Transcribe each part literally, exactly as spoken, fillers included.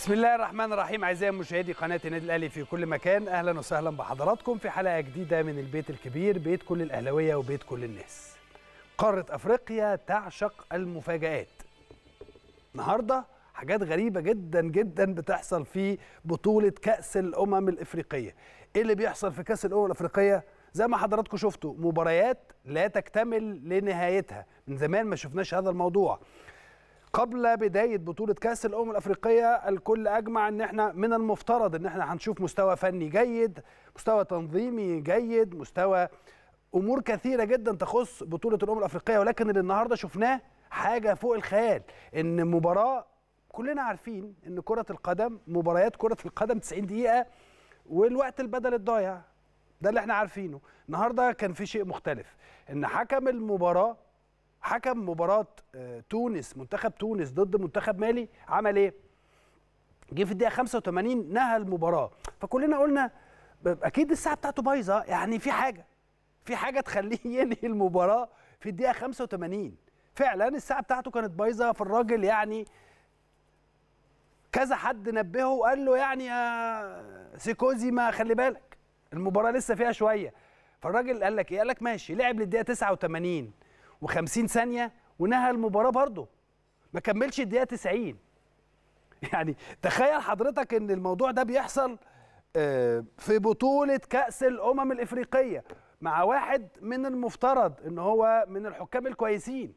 بسم الله الرحمن الرحيم. اعزائي مشاهدي قناه النادي الاهلي في كل مكان، اهلا وسهلا بحضراتكم في حلقه جديده من البيت الكبير، بيت كل الاهلاويه وبيت كل الناس. قاره افريقيا تعشق المفاجآت. النهارده حاجات غريبه جدا جدا بتحصل في بطوله كاس الامم الافريقيه. ايه اللي بيحصل في كاس الامم الافريقيه؟ زي ما حضراتكم شفتوا، مباريات لا تكتمل لنهايتها. من زمان ما شفناش هذا الموضوع. قبل بداية بطولة كأس الأمم الأفريقية الكل أجمع أن احنا من المفترض أن احنا هنشوف مستوى فني جيد، مستوى تنظيمي جيد، مستوى أمور كثيرة جدا تخص بطولة الأمم الأفريقية، ولكن اللي النهاردة شفناه حاجة فوق الخيال. أن مباراة كلنا عارفين أن كرة القدم، مباريات كرة القدم تسعين دقيقة والوقت البدل الضايع، ده اللي احنا عارفينه. النهاردة كان في شيء مختلف، أن حكم المباراة حكم مباراة تونس، منتخب تونس ضد منتخب مالي، عمل ايه؟ جه في الدقيقة خمسة وثمانين نهى المباراة. فكلنا قلنا اكيد الساعة بتاعته بايظة، يعني في حاجة في حاجة تخليه ينهي المباراة في الدقيقة خمسة وثمانين. فعلا الساعة بتاعته كانت بايظة، فالراجل يعني كذا حد نبهه وقال له يعني يا سيكوزي ما خلي بالك المباراة لسه فيها شوية. فالراجل قال لك ايه؟ قال لك ماشي، لعب للدقيقة تسعة وثمانين وخمسين ثانية ونهى المباراة برضه، ما كملش الدقيقة تسعين. يعني تخيل حضرتك ان الموضوع ده بيحصل في بطولة كأس الأمم الإفريقية مع واحد من المفترض ان هو من الحكام الكويسين.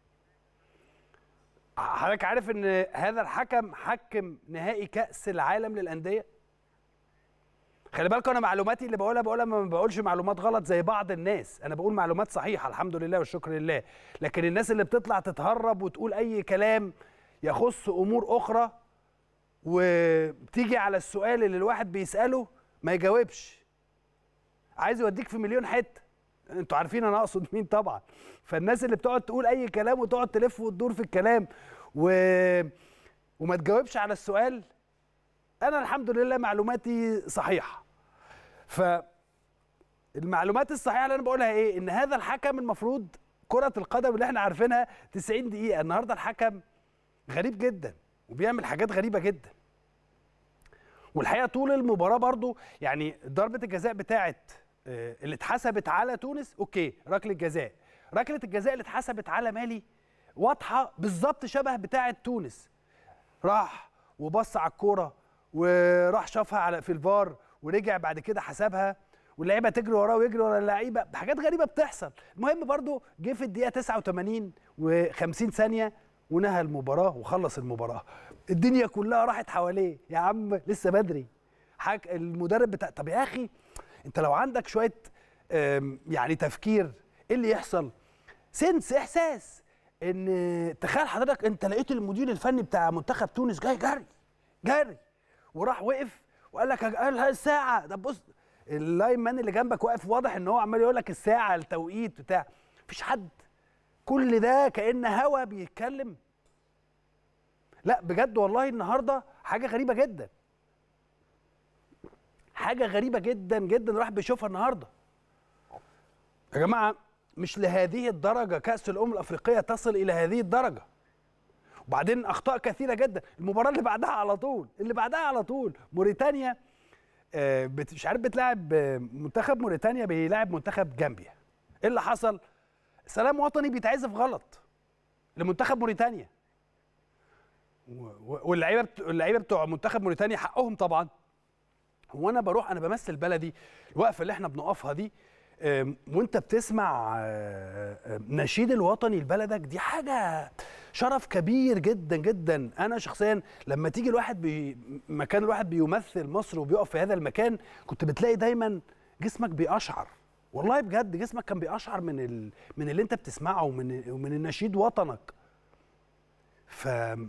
حضرتك عارف ان هذا الحكم حكم نهائي كأس العالم للأندية؟ خلي بالكم، انا معلوماتي اللي بقولها بقولها ما بقولش معلومات غلط زي بعض الناس، انا بقول معلومات صحيحه الحمد لله والشكر لله. لكن الناس اللي بتطلع تتهرب وتقول اي كلام يخص امور اخرى وبتيجي على السؤال اللي الواحد بيساله ما يجاوبش، عايز يوديك في مليون حته. انتوا عارفين انا اقصد مين طبعا. فالناس اللي بتقعد تقول اي كلام وتقعد تلف وتدور في الكلام و... وما تجاوبش على السؤال، انا الحمد لله معلوماتي صحيحه. فالمعلومات الصحيحه اللي انا بقولها ايه؟ ان هذا الحكم المفروض كره القدم اللي احنا عارفينها تسعين دقيقه، النهارده الحكم غريب جدا وبيعمل حاجات غريبه جدا. والحقيقه طول المباراه برضو يعني ضربه الجزاء بتاعت اللي اتحسبت على تونس، اوكي ركله جزاء، ركله الجزاء اللي اتحسبت على مالي واضحه بالظبط شبه بتاعت تونس. راح وبص على الكوره وراح شافها على في الفار ورجع بعد كده حسبها، واللعيبه تجري وراه ويجري ورا اللعيبه، حاجات غريبه بتحصل. المهم برضو جه في الدقيقه تسعة وثمانين وخمسين ثانيه ونهى المباراه وخلص المباراه. الدنيا كلها راحت حواليه، يا عم لسه بدري. حاج المدرب بتاع، طب يا اخي انت لو عندك شويه يعني تفكير ايه اللي يحصل؟ سنس، احساس، ان تخيل حضرتك انت لقيت المدير الفني بتاع منتخب تونس جاي جري جري وراح وقف وقال لك قال الساعه ده، بص اللاين مان اللي جنبك واقف واضح ان هو عمال يقول لك الساعه التوقيت بتاع، مفيش حد، كل ده كأن هوا بيتكلم. لا بجد والله النهارده حاجه غريبه جدا، حاجه غريبه جدا جدا الواحد بيشوفها النهارده. يا جماعه مش لهذه الدرجه كأس الأمم الأفريقية تصل إلى هذه الدرجه. وبعدين اخطاء كثيره جدا. المباراه اللي بعدها على طول اللي بعدها على طول موريتانيا، آه مش عارف بتلاعب منتخب موريتانيا بيلاعب منتخب جامبيا. ايه اللي حصل؟ سلام وطني بيتعزف غلط لمنتخب موريتانيا، واللعيبه اللعيبه بتوع منتخب موريتانيا حقهم طبعا. هو انا بروح انا بمثل بلدي، الوقفه اللي احنا بنقفها دي وانت بتسمع نشيد الوطني لبلدك، دي حاجه شرف كبير جدا جدا. انا شخصيا لما تيجي الواحد بي مكان الواحد بيمثل مصر وبيقف في هذا المكان، كنت بتلاقي دايما جسمك بيقشعر، والله بجد جسمك كان بيقشعر من ال... من اللي انت بتسمعه ومن ومن النشيد وطنك. ف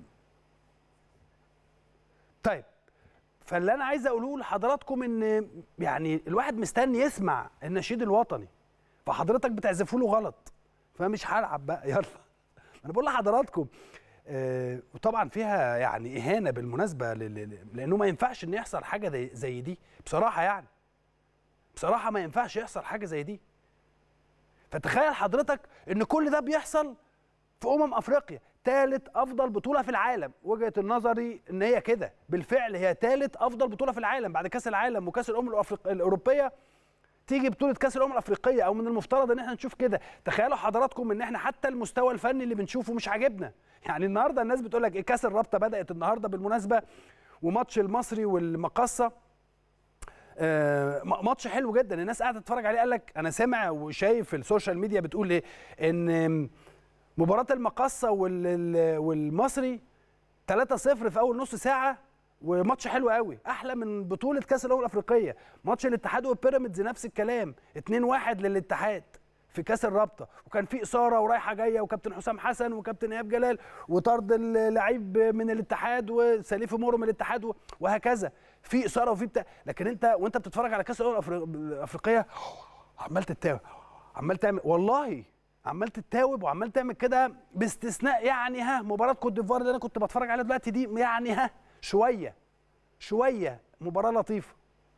طيب فاللي انا عايز اقوله لحضراتكم ان يعني الواحد مستني يسمع النشيد الوطني، فحضرتك بتعزفوا له غلط، فمش هلعب بقى يلا. انا بقول لحضراتكم آه وطبعا فيها يعني اهانه بالمناسبه، لانه ما ينفعش ان يحصل حاجه زي دي بصراحه، يعني بصراحه ما ينفعش يحصل حاجه زي دي. فتخيل حضرتك ان كل ده بيحصل في امم افريقيا، ثالث افضل بطوله في العالم. وجهه نظري ان هي كده بالفعل، هي ثالث افضل بطوله في العالم بعد كاس العالم وكاس الامم الاوروبيه. تيجي بطوله كاس الامم الافريقيه، او من المفترض ان احنا نشوف كده. تخيلوا حضراتكم ان احنا حتى المستوى الفني اللي بنشوفه مش عاجبنا. يعني النهارده الناس بتقول لك ايه، كاس الرابطه بدات النهارده بالمناسبه، وماتش المصري والمقصه آه ماتش حلو جدا، الناس قاعده تتفرج عليه. قال لك انا سامع وشايف في السوشيال ميديا بتقول ايه، ان مباراه المقصه والمصري ثلاثة صفر في اول نص ساعه، وماتش حلو قوي، احلى من بطوله كاس الامم الافريقيه. ماتش الاتحاد وبيراميدز نفس الكلام، اتنين واحد للاتحاد في كاس الرابطه، وكان في اثاره ورايحه جايه، وكابتن حسام حسن وكابتن ايهاب جلال، وطرد اللعيب من الاتحاد وسليف مورو من الاتحاد، وهكذا في اثاره وفي بتاع. لكن انت وانت بتتفرج على كاس الامم الافريقيه عمال تتاوب، عمال تعمل، والله عمال تتاوب وعمال تعمل كده، باستثناء يعني ها مباراه كوت ديفوار اللي انا كنت بتفرج عليها دلوقتي دي، يعني ها شويه شويه مباراه لطيفه.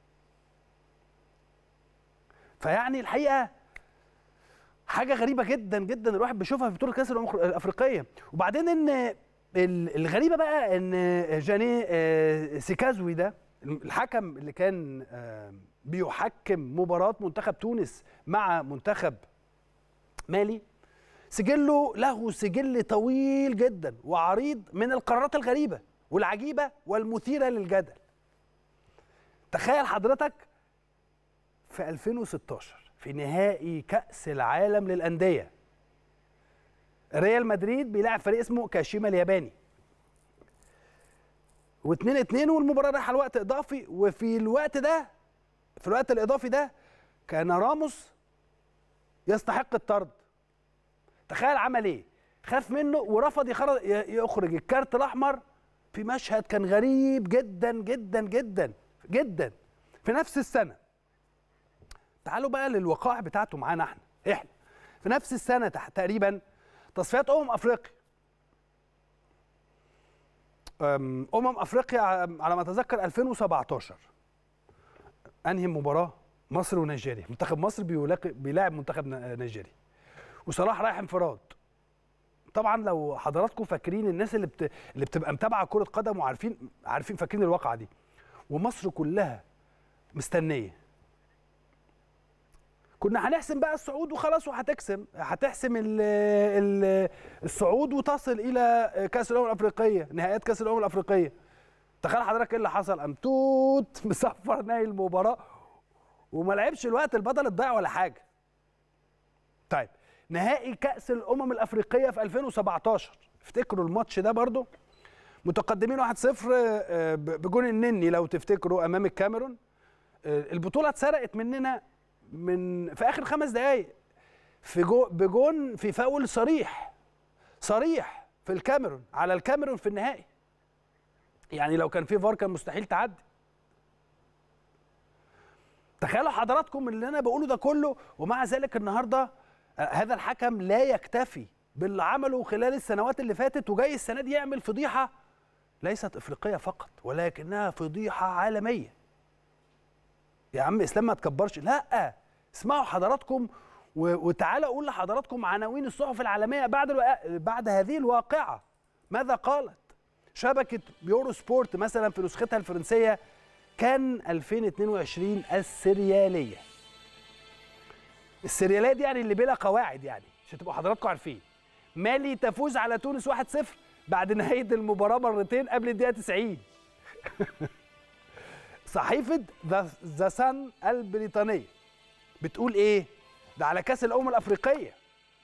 فيعني الحقيقه حاجه غريبه جدا جدا الواحد بيشوفها في بطوله كاس الامم الافريقيه. وبعدين ان الغريبه بقى ان جاني سيكازوي ده الحكم اللي كان بيحكم مباراه منتخب تونس مع منتخب مالي، سجله له سجل طويل جدا وعريض من القرارات الغريبه والعجيبه والمثيره للجدل. تخيل حضرتك في ألفين وستاشر في نهائي كأس العالم للأندية، ريال مدريد بيلعب فريق اسمه كاشيما الياباني، واتنين اتنين، والمباراة رايحة الوقت إضافي. وفي الوقت ده في الوقت الإضافي ده كان راموس يستحق الطرد. تخيل عمل إيه؟ خاف منه ورفض يخرج الكارت الأحمر في مشهد كان غريب جدا جدا جدا جدا في نفس السنة. تعالوا بقى للوقائع بتاعته معانا احنا احنا في نفس السنه تقريبا، تصفيات امم افريقيا. امم افريقيا على ما اتذكر ألفين وسبعتاشر، انهي مباراه؟ مصر ونيجيريا. منتخب مصر بيلاقي بيلاعب منتخب نيجيريا، وصلاح رايح انفراد. طبعا لو حضراتكم فاكرين، الناس اللي بت... اللي بتبقى متابعه كره قدم وعارفين عارفين فاكرين الواقعه دي، ومصر كلها مستنيه. كنا هنحسم بقى الصعود وخلاص، وهتكسم هتحسم ال ال الصعود وتصل الى كاس الامم الافريقيه، نهائيات كاس الامم الافريقيه. تخيل حضرتك ايه اللي حصل؟ قام توت مصفر نهائي المباراه وما لعبش الوقت البدل الضايع ولا حاجه. طيب نهائي كاس الامم الافريقيه في ألفين وسبعتاشر، افتكروا الماتش ده برضو، متقدمين واحد صفر بجون النني لو تفتكروا امام الكاميرون. البطوله اتسرقت مننا من في اخر خمس دقائق في جو بجون في فاول صريح صريح في الكاميرون على الكاميرون في النهائي. يعني لو كان في فار كان مستحيل تعدي. تخيلوا حضراتكم اللي انا بقوله ده كله، ومع ذلك النهارده هذا الحكم لا يكتفي باللي عمله خلال السنوات اللي فاتت، وجاي السنه دي يعمل فضيحه ليست افريقيه فقط ولكنها فضيحه عالميه. يا عم اسلام ما تكبرش، لا اسمعوا حضراتكم وتعالى اقول لحضراتكم عناوين الصحف العالميه بعد الو... بعد هذه الواقعه ماذا قالت. شبكه يورو سبورت مثلا في نسختها الفرنسيه كان ألفين واتنين وعشرين السرياليه. السرياليه دي يعني اللي بلا قواعد، يعني عشان تبقوا حضراتكم عارفين. مالي تفوز على تونس واحد صفر بعد نهايه المباراه مرتين قبل الدقيقه تسعين. صحيفه ذا سان البريطانيه بتقول ايه؟ ده على كاس الامم الافريقيه.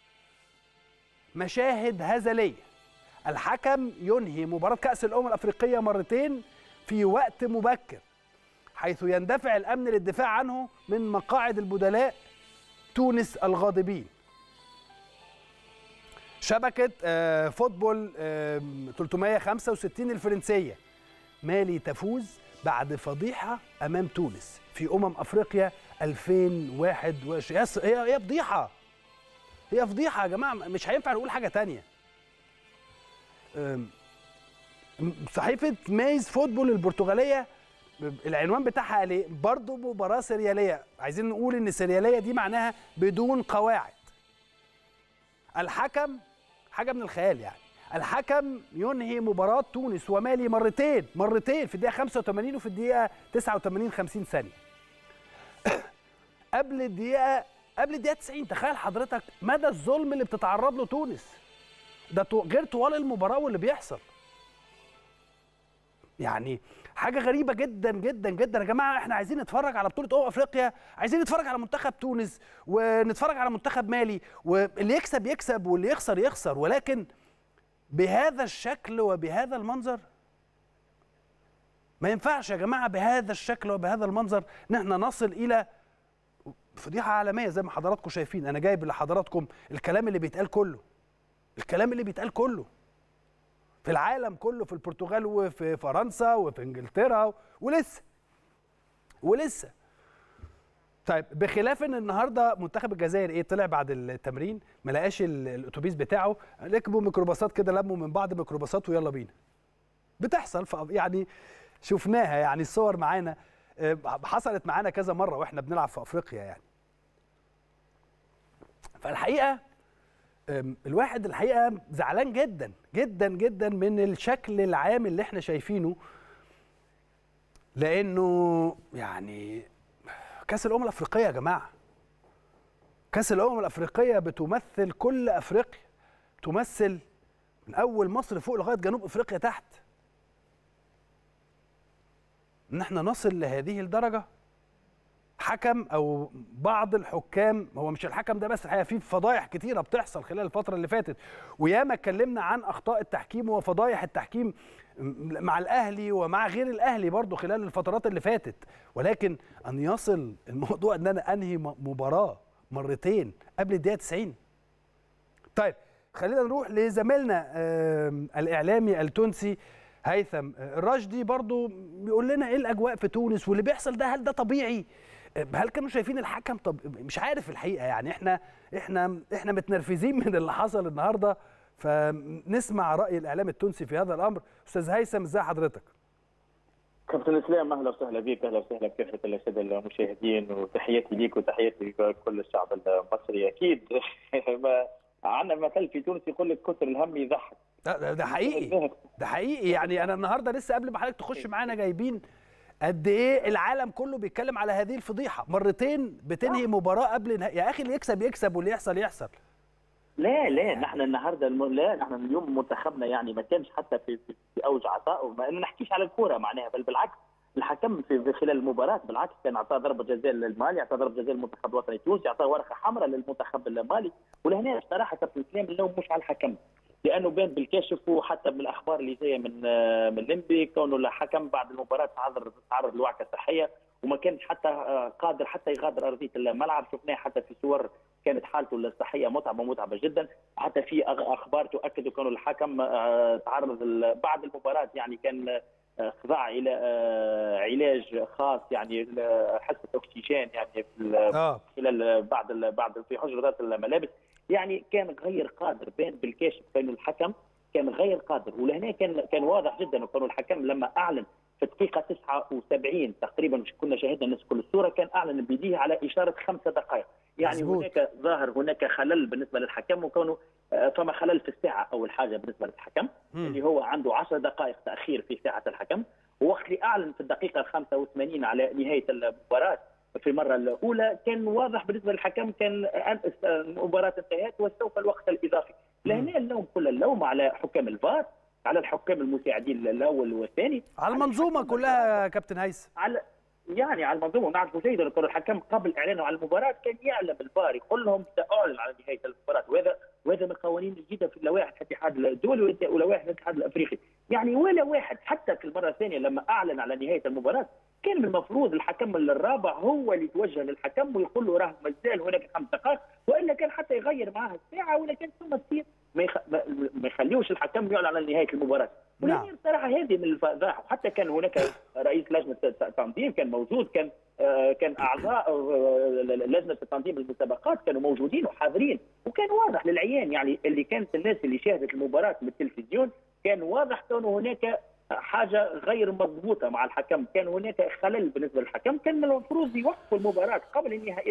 مشاهد هزليه، الحكم ينهي مباراه كاس الامم الافريقيه مرتين في وقت مبكر، حيث يندفع الامن للدفاع عنه من مقاعد البدلاء تونس الغاضبين. شبكه فوتبول ثلاثمائة وخمسة وستين الفرنسيه، مالي تفوز بعد فضيحه امام تونس في امم افريقيا ألفين وواحد وعشرين. هي هي فضيحه، هي فضيحه يا جماعه، مش هينفع نقول حاجه ثانيه. صحيفه مايز فوتبول البرتغاليه العنوان بتاعها قال ايه؟ برضه مباراه سرياليه. عايزين نقول ان السرياليه دي معناها بدون قواعد. الحكم حاجه من الخيال يعني. الحكم ينهي مباراه تونس ومالي مرتين مرتين في الدقيقه خمسة وثمانين وفي الدقيقه تسعة وثمانين خمسين ثانيه. قبل الدقيقه قبل الدقيقه تسعين. تخيل حضرتك مدى الظلم اللي بتتعرض له تونس، ده غير طوال المباراه واللي بيحصل. يعني حاجه غريبه جدا جدا جدا. يا جماعه احنا عايزين نتفرج على بطوله امم افريقيا، عايزين نتفرج على منتخب تونس ونتفرج على منتخب مالي، واللي يكسب يكسب واللي يخسر يخسر، ولكن بهذا الشكل وبهذا المنظر ما ينفعش يا جماعه. بهذا الشكل وبهذا المنظر ان احنا نصل الى فضيحه عالميه زي ما حضراتكم شايفين. انا جايب لحضراتكم الكلام اللي بيتقال كله، الكلام اللي بيتقال كله في العالم كله، في البرتغال وفي فرنسا وفي انجلترا ولسه ولسه. طيب بخلاف ان النهارده منتخب الجزائر ايه طلع بعد التمرين ما لقاش الاتوبيس بتاعه، ركبوا ميكروباصات كده، لموا من بعض ميكروباصات ويلا بينا. بتحصل يعني، شفناها يعني، الصور معانا حصلت معانا كذا مره واحنا بنلعب في افريقيا يعني. فالحقيقه الواحد الحقيقه زعلان جدا جدا جدا من الشكل العام اللي احنا شايفينه، لانه يعني كاس الامم الافريقيه يا جماعه، كاس الامم الافريقيه بتمثل كل افريقيا، تمثل من اول مصر فوق لغايه جنوب افريقيا تحت. ان احنا نصل لهذه الدرجه، حكم او بعض الحكام، هو مش الحكم ده بس، الحقيقه في فضايح كتيره بتحصل خلال الفتره اللي فاتت، وياما اتكلمنا عن اخطاء التحكيم وفضايح التحكيم مع الاهلي ومع غير الاهلي برضو خلال الفترات اللي فاتت، ولكن ان يصل الموضوع ان انا انهي مباراه مرتين قبل الدقيقه تسعين. طيب خلينا نروح لزميلنا الاعلامي التونسي هيثم الراشدي، برضو بيقول لنا ايه الاجواء في تونس واللي بيحصل ده، هل ده طبيعي؟ هل كانوا شايفين الحكم؟ طب مش عارف الحقيقه يعني، احنا احنا احنا متنرفزين من اللي حصل النهارده، فنسمع راي الاعلام التونسي في هذا الامر. استاذ هيثم ازي حضرتك؟ كابتن اسلام اهلا وسهلا بك، اهلا وسهلا بكافه الساده المشاهدين، وتحياتي ليك وتحياتي لكل الشعب المصري. اكيد عندنا مثل في تونس يقول لك كثر الهم يضحك. ده, ده حقيقي، ده حقيقي يعني. انا النهارده لسه قبل ما حضرتك تخش معانا جايبين قد ايه العالم كله بيتكلم على هذه الفضيحه، مرتين بتنهي مباراه قبل نهاية. يا اخي اللي يكسب يكسب واللي يحصل يحصل. لا لا نحن النهارده الم... لا نحن اليوم منتخبنا يعني ما كانش حتى في في, في اوج عطائه، ما نحكيش على الكوره معناها، بل بالعكس الحكم في خلال المباراه بالعكس كان اعطاه ضربه جزاء للمالي، اعطاه ضربه جزاء للمنتخب الوطني التونسي، اعطاه ورقه حمراء للمنتخب المالي. ولهنا بصراحه كابتن اسلام اللوم مش على الحكم، لانه بان بالكشف وحتى من الاخبار اللي جايه من من ليمبي كونه الحكم بعد المباراه تعرض تعرض لوعكه صحيه وما كانش حتى قادر حتى يغادر ارضيه الملعب. شفناه حتى في صور كانت حالته الصحيه متعبه متعبه جدا. حتى في اخبار تؤكد كونه الحكم تعرض بعد المباراه يعني كان خضع الى علاج خاص يعني حصه اكسجين يعني في خلال بعد بعد في حجرات الملابس. يعني كان غير قادر، بين بالكشف كانه الحكم كان غير قادر. ولهنا كان كان واضح جدا كانه الحكم لما اعلن في الدقيقه تسعة وسبعين تقريبا، مش كنا شاهدنا الناس كل الصوره، كان اعلن بيديه على اشاره خمس دقائق. يعني مزبوط. هناك ظاهر هناك خلل بالنسبه للحكم، وكونه فما خلل في الساعه اول حاجه بالنسبه للحكم م. اللي هو عنده عشر دقائق تاخير في ساعه الحكم، ووقت اللي اعلن في الدقيقه خمسة وثمانين على نهايه المباراه في المره الاولى كان واضح بالنسبه للحكم كان المباراه انتهت واستوفى الوقت الاضافي. لهنا اللوم كل اللوم على حكام الفار، على الحكام المساعدين الاول والثاني، على المنظومه كلها. كابتن هيثم على يعني على المنظومه. نعرف جيدا ان الحكم قبل اعلانه على المباراه كان يعلم الفار، يقول لهم ساعلن على نهايه المباراه، وهذا وهذا من القوانين الجديده في لوائح الاتحاد الدولي ولوائح الاتحاد الافريقي. يعني ولا واحد حتى في المره الثانيه لما اعلن على نهايه المباراه كان من المفروض الحكم الرابع هو اللي يتوجه للحكم ويقول له راه مازال هناك خمس دقائق، والا كان حتى يغير معاه الساعه ولا كان ثم تصير ما, يخ... ما يخليوش الحكم يعلن على نهايه المباراه. ولكن بصراحه هذه من الفضاحه. وحتى كان هناك رئيس لجنه التنظيم كان موجود، كان آه كان اعضاء آه لجنه تنظيم المسابقات كانوا موجودين وحاضرين، وكان واضح للعيان يعني اللي كانت الناس اللي شاهدت المباراه من التلفزيون كان واضح كان هناك حاجه غير مضبوطه مع الحكم، كان هناك خلل بالنسبه للحكم، كان من المفروض يوقفوا المباراه قبل نهايتها.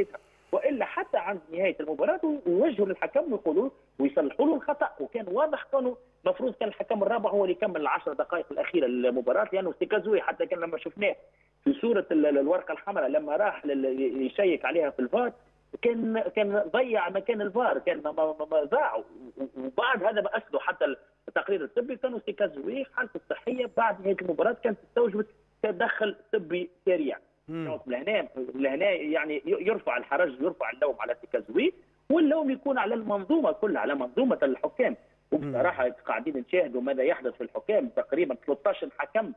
والا حتى عند نهايه المباراه يوجهوا للحكم ويقولوا ويصلحوا له الخطا. وكان واضح كانوا المفروض كان الحكم الرابع هو اللي يكمل العشر دقائق الاخيره للمباراه، لانه سيكازوي حتى كان لما شفناه في صوره الورقه الحمراء لما راح يشيك عليها في الفار كان كان ضيع مكان الفار، كان ضاع. وبعد هذا ما اسدوا حتى التقرير الطبي كانوا سيكازوي حالته الصحيه بعد نهايه المباراه كانت تستوجب تدخل طبي سريع. لهنا لهنا يعني يرفع الحرج يرفع اللوم على سيكازوي، واللوم يكون على المنظومه كلها، على منظومه الحكام. وبصراحه قاعدين نشاهدوا ماذا يحدث في الحكام، تقريبا ثلاثة عشر حكم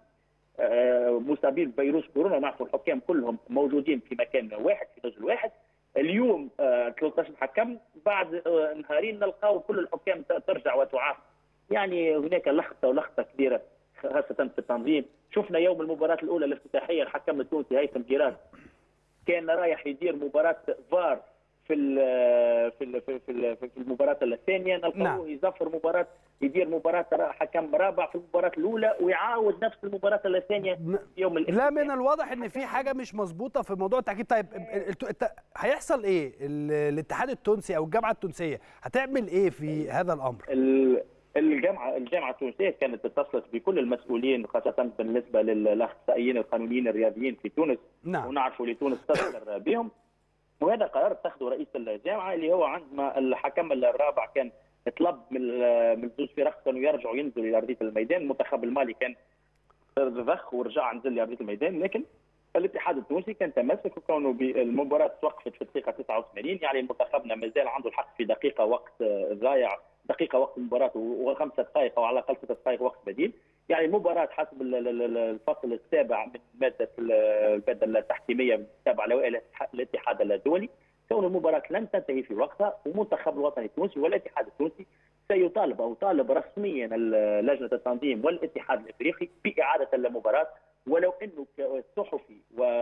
مصابين بفيروس كورونا، نعرفوا الحكام كلهم موجودين في مكان واحد في نزل واحد. اليوم ثلاثة عشر حكم، بعد نهارين نلقاو كل الحكام ترجع وتعاف. يعني هناك لخبطه ولخبطه كبيره خاصه في التنظيم. شفنا يوم المباراه الاولى الافتتاحيه الحكم التونسي هيثم جيران كان رايح يدير مباراه فار في ال في ال في ال في المباراه الثانيه، نلقاوه يزفر مباراه يدير مباراه حكم رابع في المباراه الاولى ويعاود نفس المباراه الثانيه يوم الافتتاح. لا، من الواضح ان في حاجه مش مظبوطه في موضوع التحكيم. طيب هيحصل ايه؟ الاتحاد التونسي او الجامعه التونسيه هتعمل ايه في هذا الامر؟ الجامعه الجامعه التونسيه كانت اتصلت بكل المسؤولين خاصه بالنسبه للاخصائيين القانونيين الرياضيين في تونس. نعم. ونعرفوا لتونس تستمر بهم، وهذا قرار اتخذه رئيس الجامعه اللي هو عندما الحكم الرابع كان طلب من من زوج فرق كانوا يرجعوا ينزلوا الى ارضيه الميدان. المنتخب المالي كان ضخ ورجع نزل لارضيه الميدان، لكن الاتحاد التونسي كان تمسك وكونه المباراه توقفت في الدقيقه تسعة وثمانين، يعني منتخبنا مازال عنده الحق في دقيقه وقت ضايع، دقيقه وقت المباراه وخمسه دقائق او على الاقل ست دقائق وقت بديل. يعني المباراه حسب الفصل السابع من ماده الماده التحكيميه التابعه لوائح الاتحاد الدولي، كون المباراه لن تنتهي في وقتها، ومنتخب الوطني التونسي والاتحاد التونسي سيطالب او طالب رسميا لجنه التنظيم والاتحاد الافريقي باعاده المباراه، ولو انه كصحفي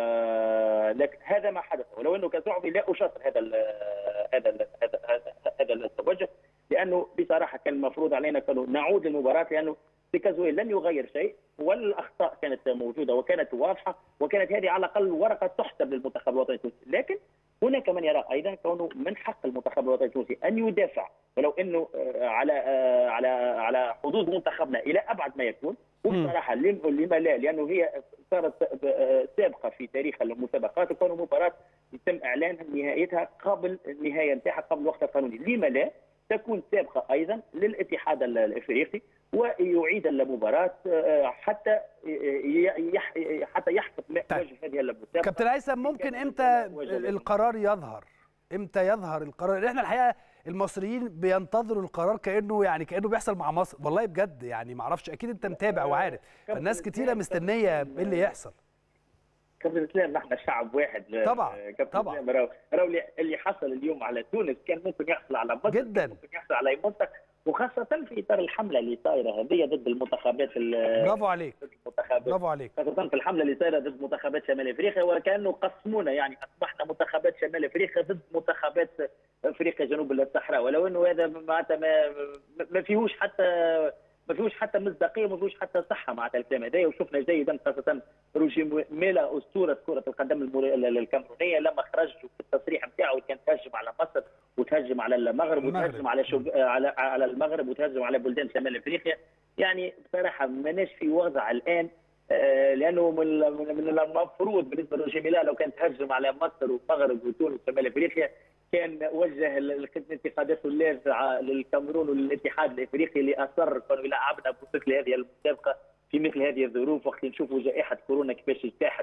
ولكن هذا ما حدث، ولو انه كصحفي لا اشاطر هذا ال هذا ال هذا هذا التوجه، لانه بصراحه كان المفروض علينا كانوا نعود للمباراه، لانه سيكازوي لم يغير شيء والاخطاء كانت موجوده وكانت واضحه، وكانت هذه على الاقل ورقه تحسب للمنتخب الوطني التونسي. لكن هناك من يرى ايضا كونه من حق المنتخب الوطني التونسي ان يدافع ولو انه على على على حدود منتخبنا الى ابعد ما يكون. وبصراحه لما لا، لانه هي صارت سابقه في تاريخ المسابقات، وكون مباراه يتم اعلان نهايتها قبل النهايه نتاعها قبل الوقت القانوني، لما لا تكون سابقه ايضا للاتحاد الافريقي ويعيد المباراه حتى حتى يحفظ وجه هذه المسابقه. كابتن هيثم، ممكن امتى القرار يظهر؟ امتى يظهر القرار؟ احنا الحقيقه المصريين بينتظروا القرار كانه يعني كانه بيحصل مع مصر، والله بجد يعني ما اعرفش، اكيد انت متابع وعارف، فالناس كتيره مستنيه ايه اللي يحصل. كابتن اسلام، نحن شعب واحد طبعا طبعا. راهو راهو اللي حصل اليوم على تونس كان ممكن يحصل على مصر جدا، ممكن يحصل على منطقه، وخاصه في اطار الحمله اللي صايره هذه ضد المنتخبات. برافو عليك، ضد المنتخبات، برافو عليك، خاصه في الحمله اللي صايره ضد منتخبات شمال افريقيا، وكانه قسمونا، يعني اصبحنا منتخبات شمال افريقيا ضد منتخبات افريقيا جنوب الصحراء، ولو انه هذا معناتها ما ما فيهوش حتى ما فيهوش حتى مصداقيه وما فيهوش حتى صحه مع الكلام هذا. وشفنا جيدا خاصه روجي ميلا اسطوره كره القدم الكاميرونيه لما خرج في التصريح نتاعو كان تهجم على مصر وتهجم على المغرب وتهجم على شب... على على المغرب وتهجم على بلدان شمال افريقيا. يعني بصراحه ماناش في وضع الان، لانه من المفروض بالنسبه لروجي ميلا لو كان تهجم على مصر والمغرب وتونس وشمال افريقيا كان وجه الانتقادات اللاذعه للكاميرون وللاتحاد الافريقي اللي اصر كانوا يلعبنا بمثل هذه المسابقه في مثل هذه الظروف، وقت نشوفوا جائحه كورونا كيفاش اجتاحت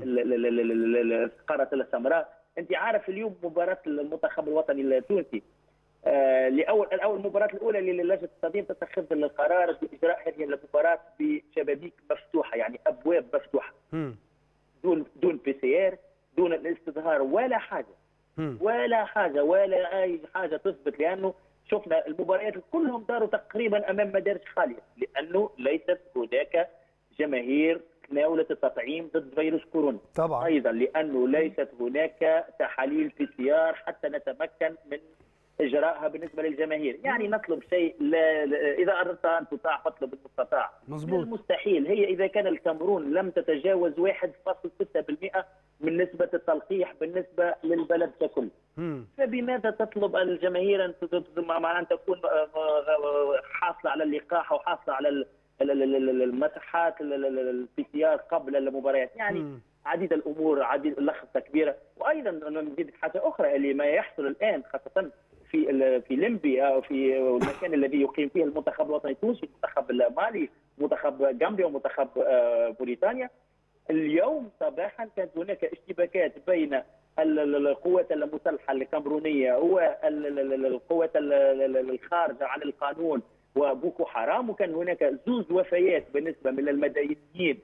القاره السمراء. انت عارف اليوم مباراه المنتخب الوطني التونسي آه لاول الاول المباراه الاولى اللي لجنه التنظيم تتخذ القرار باجراء هذه المباراه بشبابيك مفتوحه، يعني ابواب مفتوحه م. دون دون بي سي ار، دون الاستظهار ولا حاجه م. ولا حاجه ولا اي حاجه تثبت، لانه شفنا المباريات كلهم داروا تقريبا امام مدارج خاليه، لانه ليست هناك جماهير تناولت التطعيم ضد فيروس كورونا. طبعا ايضا لانه ليست هناك تحاليل بي سي ار حتى نتمكن من اجراءها بالنسبه للجماهير. يعني نطلب شيء لا اذا اردت ان تطاع فاطلب المستطاع. مظبوط. المستحيل هي اذا كان الكاميرون لم تتجاوز واحد فاصلة ستة بالمئة بالنسبه للتلقيح، بالنسبه للبلد ككل. فبماذا تطلب الجماهير ان ان تكون حاصله على اللقاح او حاصله على المسحات البي سي ار قبل المباريات؟ يعني مم. عديد الامور، عديد لخبطه كبيره. وايضا نزيد حاجه اخرى اللي ما يحصل الان خاصه في في ليمبي او في المكان الذي يقيم فيه المنتخب الوطني التونسي، المنتخب المالي، منتخب غامبيا ومنتخب موريتانيا. اليوم صباحا كانت هناك اشتباكات بين القوات المسلحه الكامرونيه والقوات الخارجه عن القانون وبوكو حرام، وكان هناك زوج وفيات بالنسبه من المدنيين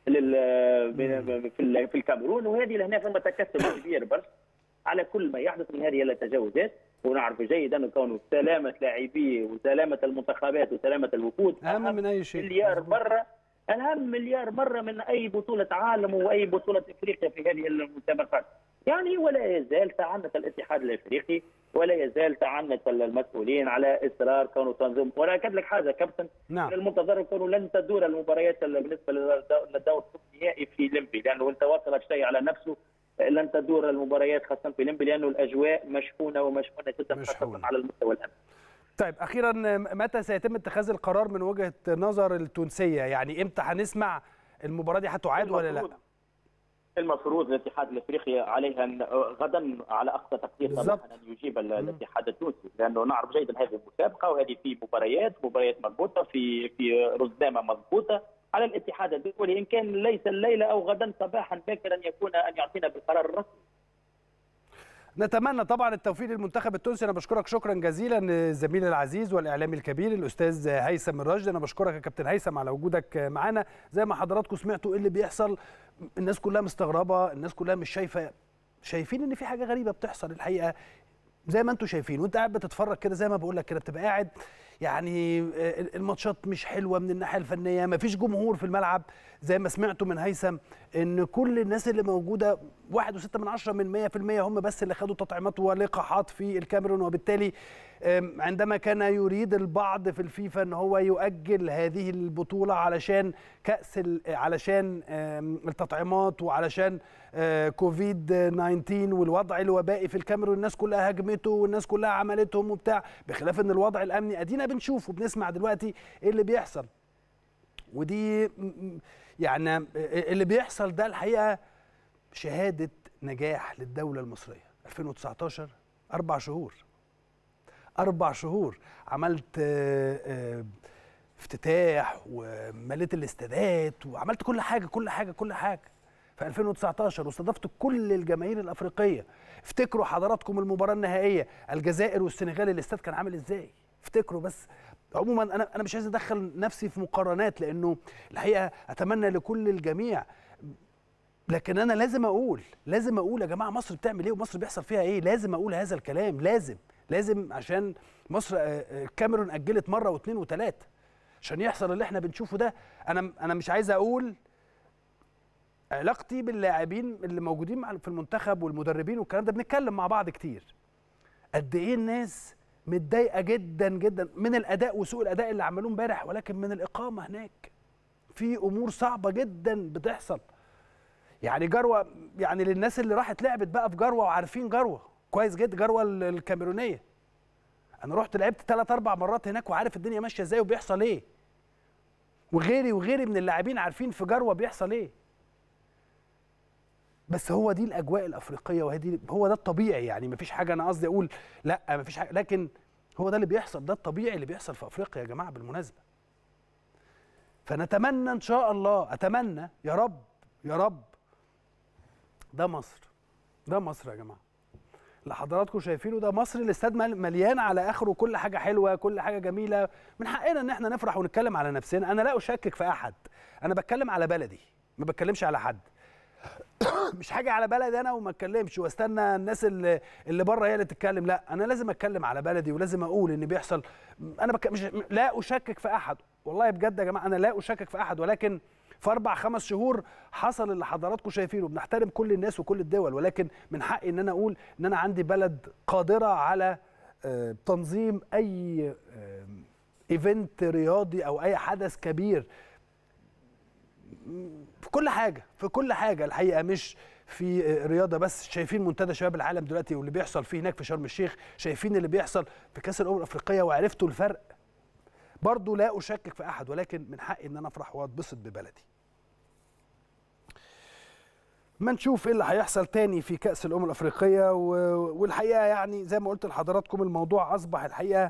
في الكاميرون، وهذه هنا فما تكتل كبير برشا على كل ما يحدث من هذه التجاوزات. ونعرف جيدا كونه سلامه لاعبي وسلامه المنتخبات وسلامه الوفود اهم من اي شيء، مليار مره اهم مليار مره من اي بطوله عالم واي بطوله افريقيا في هذه المسابقات. يعني ولا يزال تعنت الاتحاد الافريقي ولا يزال تعنت المسؤولين على اصرار كونه تنظيم. وانا اكد لك حاجه كابتن، نعم. من المنتظر كونه لن تدور المباريات بالنسبه للدور النهائي في ليمبي، لانه انت واصل الشيء على نفسه، لن تدور المباريات خاصه في ليمبي لانه الاجواء مشحونه ومشحونه جدا خاصه على المستوى الامني. طيب اخيرا، متى سيتم اتخاذ القرار من وجهه نظر التونسيه؟ يعني امتى هنسمع المباراه دي هتعاد ولا لا؟ المفروض الاتحاد الافريقي عليه ان غدا على اقصى تقدير طبعا ان يجيب الاتحاد التونسي، لانه نعرف جيدا هذه المسابقه وهذه في مباريات مباريات مضبوطه في في رزدامه مضبوطه. على الاتحاد الدولي ان كان ليس الليله او غدا صباحا باكرا يكون ان يعطينا بالقرار الرسمي. نتمنى طبعا التوفيق للمنتخب التونسي. انا بشكرك شكرا جزيلا الزميل العزيز والاعلامي الكبير الاستاذ هيثم الراشد. انا بشكرك يا كابتن هيثم على وجودك معانا. زي ما حضراتكم سمعتوا ايه اللي بيحصل، الناس كلها مستغربه، الناس كلها مش شايفه، شايفين ان في حاجه غريبه بتحصل الحقيقه زي ما انتم شايفين، وانت قاعد بتتفرج كده زي ما بقول لك كده بتبقى قاعد يعني الماتشات مش حلوه من الناحيه الفنيه، مفيش جمهور في الملعب زي ما سمعتوا من هيثم ان كل الناس اللي موجوده واحد وستة من عشرة من مية في المية هم بس اللي خدوا تطعيمات ولقاحات في الكاميرون. وبالتالي عندما كان يريد البعض في الفيفا ان هو يؤجل هذه البطوله علشان كاس علشان التطعيمات وعلشان كوفيد تسعة عشر والوضع الوبائي في الكاميرون، الناس كلها هجمته والناس كلها عملتهم وبتاع، بخلاف ان الوضع الامني ادينا بنشوف وبنسمع دلوقتي ايه اللي بيحصل. ودي يعني اللي بيحصل ده الحقيقه شهاده نجاح للدوله المصريه. ألفين وتسعتاشر اربع شهور اربع شهور عملت افتتاح ومليت الاستادات وعملت كل حاجه كل حاجه كل حاجه في ألفين وتسعتاشر، واستضفت كل الجماهير الافريقيه. افتكروا حضراتكم المباراه النهائيه الجزائر والسنغال، الاستاد كان عامل ازاي؟ افتكروا. بس عموما انا انا مش عايز ادخل نفسي في مقارنات لانه الحقيقه اتمنى لكل الجميع، لكن انا لازم اقول لازم اقول يا جماعه مصر بتعمل ايه ومصر بيحصل فيها ايه. لازم اقول هذا الكلام، لازم لازم عشان مصر الكاميرون اجلت مره واثنين وثلاثه عشان يحصل اللي احنا بنشوفه ده. انا انا مش عايز اقول علاقتي باللاعبين اللي موجودين في المنتخب والمدربين والكلام ده، بنتكلم مع بعض كتير قد ايه الناس متضايقه جدا جدا من الاداء وسوء الاداء اللي عملوه امبارح، ولكن من الاقامه هناك في امور صعبه جدا بتحصل. يعني جروه، يعني للناس اللي راحت لعبت بقى في جروه وعارفين جروه كويس جدا، جروه الكاميرونيه، انا رحت لعبت ثلاث اربع مرات هناك وعارف الدنيا ماشيه ازاي وبيحصل ايه، وغيري وغيري من اللاعبين عارفين في جروه بيحصل ايه. بس هو دي الاجواء الافريقيه وهي هو ده الطبيعي. يعني مفيش حاجه انا قصدي اقول لا مفيش حاجه، لكن هو ده اللي بيحصل، ده الطبيعي اللي بيحصل في افريقيا يا جماعه بالمناسبه. فنتمنى ان شاء الله، اتمنى يا رب يا رب، ده مصر، ده مصر يا جماعه اللي حضراتكم شايفينه ده مصر. الاستاد مليان على اخره، كل حاجه حلوه كل حاجه جميله، من حقنا ان احنا نفرح ونتكلم على نفسنا. انا لا اشكك في احد، انا بتكلم على بلدي ما بتكلمش على حد. مش حاجه على بلدي انا وما اتكلمش واستنى الناس اللي اللي بره هي اللي تتكلم، لا انا لازم اتكلم على بلدي ولازم اقول ان بيحصل. انا بك... مش لا اشكك في احد، والله بجد يا جماعه انا لا اشكك في احد، ولكن في اربع خمس شهور حصل اللي حضراتكم شايفينه. بنحترم كل الناس وكل الدول، ولكن من حقي ان انا اقول ان انا عندي بلد قادره على تنظيم اي ايفنت رياضي او اي حدث كبير في كل حاجه في كل حاجه الحقيقه، مش في الرياضه بس، شايفين منتدى شباب العالم دلوقتي واللي بيحصل فيه هناك في شرم الشيخ، شايفين اللي بيحصل في كاس الامم الافريقيه وعرفتوا الفرق. برضو لا اشكك في احد، ولكن من حقي ان انا افرح واتبسط ببلدي. ما نشوف ايه اللي هيحصل تاني في كاس الامم الافريقيه. والحقيقه يعني زي ما قلت لحضراتكم الموضوع اصبح الحقيقه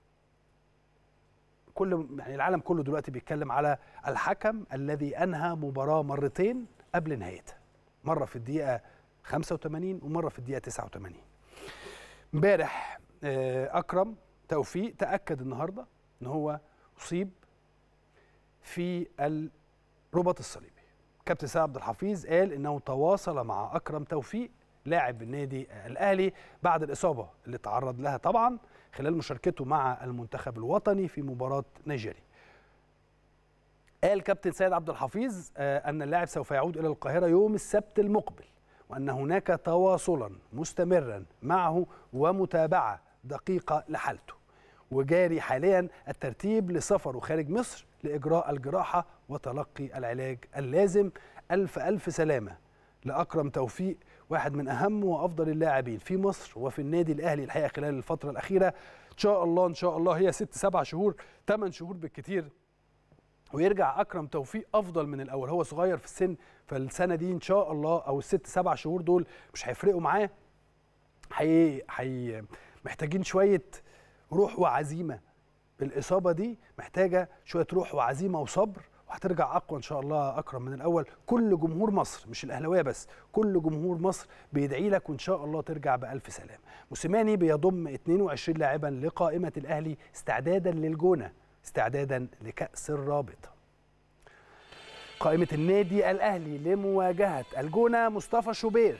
كل يعني العالم كله دلوقتي بيتكلم على الحكم الذي انهى مباراه مرتين قبل نهايتها، مره في الدقيقه خمسة وثمانين ومره في الدقيقه تسعة وثمانين. امبارح اكرم توفيق تاكد النهارده ان هو اصيب في الرباط الصليبي. كابتن سيد عبد الحفيظ قال انه تواصل مع اكرم توفيق لاعب النادي الاهلي بعد الاصابه اللي تعرض لها طبعا خلال مشاركته مع المنتخب الوطني في مباراه نيجيريا. قال كابتن سيد عبد الحفيظ ان اللاعب سوف يعود الى القاهره يوم السبت المقبل، وان هناك تواصلا مستمرا معه ومتابعه دقيقه لحالته، وجاري حاليا الترتيب لسفره خارج مصر لاجراء الجراحه وتلقي العلاج اللازم. الف الف سلامه لاكرم توفيق، واحد من اهم وافضل اللاعبين في مصر وفي النادي الاهلي الحقيقه خلال الفتره الاخيره. ان شاء الله ان شاء الله هي ست سبع شهور ثمان شهور بالكثير ويرجع اكرم توفيق افضل من الاول. هو صغير في السن، فالسنه دي ان شاء الله او الست سبع شهور دول مش هيفرقوا معاه. حي حي محتاجين شويه روح وعزيمه. الاصابه دي محتاجه شويه روح وعزيمه وصبر، وهترجع اقوى ان شاء الله اكرم من الاول. كل جمهور مصر مش الاهلاويه بس، كل جمهور مصر بيدعي لك وان شاء الله ترجع بالف سلام. موسيماني بيضم اثنين وعشرين لاعبا لقائمه الاهلي استعدادا للجونه، استعدادا لكاس الرابطه. قائمه النادي الاهلي لمواجهه الجونه: مصطفى شوبير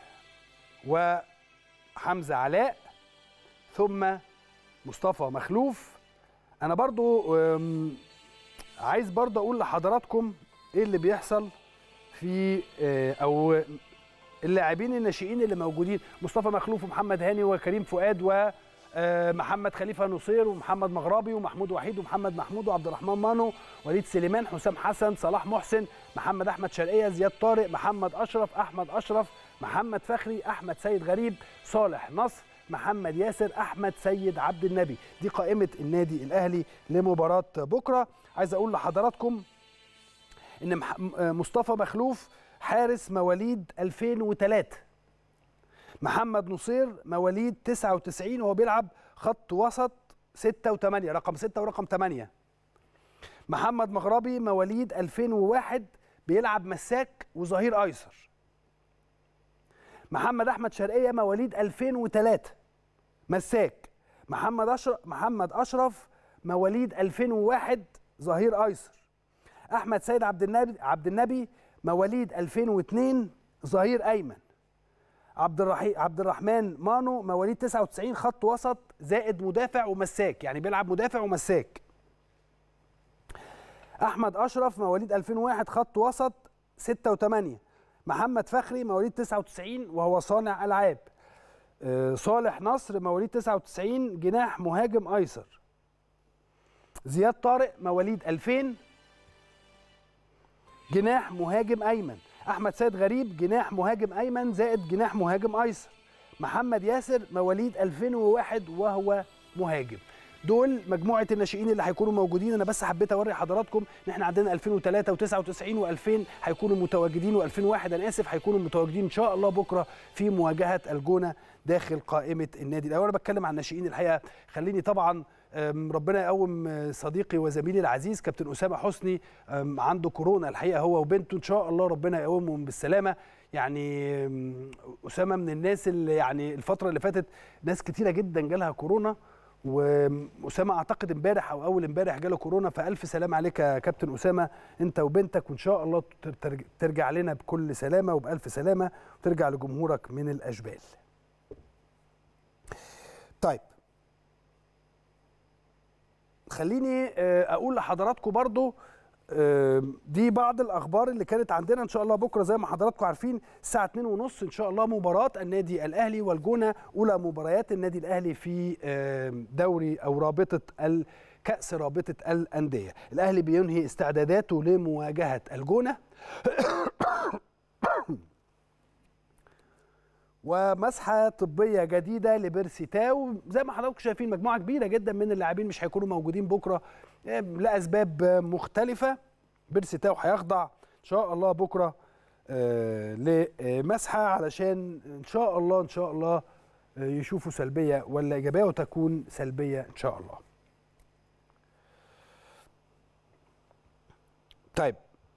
وحمزه علاء ثم مصطفى مخلوف. انا برضو عايز برضو اقول لحضراتكم ايه اللي بيحصل في او اللاعبين الناشئين اللي موجودين: مصطفى مخلوف ومحمد هاني وكريم فؤاد ومحمد خليفه نصير ومحمد مغربي ومحمود وحيد ومحمد محمود وعبد الرحمن مانو، وليد سليمان، حسام حسن، صلاح محسن، محمد احمد شرقيه، زياد طارق، محمد اشرف، احمد اشرف، محمد فخري، احمد سيد غريب، صالح نصر، محمد ياسر، احمد سيد عبد النبي. دي قائمه النادي الاهلي لمباراه بكره. عايز اقول لحضراتكم ان مصطفى مخلوف حارس مواليد ألفين وثلاثة، محمد نصير مواليد تسعة وتسعين وهو بيلعب خط وسط ستة وثمانية، رقم ستة ورقم ثمانية. محمد مغربي مواليد ألفين وواحد بيلعب مساك وظهير ايسر. محمد احمد شرقيه مواليد ألفين وثلاثة مساك. محمد اشرف محمد اشرف مواليد ألفين وواحد ظهير ايسر. احمد سيد عبد النبي عبد النبي مواليد ألفين واثنين ظهير ايمن. عبد الرحيم عبد الرحمن مانو مواليد تسعة وتسعين خط وسط زائد مدافع ومساك، يعني بيلعب مدافع ومساك. احمد اشرف مواليد ألفين وواحد خط وسط ستة وثمانية. محمد فخري مواليد تسعة وتسعين وهو صانع العاب. أه صالح نصر مواليد تسعة وتسعين جناح مهاجم ايسر. زياد طارق مواليد ألفين جناح مهاجم ايمن. احمد سيد غريب جناح مهاجم ايمن زائد جناح مهاجم ايسر. محمد ياسر مواليد ألفين وواحد وهو مهاجم. دول مجموعه الناشئين اللي هيكونوا موجودين. انا بس حبيت اوري حضراتكم ان احنا عندنا ألفين وثلاثة وتسعة وتسعين وألفين هيكونوا متواجدين، و2001 انا اسف هيكونوا متواجدين ان شاء الله بكره في مواجهه الجونه داخل قائمه النادي الاهلي. انا بتكلم عن الناشئين الحقيقه خليني طبعا ربنا يقوم صديقي وزميلي العزيز كابتن اسامه حسني، عنده كورونا الحقيقه هو وبنته، ان شاء الله ربنا يقومهم بالسلامه. يعني اسامه من الناس اللي يعني الفتره اللي فاتت ناس كتيره جدا جالها كورونا، واسامه اعتقد امبارح او اول امبارح جاله كورونا، فالف سلام عليك يا كابتن اسامه انت وبنتك، وان شاء الله ترجع لنا بكل سلامه وبالف سلامه وترجع لجمهورك من الاشبال. طيب خليني اقول لحضراتكم برضو دي بعض الاخبار اللي كانت عندنا. ان شاء الله بكره زي ما حضراتكم عارفين الساعه اتنين وثلاثين ان شاء الله مباراه النادي الاهلي والجونه، اولى مباريات النادي الاهلي في دوري او رابطه الكاس رابطه الانديه. الاهلي بينهي استعداداته لمواجهه الجونه ومسحه طبيه جديده لبيرسي تاو. زي ما حضراتكم شايفين مجموعه كبيره جدا من اللاعبين مش هيكونوا موجودين بكره لاسباب مختلفه. بيرسي تاو هيخضع ان شاء الله بكره لمسحه علشان ان شاء الله ان شاء الله يشوفوا سلبيه ولا ايجابيه، وتكون سلبيه ان شاء الله. طيب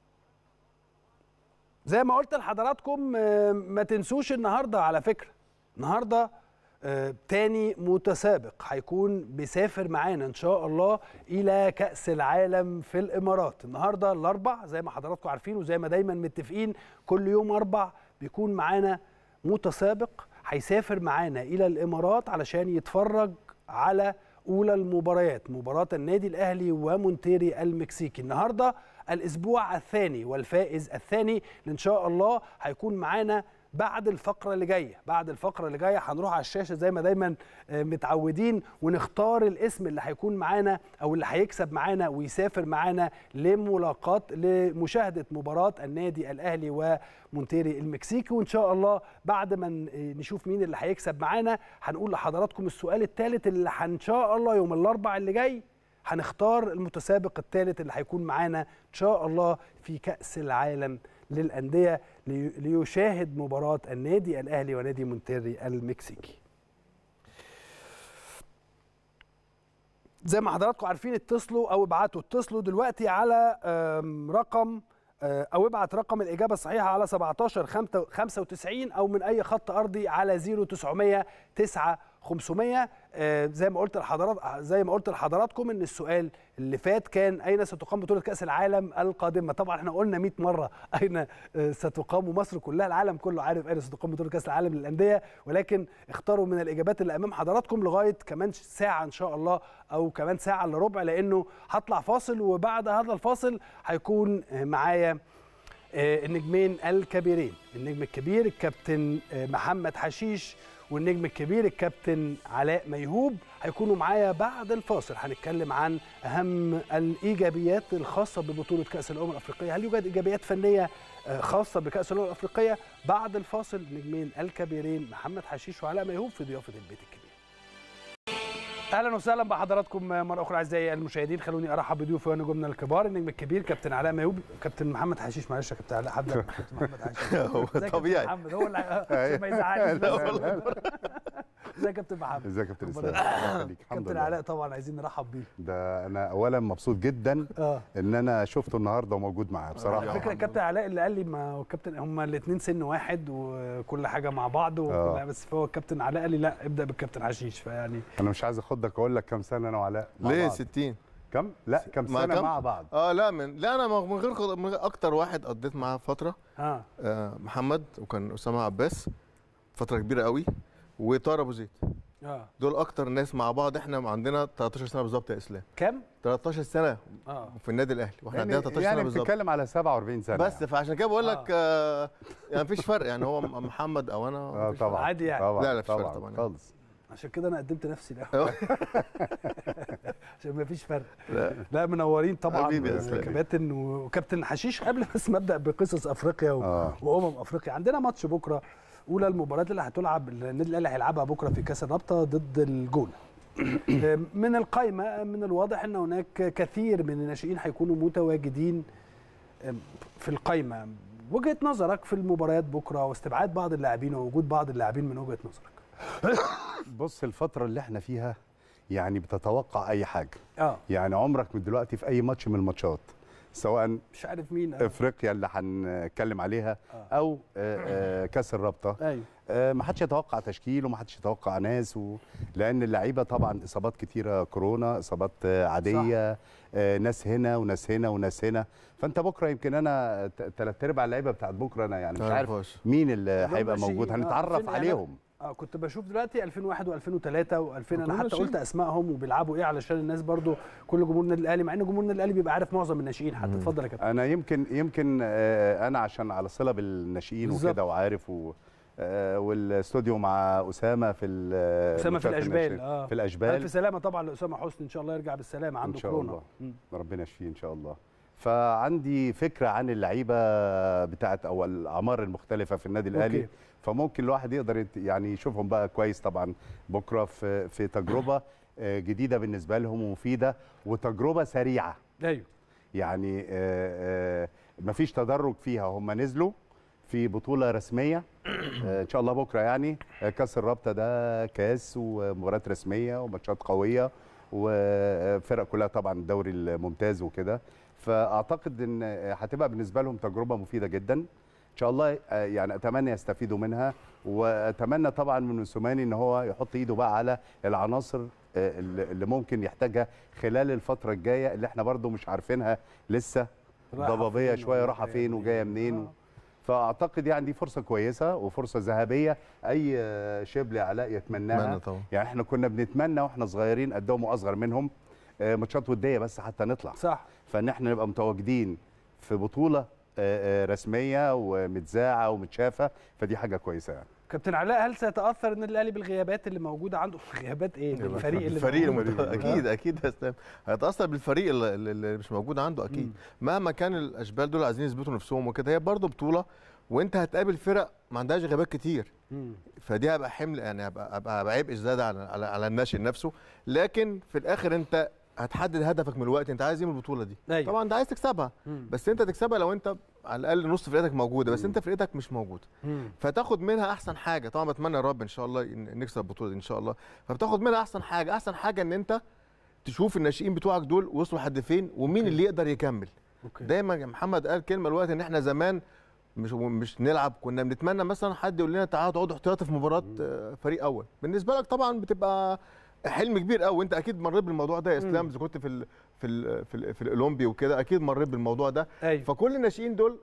زي ما قلت لحضراتكم ما تنسوش النهارده على فكره، النهارده تاني متسابق هيكون بيسافر معانا ان شاء الله الى كأس العالم في الامارات. النهارده الاربع زي ما حضراتكم عارفين وزي ما دايما متفقين كل يوم اربع بيكون معانا متسابق هيسافر معانا الى الامارات علشان يتفرج على اولى المباريات، مباراه النادي الاهلي ومونتيري المكسيكي. النهارده الاسبوع الثاني والفائز الثاني اللي ان شاء الله هيكون معانا بعد الفقره اللي جايه. بعد الفقره اللي جايه هنروح على الشاشه زي ما دايما متعودين ونختار الاسم اللي هيكون معانا او اللي هيكسب معانا ويسافر معانا لملاقاه لمشاهده مباراه النادي الاهلي ومونتيري المكسيكي. وان شاء الله بعد ما نشوف مين اللي هيكسب معانا هنقول لحضراتكم السؤال الثالث اللي ان شاء الله يوم الاربعاء اللي جاي هنختار المتسابق الثالث اللي هيكون معانا ان شاء الله في كأس العالم للأندية ليشاهد مباراة النادي الأهلي ونادي مونتيري المكسيكي. زي ما حضراتكم عارفين اتصلوا أو ابعتوا اتصلوا دلوقتي على رقم أو ابعت رقم الإجابة الصحيحة على سبعتاشر خمسة وتسعين أو من أي خط أرضي على صفر تسعمية تسعة خمسمية. زي ما قلت لحضرات زي ما قلت لحضراتكم ان السؤال اللي فات كان اين ستقام بطوله كاس العالم القادمه. طبعا احنا قلنا مئة مره اين ستقام، ومصر كلها العالم كله عارف اين ستقام بطوله كاس العالم للانديه، ولكن اختاروا من الاجابات اللي امام حضراتكم لغايه كمان ساعه ان شاء الله او كمان ساعه الا ربع، لانه هطلع فاصل وبعد هذا الفاصل هيكون معايا النجمين الكبيرين، النجم الكبير الكابتن محمد حشيش والنجم الكبير الكابتن علاء ميهوب هيكونوا معايا بعد الفاصل. هنتكلم عن اهم الايجابيات الخاصه ببطوله كاس الامم الافريقيه، هل يوجد ايجابيات فنيه خاصه بكاس الامم الافريقيه؟ بعد الفاصل النجمين الكبيرين محمد حشيش وعلاء ميهوب في ضيافه البيت الكبير. اهلا وسهلا بحضراتكم مره اخرى اعزائي المشاهدين. خلوني ارحب بضيوفي ونجومنا الكبار، النجم الكبير كابتن علاء ميهوب، كابتن محمد حشيش. معلش يا كابتن علاء حضرتك كابتن محمد حشيش هو طبيعي محمد هو اللي ما يزعلش. ازيك يا كابتن محمد؟ ازيك يا كابتن اسلام؟ كابتن علاء طبعا عايزين نرحب بيه. ده انا اولا مبسوط جدا آه. ان انا شفته النهارده وموجود معاه بصراحه. على فكره الكابتن علاء اللي قال لي ما الكابتن هما الاثنين سن واحد وكل حاجه مع بعض آه. بس فهو الكابتن علاء قال لي لا ابدا بالكابتن حشيش. فيعني انا مش عايز اخدك اقول لك كام سنه انا وعلاء ليه ستين؟ كم؟ لا كم سنه مع بعض؟ اه لا من لا انا من غير من غير اكتر واحد قضيت معاه فتره اه, آه محمد، وكان اسامه عباس فتره كبيره قوي، وطارق ابو زيد. اه دول اكتر ناس مع بعض. احنا عندنا تلتاشر سنه بالظبط يا اسلام. كم؟ تلتاشر سنه اه في النادي الاهلي واحنا عندنا يعني تلتاشر يعني سنه بالظبط. يعني بتتكلم على سبعة وأربعين سنه بس يعني. فعشان كده بقول لك آه يعني مفيش فرق، يعني هو محمد او انا اه طبعا عادي يعني. طبعا لا لا طبعا, طبعا, طبعا خالص. عشان كده انا قدمت نفسي الاول عشان ما فيش فرق. لا, لا منورين طبعا يا كابتن وكابتن حشيش. قبل بس ما ابدا بقصص افريقيا و... آه. وامم افريقيا، عندنا ماتش بكره، اولى المباريات اللي هتلعب النادي الاهلي هيلعبها بكره في كاس الرابطه ضد الجونه. من القائمه من الواضح ان هناك كثير من الناشئين هيكونوا متواجدين في القائمه. وجهه نظرك في المباريات بكره واستبعاد بعض اللاعبين ووجود بعض اللاعبين من وجهه نظرك؟ بص الفتره اللي احنا فيها يعني بتتوقع اي حاجه. اه يعني عمرك من دلوقتي في اي ماتش من الماتشات سواء مش عارف مين آه. افريقيا اللي هنتكلم عليها آه. او آه آه كاس الرابطه ايوه آه ما حدش يتوقع تشكيل وما حدش يتوقع ناس و... لان اللعيبه طبعا اصابات كتيره، كورونا، اصابات آه عاديه، آه ناس هنا وناس هنا وناس هنا. فانت بكره يمكن انا ثلاث ارباع اللعيبه بتاعت بكره انا يعني مش عارف مين اللي هيبقى موجود، هنتعرف عليهم. اه كنت بشوف دلوقتي ألفين وواحد وألفين وثلاثة وألفين، انا حتى قلت اسمائهم وبيلعبوا ايه علشان الناس برضو كل جمهور النادي الاهلي، مع ان جمهور النادي الاهلي بيبقى عارف معظم الناشئين حتى. اتفضل يا كابتن. انا يمكن يمكن آه انا عشان على صله بالناشئين وكده وعارف و آه والاستوديو مع اسامه في اسامه في الاشبال اه في الاشبال. الف سلامه طبعا لاسامه حسني، ان شاء الله يرجع بالسلامه، عنده كورونا ان شاء الله ربنا يشفيه ان شاء الله. فعندي فكره عن اللعيبه بتاعت او الاعمار المختلفه في النادي الاهلي. أوكي. فممكن الواحد يقدر يعني يشوفهم بقى كويس طبعا بكره في في تجربه جديده بالنسبه لهم ومفيده وتجربه سريعه. ايوه يعني مفيش تدرج فيها، هم نزلوا في بطوله رسميه ان شاء الله بكره. يعني كاس الرابطه ده كاس ومباريات رسميه وماتشات قويه وفرق كلها طبعا الدوري الممتاز وكده. فاعتقد ان هتبقى بالنسبه لهم تجربه مفيده جدا ان شاء الله. يعني اتمنى يستفيدوا منها، واتمنى طبعا من موسيماني ان هو يحط ايده بقى على العناصر اللي ممكن يحتاجها خلال الفتره الجايه اللي احنا برضو مش عارفينها لسه، ضبابيه شويه رايحه فين وجايه منين. آه. فاعتقد يعني دي فرصه كويسه وفرصه ذهبيه اي شبل علاء يتمناها. يعني احنا كنا بنتمنى واحنا صغيرين قدهم واصغر منهم ماتشات وديه بس حتى نطلع، صح، فان احنا نبقى متواجدين في بطوله رسميه ومتذاعه ومتشافه، فدي حاجه كويسه يعني. كابتن علاء، هل سيتاثر النادي الاهلي بالغيابات اللي موجوده عنده؟ غيابات ايه؟ بالفريق اللي الفريق الموجود اكيد اكيد اسلام هيتاثر بالفريق اللي مش موجود عنده اكيد. مم. مهما كان الاشبال دول عايزين يثبتوا نفسهم وكده، هي برضه بطوله وانت هتقابل فرق ما عندهاش غيابات كتير. مم. فدي هبقى حمل، يعني هبقى هبقى عبء زياده على على, على الناشئ نفسه. لكن في الاخر انت هتحدد هدفك من الوقت، انت عايز ايه من البطوله دي. أيوة. طبعا انت عايز تكسبها. مم. بس انت تكسبها لو انت على الاقل نص فرقتك موجوده، بس مم. انت فرقتك مش موجوده. مم. فتاخد منها احسن حاجه. طبعا بتمنى يا رب ان شاء الله نكسب البطوله دي ان شاء الله. فبتاخد منها احسن حاجه، احسن حاجه ان انت تشوف الناشئين بتوعك دول وصلوا لحد فين ومين أوكي. اللي يقدر يكمل. أوكي. دايما محمد قال كلمه الوقت ان احنا زمان مش مش نلعب، كنا بنتمنى مثلا حد يقول لنا تعالوا تقعدوا احتياطي في مباراه مم. فريق اول. بالنسبه لك طبعا بتبقى حلم كبير قوي، وانت اكيد مريت بالموضوع ده يا اسلام، اذا كنت في ال في ال في, ال في الاولمبي وكده اكيد مريت بالموضوع ده. أيوة. فكل الناشئين دول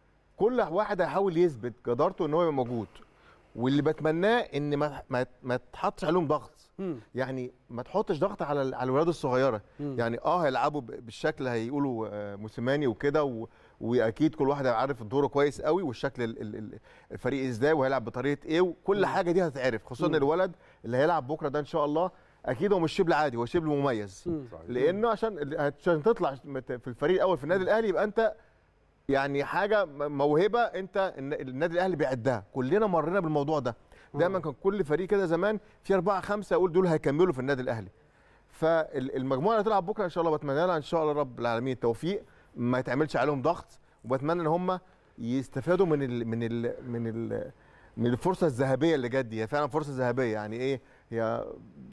كل واحد هيحاول يثبت جدارته ان هو يبقى موجود، واللي بتمناه ان ما ما, ما تحطش عليهم ضغط. مم. يعني ما تحطش ضغط على على الولاد الصغيره. مم. يعني اه هيلعبوا بالشكل هيقولوا موسيماني وكده، واكيد كل واحد عارف دوره كويس قوي والشكل الفريق ازاي وهيلعب بطريقه ايه، وكل مم. حاجه دي هتتعرف، خصوصا مم. الولد اللي هيلعب بكره ده ان شاء الله اكيد هو مش شبل عادي، هو شبل مميز. مم. لانه عشان عشان تطلع في الفريق الاول في النادي الاهلي يبقى انت يعني حاجه موهبه، انت النادي الاهلي بيعدها. كلنا مرينا بالموضوع ده. دايما كان كل فريق كده زمان في اربعه خمسه يقول دول هيكملوا في النادي الاهلي. فالمجموعه اللي هتلعب بكره ان شاء الله بتمنى لها ان شاء الله رب العالمين التوفيق، ما يتعملش عليهم ضغط، وبتمنى ان هم يستفادوا من ال من ال من ال من الفرصه الذهبيه اللي جت دي. هي فعلا فرصه ذهبيه. يعني ايه، هي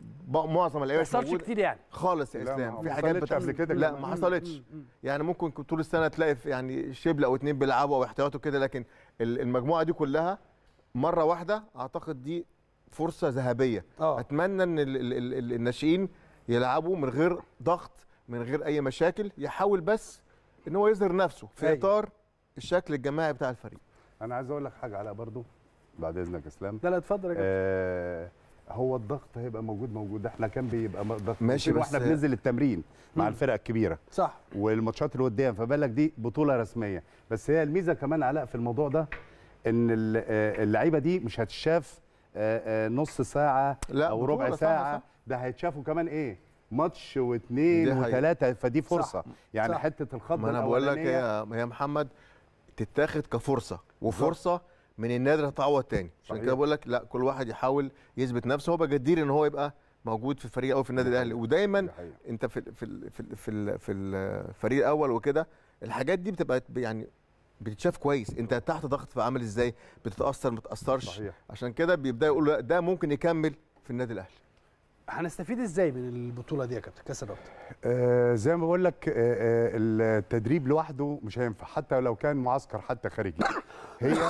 معظم اللعيبه ما حصلش كتير يعني خالص يا اسلام. في حاجات بتحصل كده لا ما حصلتش. يعني ممكن طول السنه تلاقي يعني شبل او اتنين بيلعبوا او احتياطوا كده، لكن المجموعه دي كلها مره واحده اعتقد دي فرصه ذهبيه. أوه. اتمنى ان الناشئين يلعبوا من غير ضغط، من غير اي مشاكل، يحاول بس ان هو يظهر نفسه في اطار الشكل الجماعي بتاع الفريق. انا عايز اقول لك حاجه على برضو بعد اذنك يا اسلام. لا لا اتفضل يا كابتن. آه هو الضغط هيبقى موجود موجود احنا كان بيبقى ضغط ماشي واحنا بننزل التمرين مع مم. الفرق الكبيره صح، والماتشات اللي قدام، فبالك دي بطوله رسميه. بس هي الميزه كمان علاء في الموضوع ده ان اللعيبه دي مش هتشاف نص ساعه او ربع ساعه، ده هيتشافوا كمان ايه ماتش واثنين وثلاثه، فدي فرصه. صح. يعني صح. حته الخط ما انا بقول لك يا يا محمد تتاخد كفرصه، وفرصه من النادر هتعوض تاني. عشان كده بقول لك لا، كل واحد يحاول يثبت نفسه. هو بقى جدير ان هو يبقى موجود في الفريق او في النادي الاهلي. ودايما انت في في في في, في الفريق الاول وكده الحاجات دي بتبقى يعني بتتشاف كويس، انت تحت ضغط فعامل ازاي، بتتاثر ما تتاثرش. عشان كده بيبدا يقولوا ده ممكن يكمل في النادي الاهلي. هنستفيد ازاي من البطوله دي يا كابتن كاس الرابطه؟ آه زي ما بقول لك، آه التدريب لوحده مش هينفع حتى لو كان معسكر حتى خارجي. هي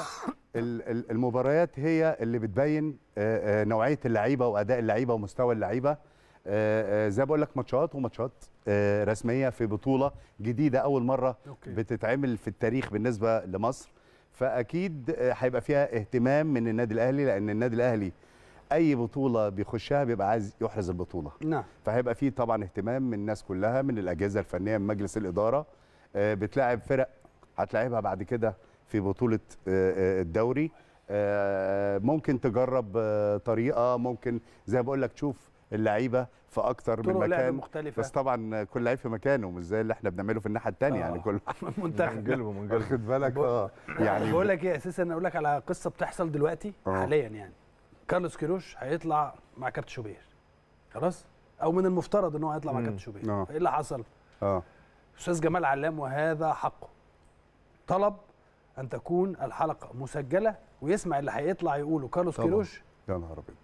المباريات هي اللي بتبين آه نوعيه اللعيبه واداء اللعيبه ومستوى اللعيبه. آه زي ما بقول لك ماتشات وماتشات آه رسميه في بطوله جديده اول مره أوكي. بتتعمل في التاريخ بالنسبه لمصر، فاكيد هيبقى فيها اهتمام من النادي الاهلي، لان النادي الاهلي اي بطوله بيخشها بيبقى عايز يحرز البطوله. نعم. فهيبقى فيه طبعا اهتمام من الناس كلها، من الاجهزه الفنيه، من مجلس الاداره. آه بتلاعب فرق هتلاعبها بعد كده في بطوله آه الدوري. آه ممكن تجرب آه طريقه، ممكن زي ما بقول لك تشوف اللعيبه في اكتر من مكان مختلفة. بس طبعا كل لعيب في مكانه، مش زي اللي احنا بنعمله في الناحيه الثانيه. آه. يعني كل منتخب منجلبه خد بالك. اه يعني بقول لك ايه اساسا، اقول لك على قصه بتحصل دلوقتي آه. حاليا. يعني كارلوس كيروش هيطلع مع كابتن شوبير خلاص، او من المفترض ان هو هيطلع مع كابتن شوبير. آه. فايه اللي حصل؟ اه استاذ جمال علام وهذا حقه طلب ان تكون الحلقه مسجله ويسمع اللي هيطلع يقوله كارلوس طبعا. كيروش يا نهار ابيض،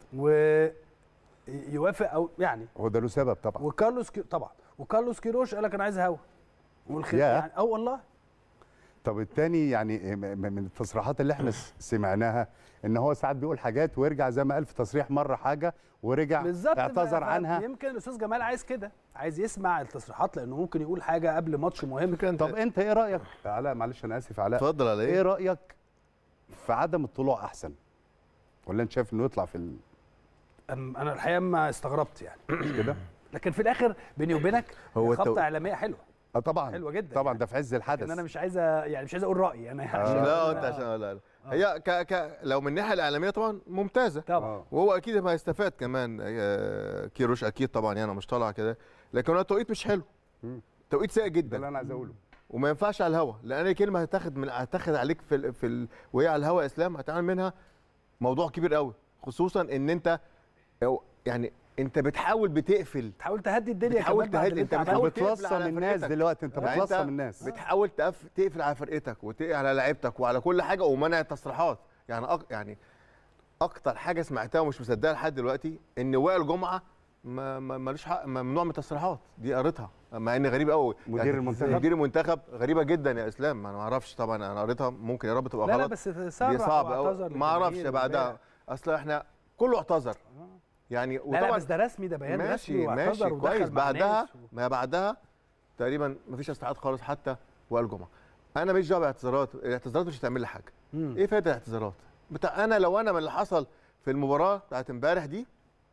ويوافق او يعني هو ده له سبب طبعا. وكارلوس كي... طبعا وكارلوس كيروش قال لك انا عايز هوا والخ... يا. يعني اه والله. طب التاني يعني م- م- من التصريحات اللي احنا س- سمعناها ان هو ساعات بيقول حاجات ويرجع زي ما قال في تصريح مره حاجه ورجع بالظبط، اعتذر ف- عنها. يمكن الاستاذ جمال عايز كده، عايز يسمع التصريحات لانه ممكن يقول حاجه قبل ماتش مهم. طب انت ايه رايك علاء؟ معلش انا اسف علاء، اتفضل على ايه ايه؟ رايك في عدم الطلوع احسن، ولا انت شايف انه يطلع في ال... أم- انا الحقيقه ما استغربت يعني مش كده؟ لكن في الاخر بيني وبينك هو خبطه التو- اعلاميه حلوه اه طبعا حلوه جدا طبعا يعني. ده في عز الحدث. لكن انا مش عايز يعني مش عايز اقول رايي انا يعني آه. لا انت عشان لا لا هي ك ك لو من الناحيه الاعلاميه طبعا ممتازه طبعا. آه. وهو اكيد ما هيستفاد كمان. آه، كيروش اكيد طبعا يعني مش طالع كده، لكن هو التوقيت مش حلو، مم. توقيت سيء ده اللي جدا انا عايز اقوله. وما ينفعش على الهوا، لان اي كلمه هتاخد من هتاخد عليك في ال... في ال... وهي على الهوا اسلام هتعمل منها موضوع كبير قوي، خصوصا ان انت أو يعني انت بتحاول بتقفل تحاول تهدي الدنيا بتحاول كمان بعد تهدي- اللي انت انت بتحاول عملته. تقفل بتلصم على الناس فرقتك. دلوقتي، انت يعني بتلصم انت الناس. بتحاول تقف... تقفل على فرقتك وتقفل على لعيبتك وعلى كل حاجه ومنع التصريحات. يعني أك... يعني اكتر حاجه سمعتها ومش مصدقها لحد دلوقتي ان وائل جمعه ما ما- ملوش حق، ممنوع من التصريحات دي، قريتها مع ان غريب قوي. مدير المنتخب. مدير المنتخب غريبه جدا يا اسلام، انا ما اعرفش طبعا، انا قريتها ممكن يا رب تبقى لا غلط. لا بس دي صرح صعبه واعتذر قوي، ما اعرفش للجماهير بعدها امبارح. اصل احنا كله اعتذر يعني. لا لا بس ده رسمي، ده بيان ماشي رسمي ماشي واعتذر ودخل كويس. مع بعدها ناس و... ما بعدها تقريبا ما فيش استعاد خالص حتى وائل جمعه. انا ماليش دعوه بالاعتذارات، الاعتذارات مش هتعمل لي حاجه. مم. ايه فايده الاعتذارات بتاع؟ انا لو انا من اللي حصل في المباراه بتاعت امبارح دي،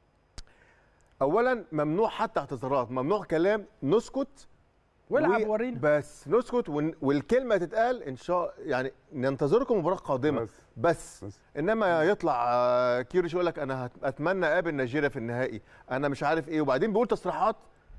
اولا ممنوع حتى اعتذارات، ممنوع كلام، نسكت والعب و- ورينا. بس نسكت ون- والكلمه تتقال ان شاء يعني ننتظركم مباراه قادمه بس. بس, بس. انما يطلع آه، كيروش يقول لك انا هت- اتمنى اقابل نيجيريا في النهائي، انا مش عارف ايه، وبعدين بيقول تصريحات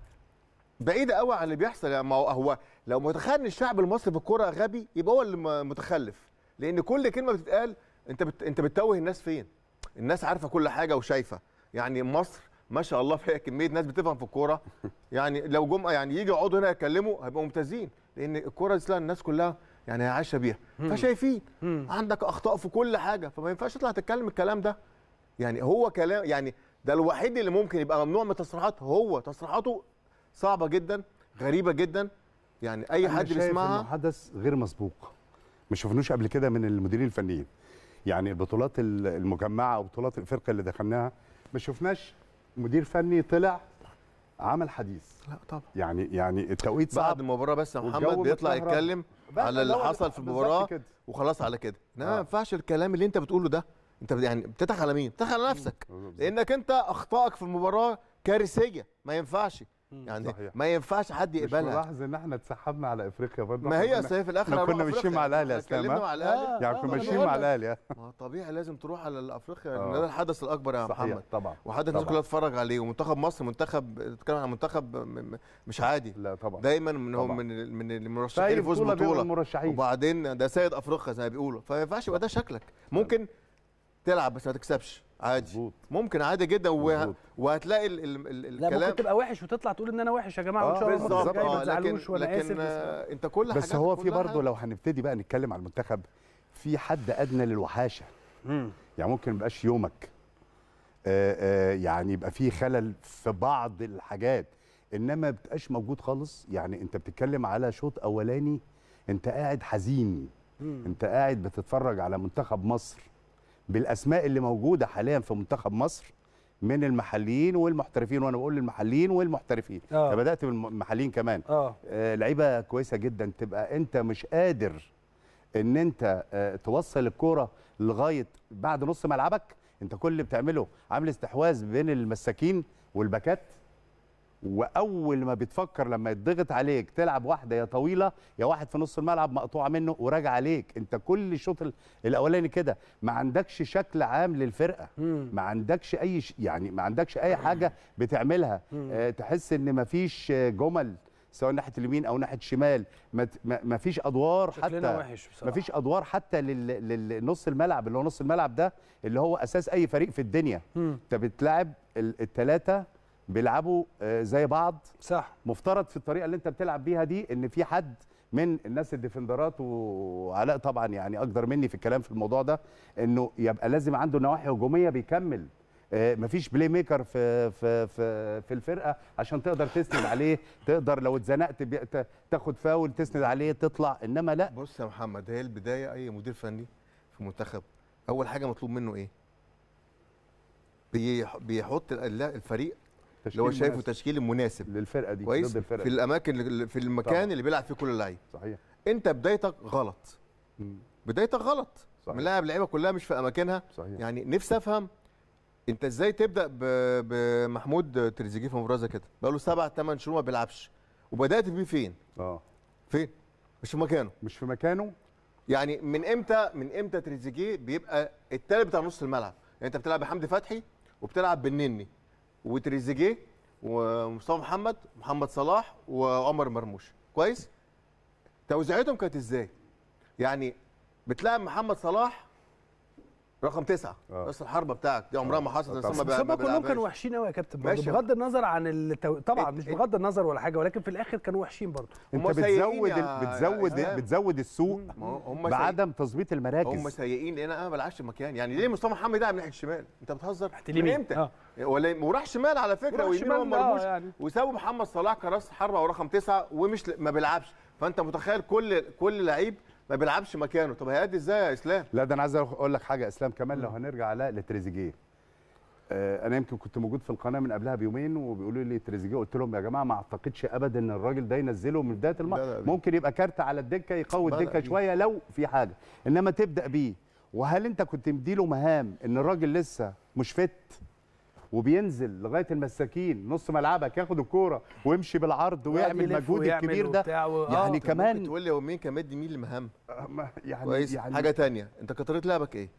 بعيده قوي عن اللي بيحصل. يعني ما هو- هو لو متخيل ان الشعب المصري في الكوره غبي يبقى هو اللي م- متخلف، لان كل كلمه بتتقال انت بت... انت بتتوه الناس فين؟ الناس عارفه كل حاجه وشايفه. يعني مصر ما شاء الله فيها كميه ناس بتفهم في الكوره، يعني لو جم يعني يجي يقعدوا هنا يتكلموا هيبقوا ممتازين، لان الكوره دي الناس كلها يعني عايشه بيها، فشايفين عندك اخطاء في كل حاجه، فما ينفعش تطلع تتكلم الكلام ده. يعني هو كلام يعني ده الوحيد اللي ممكن يبقى ممنوع من التصريحات، هو تصريحاته صعبه جدا غريبه جدا، يعني اي أنا حد شايف إنه بيسمعها. حدث غير مسبوق، ما شفناش قبل كده من المديرين الفنيين. يعني البطولات ال- المجمعه او بطولات الفرقه اللي دخلناها ما شفناش مدير فني طلع عمل حديث. لا طبعا يعني يعني التوقيت صعب بعد المباراه بس يا محمد والجو بيطلع متكهرب. يتكلم بقى على اللي اللي هو حصل في بالظبط المباراه كده. وخلاص على كده. انما ما آه. ينفعش الكلام اللي انت بتقوله ده، انت بت- يعني بتضحك على مين؟ بتضحك على نفسك، لانك انت اخطائك في المباراه كارثيه، ما ينفعش يعني صحيح. ما ينفعش حد مش يقبلها. ملاحظ ان احنا اتسحبنا على افريقيا برضه. ما هي إحنا اصل هي في الاخر إحنا هنروح كنا ماشيين أفريقيا. مع الأهلي يا إحنا إسلام، اتكلمنا ها؟ مع الاهلي، يعني آه، كنا أنا ماشيين بقول مع لك. الاهلي ها؟ ما هو طبيعي لازم تروح على الافريقيا، آه. لان ده الحدث الاكبر يا صحيح محمد، طبعا وحدث الناس طبعاً. كلها تتفرج عليه. ومنتخب مصر منتخب، بتتكلم عن منتخب م- م- مش عادي، لا طبعا دايما من هو طبعاً. من ال- من في المرشحين أي يفوز بطولة بيبقوا بطوله، المرشحين. وبعدين ده سيد افريقيا زي ما بيقولوا، فما ينفعش يبقى ده شكلك. ممكن تلعب بس ما تكسبش عادي، مظبوط. ممكن عادي جدا و... مظبوط. وهتلاقي ال... ال... ال... لا الكلام ممكن تبقى وحش وتطلع تقول ان انا وحش يا جماعه آه، وان شاء الله الماتش بالظبط. الجاي ما اه لكن تزعلوش وانا لكن اسف بس- آه، انت كل بس هو في كلها- برضه لو هنبتدي بقى نتكلم على المنتخب في حد ادنى للوحاشه. مم. يعني ممكن ما يبقاش يومك آه، آه، يعني يبقى في خلل في بعض الحاجات، انما ما بتبقاش موجود خالص. يعني انت بتتكلم على شوط اولاني انت قاعد حزين، مم. انت قاعد بتتفرج على منتخب مصر بالاسماء اللي موجوده حاليا في منتخب مصر من المحليين والمحترفين، وانا بقول المحليين والمحترفين، آه. فبدات بالمحليين كمان. اه آه، لعيبه كويسه جدا، تبقى انت مش قادر ان انت آه، توصل الكوره لغايه بعد نص ملعبك. انت كل اللي بتعمله عامل استحواذ بين المساكين والباكات، واول ما بتفكر لما يتضغط عليك تلعب واحده يا طويله يا واحد في نص الملعب مقطوعه منه وراجع عليك، انت كل الشوط الاولاني كده ما عندكش شكل عام للفرقه، ما عندكش اي ش... يعني ما عندكش اي حاجه بتعملها، آه تحس ان ما فيش جمل سواء ناحيه اليمين او ناحيه الشمال، ما فيش ادوار حتى، ما فيش ادوار حتى للنص الملعب اللي هو نص الملعب ده اللي هو اساس اي فريق في الدنيا. انت بتلعب الثلاثه بيلعبوا زي بعض، صح. مفترض في الطريقه اللي انت بتلعب بيها دي ان في حد من الناس الديفندرات، وعلاء طبعا يعني اقدر مني في الكلام في الموضوع ده، انه يبقى لازم عنده نواحي هجوميه بيكمل، مفيش بلاي ميكر في في في في الفرقه عشان تقدر تسند عليه، تقدر لو اتزنقت تاخد فاول تسند عليه تطلع، انما لا. بص يا محمد، هي البدايه اي مدير فني في منتخب اول حاجه مطلوب منه ايه؟ بيحط الفريق اللي هو شايفه تشكيل مناسب للفرقه دي، كويس، في الاماكن في المكان طبعا. اللي بيلعب فيه كل اللعيبه. صحيح. انت بدايتك غلط، مم. بدايتك غلط، ملاعب اللعيبه كلها مش في اماكنها. صحيح. يعني نفسي افهم انت ازاي تبدا بمحمود تريزيجيه في مباراه زي كده بقى له سبع ثمان شهور ما بيلعبش، وبدات بيه فين؟ اه فين؟ مش في مكانه، مش في مكانه. يعني من امتى من امتى تريزيجيه بيبقى التالت بتاع نص الملعب؟ يعني انت بتلعب بحمدي فتحي وبتلعب بالنني وتريزيجيه ومصطفى محمد محمد صلاح وعمر مرموش، كويس؟ توزيعتهم كانت ازاي؟ يعني بتلعب محمد صلاح رقم تسعة، راس الحربه بتاعك دي عمرها ما حصلت. بس هم كلهم كانوا وحشين قوي يا كابتن، بغض النظر عن التو... طبعا مش بغض النظر ولا حاجه، ولكن في الاخر كانوا وحشين برضه. انت بتزود بتزود بتزود السوق بعدم تظبيط المراكز. هم سيئين لان انا ما بلعبش مكان، يعني ليه مصطفى محمد ده من ناحيه الشمال؟ انت بتهزر من امتى؟ آه. ولا وراح شمال على فكره ويمين هو مرموش، يعني. وسابوا محمد صلاح كراس حربه او رقم تسعة ومش ما بيلعبش، فانت متخيل كل كل لعيب ما بيلعبش مكانه. طب هيأدي ازاي يا اسلام؟ لا ده انا عايز اقول لك حاجه يا اسلام كمان. لو هنرجع على لتريزيجيه، آه انا يمكن كنت موجود في القناه من قبلها بيومين وبيقولوا لي تريزيجيه، قلت لهم يا جماعه ما اعتقدش ابدا ان الراجل ده ينزله من بدايه الماتش، ممكن يبقى كارت على الدكه يقوي الدكه شويه لو في حاجه، انما تبدا بيه. وهل انت كنت مديله مهام ان الراجل لسه مش فت وبينزل لغايه المساكين نص ملعبك ياخد الكوره ويمشي بالعرض ويعمل المجهود الكبير ده؟ يعني كمان ممكن تقول لي هو مين كان مدي مين المهام؟ يعني كويس. يعني حاجه ثانيه، انت كطريقه لعبك ايه؟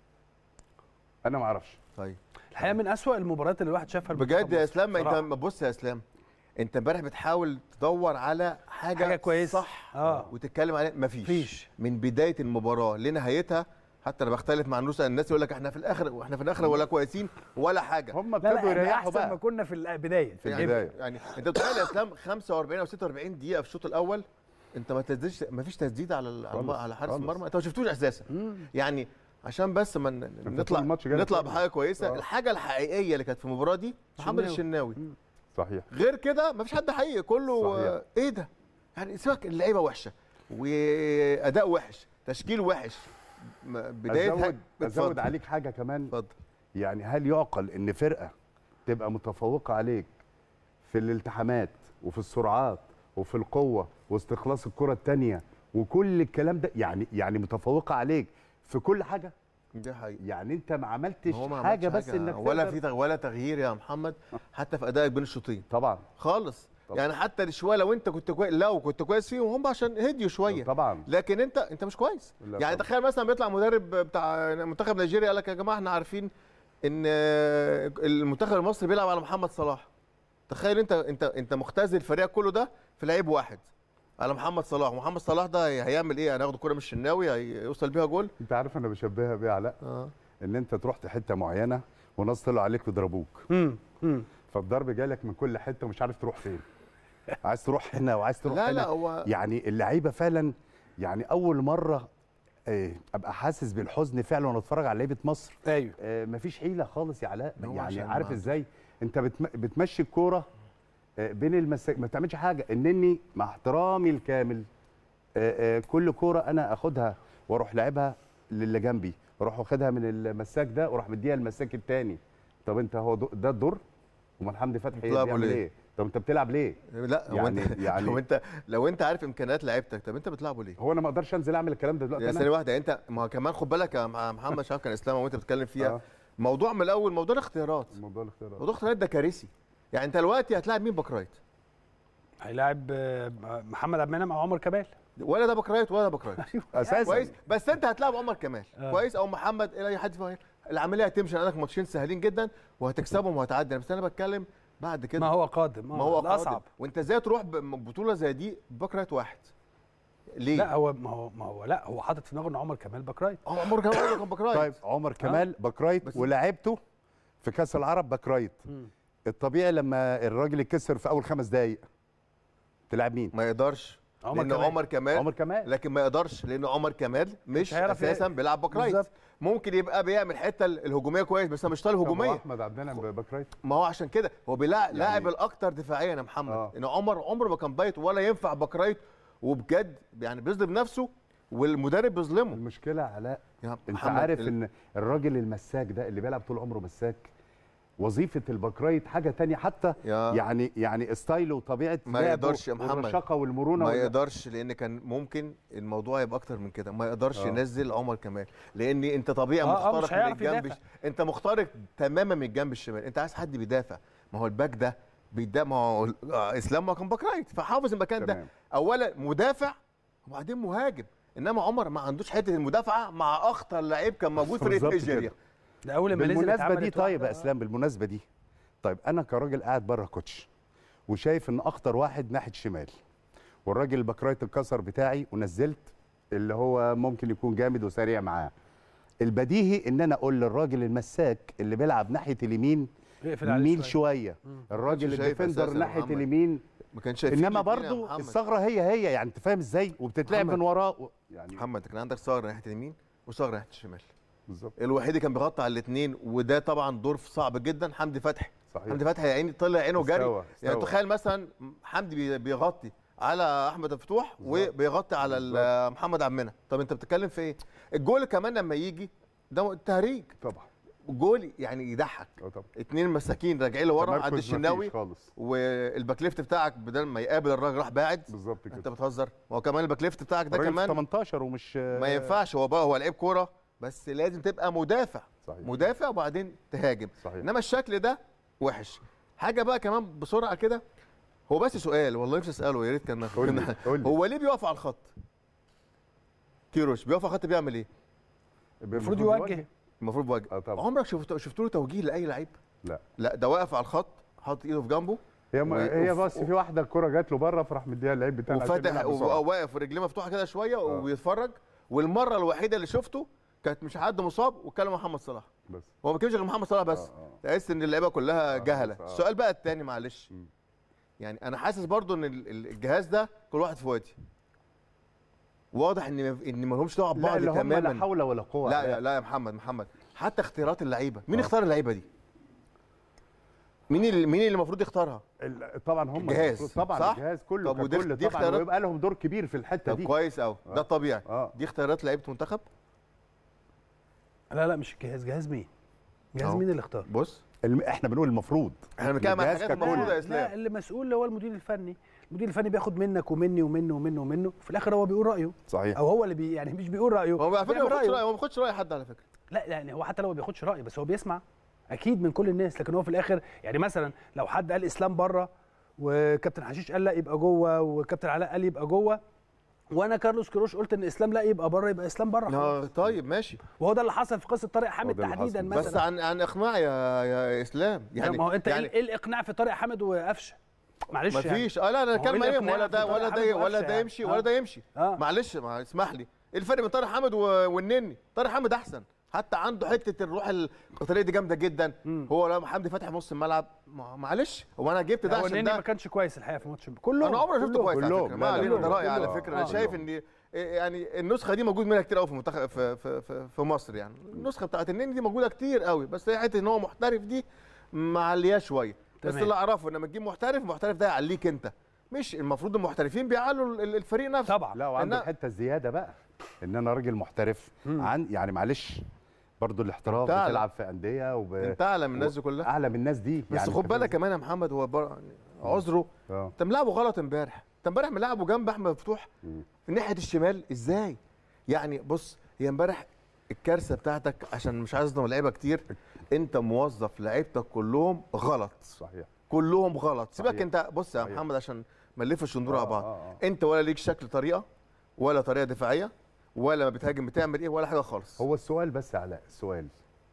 انا ما اعرفش. طيب الحقيقه من أسوأ المباريات اللي الواحد شافها بجد يا اسلام. انت بص يا اسلام، انت امبارح بتحاول تدور على حاجه, حاجة كويسه صح اه وتتكلم عليها، مفيش فيش. من بدايه المباراه لنهايتها. حتى انا بختلف مع الناس، الناس يقول لك احنا في الاخر واحنا في الاخر ولا كويسين ولا حاجه. هم ابتدوا يريحوا بقى ما كنا في البدايه في البدايه. يعني انت بتخيل يا اسلام خمسة وأربعين او ستة وأربعين دقيقه في الشوط الاول انت ما تسددش، ما فيش تسديد على على حارس المرمى، انت ما شفتوش اساسا. يعني عشان بس ما نطلع نطلع بحاجه كويسه. أوه. الحاجه الحقيقيه اللي كانت في المباراه دي محمد الشناوي. صحيح. غير كده ما فيش حد حقيقي، كله صحيح. ايه ده؟ يعني سيبك، اللعيبه وحشه واداء وحش، تشكيل وحش، بدايه ازود ازود عليك حاجه كمان. اتفضل. يعني هل يعقل ان فرقه تبقى متفوقه عليك في الالتحامات وفي السرعات وفي القوه واستخلاص الكره الثانيه وكل الكلام ده، يعني يعني متفوقه عليك في كل حاجه؟ دي حقيقة. يعني انت ما عملتش ما حاجه حاجة بس انك ولا في ولا تغيير يا محمد حتى في ادائك بين الشوطين. طبعا خالص. طبعا. يعني حتى شويه لو انت كنت كويس، لو كنت كويس فيهم هم عشان هديوا شويه طبعا، لكن انت انت مش كويس. يعني تخيل مثلا بيطلع مدرب بتاع منتخب نيجيريا قال لك يا جماعه احنا عارفين ان المنتخب المصري بيلعب على محمد صلاح. تخيل انت انت انت مختزل الفريق كله ده في لعيب واحد على محمد صلاح، ومحمد صلاح ده هيعمل ايه؟ هناخد الكوره من الشناوي هيوصل بيها جول؟ انت عارف انا بشبهها بيه علاء؟ اه ان انت تروح حته معينه وناس طلعوا عليك وضربوك، امم امم فالضرب جالك من كل حته ومش عارف تروح فين. عايز تروح هنا وعايز تروح لا هنا. لا هو يعني اللعيبه فعلا، يعني اول مره ايه ابقى حاسس بالحزن فعلا وانا اتفرج على لعيبه مصر. ايوه اه مفيش حيله خالص يا علاء. يعني عارف ازاي انت بتم... بتمشي الكوره بين المساك، ما بتعملش حاجه. انني مع احترامي الكامل اه اه كل كوره انا اخدها واروح لعبها للي جنبي، اروح واخدها من المساك ده واروح مديها المساك الثاني. طب انت هو ده الدور؟ امال حمدي فتحي بيعمل ايه؟ طب انت بتلعب ليه؟ لا هو يعني انت يعني لو انت لو انت عارف امكانيات لعيبتك، طب انت بتلعبه ليه؟ هو انا ما اقدرش انزل اعمل الكلام ده دلوقتي. يا ثانيه واحده، انت ما كمان خد بالك يا محمد شرف كان اسلام وانت بتتكلم فيها آه. موضوع من الاول، موضوع الاختيارات. موضوع الاختيارات موضوع الاختيارات ده كارثي. يعني انت دلوقتي هتلاعب مين باك رايت؟ هيلاعب محمد عبد المنعم او عمر كمال، ولا ده باك رايت ولا ده باك رايت اساسا كويس. بس انت هتلاعب عمر كمال آه. كويس او محمد الى اي حد فيهم، العمليه هتمشي، عندك ماتشين سهلين جدا وهتكسبهم وهتعدي. بس انا بتكلم بعد كده ما هو قادم، ما هو الاصعب. قادم. وانت ازاي تروح ببطوله زي دي باك رايت واحد؟ ليه؟ لا هو ما هو ما هو لا هو حاطط في دماغه ان عمر كمال باك رايت. اه عمر كمال كان باك رايت. طيب عمر كمال باك رايت ولعبته في كاس العرب باك رايت. الطبيعي لما الراجل يتكسر في اول خمس دقائق تلعب مين؟ ما يقدرش عمر لان كمال. عمر كمال عمر كمال لكن ما يقدرش لان عمر كمال مش اساسا بيلعب باك رايت. ممكن يبقى بيعمل الحته الهجوميه كويس بس مش طالب هجوميه. احمد عبد المنعم باك رايت. ما هو عشان كده هو بيلاعب لاعب الاكثر دفاعيا يا محمد. آه. ان عمر عمره ما كان بايت ولا ينفع باك رايت، وبجد يعني بيظلم نفسه والمدرب بيظلمه. المشكله علاء انت محمد عارف ال... ان الراجل المساك ده اللي بيلعب طول عمره مساك، وظيفه الباك رايت حاجه ثانيه حتى يا. يعني يعني ستايله وطبيعه ما يقدرش يا محمد والرشاقه والمرونه ما ولا. يقدرش لان كان ممكن الموضوع يبقى اكتر من كده. ما يقدرش آه. ينزل عمر كمال لان انت طبيعي آه مخترق آه من الجنب يدافع. انت مخترق تماما من الجنب الشمال، انت عايز حد بيدافع. ما هو الباك ده بيدافع، ما هو اسلام ما كان باك رايت فحافظ المكان ده. اولا مدافع وبعدين مهاجم، انما عمر ما عندوش حته المدافعه مع اخطر لعيب كان موجود في فريق نيجيريا. ده اول ما بالمناسبه دي. طيب يا اسلام بالمناسبه دي، طيب انا كراجل قاعد بره كوتش وشايف ان اخطر واحد ناحيه شمال، والراجل الباك رايت الكسر بتاعي ونزلت اللي هو ممكن يكون جامد وسريع معاه، البديهي ان انا اقول للراجل المساك اللي بيلعب ناحيه اليمين ميل شويه، الراجل الديفندر ناحيه اليمين ما كانش شايف. انما برضو الثغره هي هي، يعني انت فاهم ازاي، وبتتلعب من وراه يعني. محمد كان عندك ثغره ناحيه اليمين وثغره ناحيه الشمال بالظبط، الوحيد اللي كان بيغطي على الاثنين، وده طبعا دور صعب جدا. حمدي فتحي صحيح. حمدي فتحي يا عيني طلع عينه جري استوى. استوى. يعني تخيل مثلا حمدي بيغطي على احمد الفتوح وبيغطي على محمد عبد المنعم، طب انت بتتكلم في ايه؟ الجول كمان لما يجي ده تهريج طبعا، جول يعني يضحك. اتنين مساكين راجعين لورا عند الشناوي والباك ليفت بتاعك بدل ما يقابل الراجل راح باعد بالظبط كده. انت بتهزر. هو كمان الباك ليفت بتاعك ده كمان تمنتاشر ومش ما ينفعش. هو بقى هو لعيب كوره بس لازم تبقى مدافع صحيح. مدافع وبعدين تهاجم صحيح. انما الشكل ده وحش. حاجه بقى كمان بسرعه كده، هو بس سؤال والله نفسي اساله، يا ريت كان هو ليه بيقف على الخط؟ كيروش بيقف على الخط بيعمل ايه؟ المفروض يوجه المفروض بوجه. آه طبعا. عمرك شفت شفت له توجيه لاي لعيب؟ لا لا ده واقف على الخط حاطط ايده في جنبه. هي م... هي بس في واحده الكره جات له بره فراح مديها اللعيب بتاعنا وفتح وواقف ورجليه مفتوحه كده شويه آه. وبيتفرج. والمره الوحيده اللي شفته كانت مش حد مصاب وكلم محمد صلاح بس، هو ما بيتكلمش غير محمد صلاح بس. تحس آه. آه. ان اللعيبه كلها آه. جهله. آه. السؤال بقى الثاني معلش م. يعني انا حاسس برضو ان الجهاز ده كل واحد في وادي، واضح ان ان ما لهمش دعوه ببعض تماما. لا حول ولا قوه. لا لا, لا يا محمد محمد حتى اختيارات اللعيبه، مين اختار اللعيبه دي؟ مين اللي مين اللي المفروض يختارها؟ طبعا هم الجهاز طبعا صح؟ الجهاز كله طب ككل دي طبعا، ويبقى لهم دور كبير في الحته دي. كويس قوي آه. ده طبيعي آه. دي اختيارات لعيبه منتخب؟ لا لا مش الجهاز. جهاز مين؟ جهاز مين اللي اختار؟ بص الم... احنا بنقول المفروض، احنا بنتكلم عن حاجات المفروضه يا اسلام. لا اللي مسؤول هو المدير الفني. المدير الفني بياخد منك ومني ومنه ومنه ومنه، في الاخر هو بيقول رايه. صحيح. او هو اللي بي يعني مش بيقول رايه، هو على فكره ما بياخدش رايه، هو ما بياخدش راي حد على فكره. لا يعني هو حتى لو ما بياخدش راي بس هو بيسمع اكيد من كل الناس، لكن هو في الاخر يعني مثلا لو حد قال اسلام بره وكابتن حشيش قال لا يبقى جوه وكابتن علاء قال يبقى جوه وانا كارلوس كيروش قلت ان اسلام لا يبقى بره، يبقى اسلام بره. اه طيب ماشي. وهو ده اللي حصل في قصه طارق حامد تحديدا مثلا. بس عن عن اقناع يا يا اسلام يعني. ما هو انت يعني ايه الاقناع في طارق حامد وقفشه؟ معلش مفيش يعني. اه لا لا كلمه ايه ولا ده ولا ده ولا ده يمشي ولا ده يمشي. آه. معلش ما اسمح لي، ايه الفرق بين طارق حامد والنني؟ طارق حامد احسن، حتى عنده حته الروح القتاليه دي جامده جدا. مم. هو لما حمدي فتحي في نص الملعب معلش هو انا جبت ده عشان ده ما كانش كويس الحقيقه في ماتش كله. انا عمري ما شفته كويس على فكره، ما علينا ده رايي على آه. فكره. انا شايف ان يعني النسخه دي موجود منها كتير قوي في المنتخب في, في, في, في مصر. يعني النسخه بتاعت النني دي موجوده كتير قوي، بس هي حته ان هو محترف دي معلياه شويه. بس اللي اعرفه ان لما تجيب محترف، المحترف ده يعليك انت، مش المفروض المحترفين بيعلوا الفريق نفسه طبعا. لا وعنده الحته الزياده بقى ان انا راجل محترف عن يعني معلش برضه الاحتراف بتلعب في انديه وب... انت اعلى من الناس دي كلها، اعلى من الناس دي. بس يعني خد بالك كمان يا محمد هو بر... عذره انت ملاعبه غلط امبارح. انت امبارح ملاعبه جنب احمد مفتوح في ناحيه الشمال ازاي؟ يعني بص هي امبارح الكارثه بتاعتك عشان مش عايز اظلم لعيبه كتير، انت موظف لعيبتك كلهم غلط. صحيح كلهم غلط. سيبك انت بص يا محمد عشان ما نلفش وندور على آه، بعض. آه، آه. انت ولا ليك شكل طريقه ولا طريقه دفاعيه ولا ما بتهاجم بتعمل ايه ولا حاجه خالص. هو السؤال بس علاء، السؤال